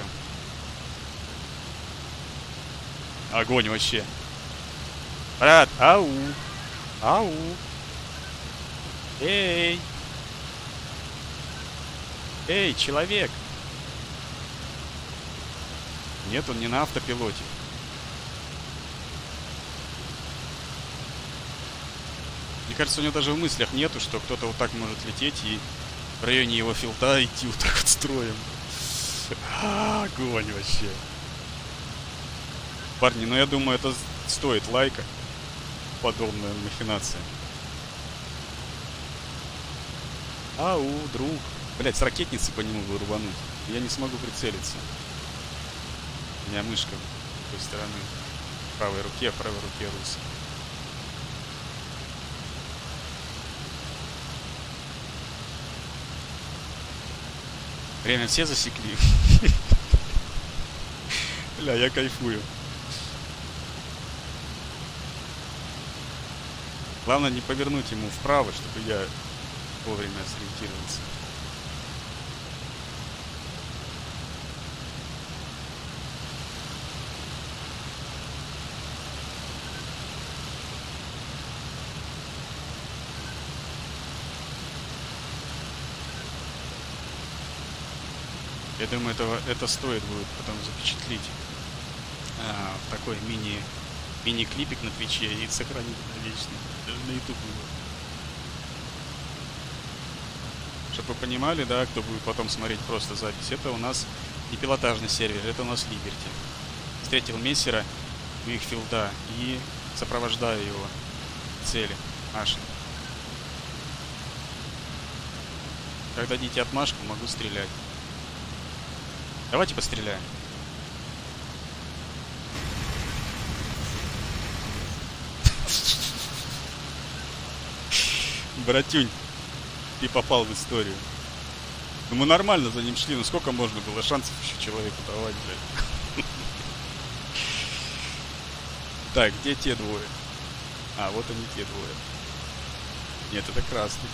Огонь вообще. Брат, ау. Ау. Эй. Эй, человек. Нет, он не на автопилоте. Мне кажется, у него даже в мыслях нету, что кто-то вот так может лететь и в районе его филда идти вот так вот строем. А, огонь вообще. Парни, ну я думаю, это стоит лайка. Подобная махинация. Ау, друг. Блять, с ракетницы по нему бы рубануть. Я не смогу прицелиться. У меня мышка с той стороны. В правой руке, в правой руке рус. Время все засекли. Бля, я кайфую. Главное не повернуть ему вправо, чтобы я вовремя сориентировался. Я думаю, этого, это стоит будет потом запечатлить а, в такой мини, мини-клипик на Твиче и сохранить навечно. Даже на YouTube его. Чтобы вы понимали, да, кто будет потом смотреть просто запись. Это у нас не пилотажный сервер, это у нас Liberty. Встретил мессера у их филда и сопровождаю его к цели нашей. Когда дадите отмашку, могу стрелять. Давайте постреляем. Братюнь, ты попал в историю. Ну мы нормально за ним шли, ну сколько можно было шансов еще человеку давать, блядь. Так, где те двое? А, вот они те двое. Нет, это красный.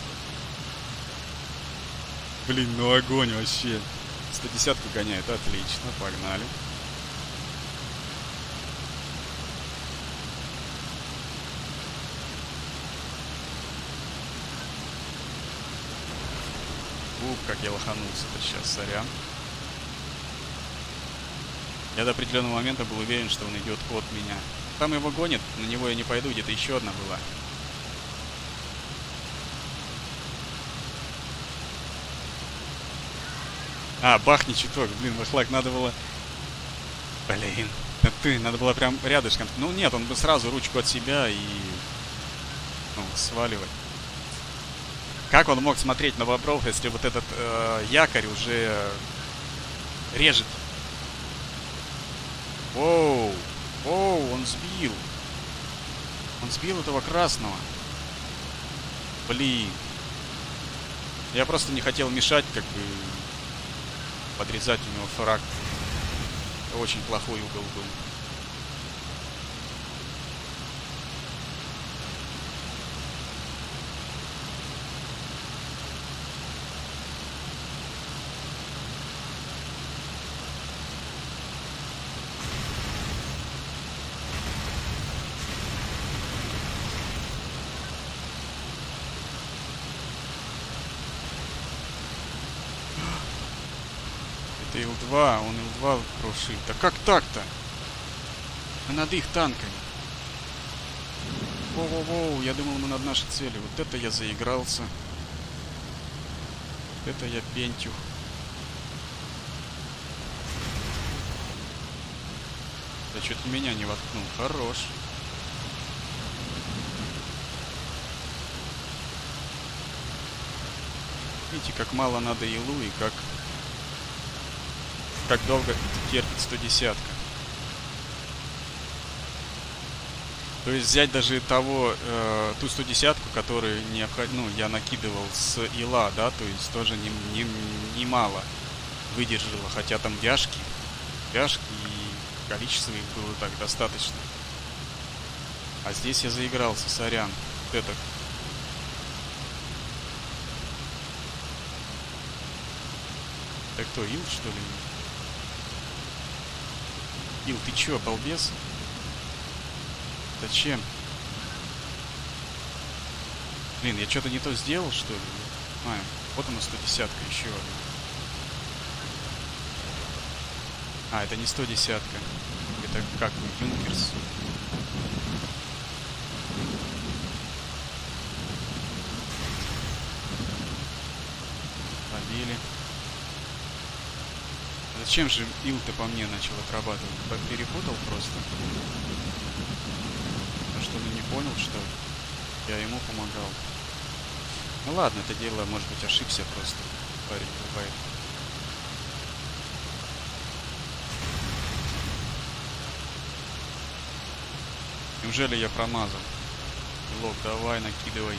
Блин, ну огонь вообще. сто десятку гоняет, отлично, погнали. Ух, как я лоханулся-то сейчас, сорян. Я до определенного момента был уверен, что он идет от меня. Там его гонит, на него я не пойду, где-то еще одна была. А, бахни чуток, блин, Вахлак, надо было... Блин, да ты, надо было прям рядышком. Ну нет, он бы сразу ручку от себя и... Ну, сваливать. Как он мог смотреть на бобров, если вот этот э, якорь уже режет? Воу, воу, он сбил. Он сбил этого красного. Блин. Я просто не хотел мешать, как бы... Подрезать у него фраг. Очень плохой угол был. Это ил два, он ил два крушит. Да как так-то? Мы над их танками. Воу-воу-воу, я думал, мы над нашей целью. Вот это я заигрался. Вот это я пентюх. Да что-то меня не воткнул. Хорош. Видите, как мало надо илу и как... Как долго терпит сто десятка. То есть взять даже того, э, ту сто десятку, которую необход... ну, я накидывал с ила, да, то есть тоже не, не, не мало выдержала, хотя там вяжки, вяжки и количество их было так достаточно. А здесь я заигрался, сорян. Вот это. Это кто, Ил, что ли? Ил, ты чё, балбес? Зачем? Блин, я что-то не то сделал, что ли? А, вот она сто десятка, еще одна. А, это не сто десятка. Это как вы, Юнкерс. Побили. Зачем же Ил-то по мне начал отрабатывать? Перепутал просто. А что, он не понял, что ли? Я ему помогал. Ну ладно, это дело, может быть, ошибся просто. Парень бывает. Неужели я промазал? Лок, давай, накидывай.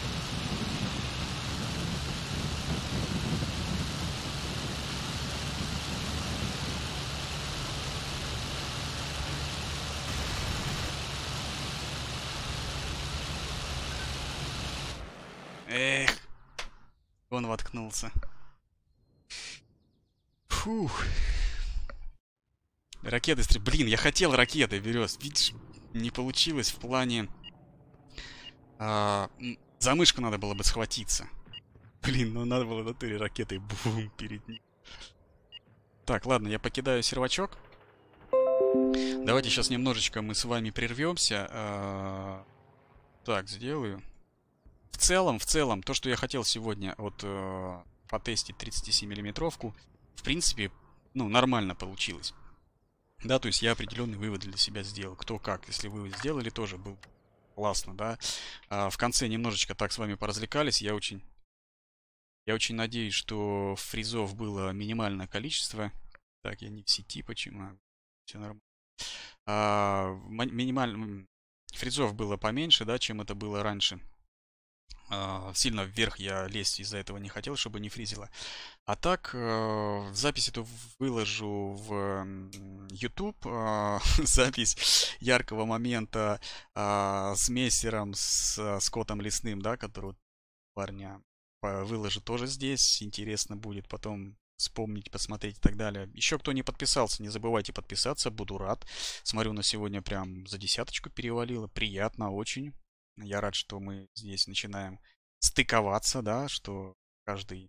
Эх, он воткнулся. Фух. Ракеты стрель. Блин, я хотел ракеты, берез. Видишь, не получилось в плане... А, за мышку надо было бы схватиться. Блин, ну надо было на три ракеты. Бум, перед ним. Так, ладно, я покидаю сервачок. Давайте сейчас немножечко мы с вами прервемся. А, так, сделаю. В целом, в целом, то, что я хотел сегодня вот э, потестить тридцать семь миллиметровку, в принципе, ну, нормально получилось. Да, то есть я определенный вывод для себя сделал. Кто как, если вы сделали, тоже был классно, да. А в конце немножечко так с вами поразвлекались. Я очень, я очень надеюсь, что фризов было минимальное количество. Так, я не в сети, почему? Все нормально. А, минимально... Фризов было поменьше, да, чем это было раньше. Сильно вверх я лезть из-за этого не хотел, чтобы не фризило. А так, э, запись эту выложу в YouTube. Э, запись яркого момента э, с Мессером, с Скоттом Лесным, да, который парня выложу тоже здесь. Интересно будет потом вспомнить, посмотреть и так далее. Еще кто не подписался, не забывайте подписаться, буду рад. Смотрю, на сегодня прям за десяточку перевалило. Приятно очень. Я рад, что мы здесь начинаем стыковаться, да, что каждый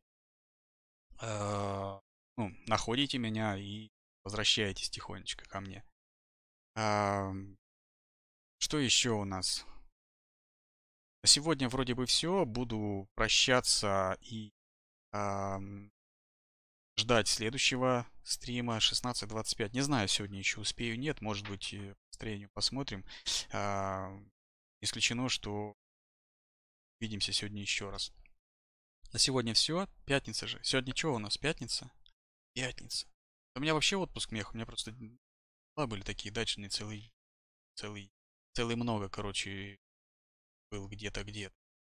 э, ну, находите меня и возвращаетесь тихонечко ко мне. А, что еще у нас? На сегодня вроде бы все. Буду прощаться и а, ждать следующего стрима шестнадцать двадцать пять. Не знаю, сегодня еще успею, нет. Может быть, по настроению посмотрим. А, исключено, что увидимся сегодня еще раз. На сегодня все. Пятница же. Сегодня что у нас? Пятница? Пятница. У меня вообще отпуск мех. У меня просто дела были такие дачные целый, целый, целый много, короче, был где-то, где-то.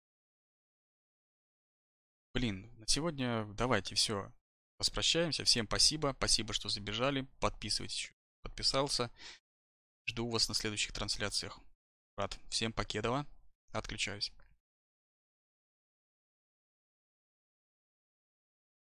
Блин, на сегодня давайте все. Распрощаемся. Всем спасибо. Спасибо, что забежали. Подписывайтесь, подписался. Жду вас на следующих трансляциях. Рад. Всем покедова. Отключаюсь.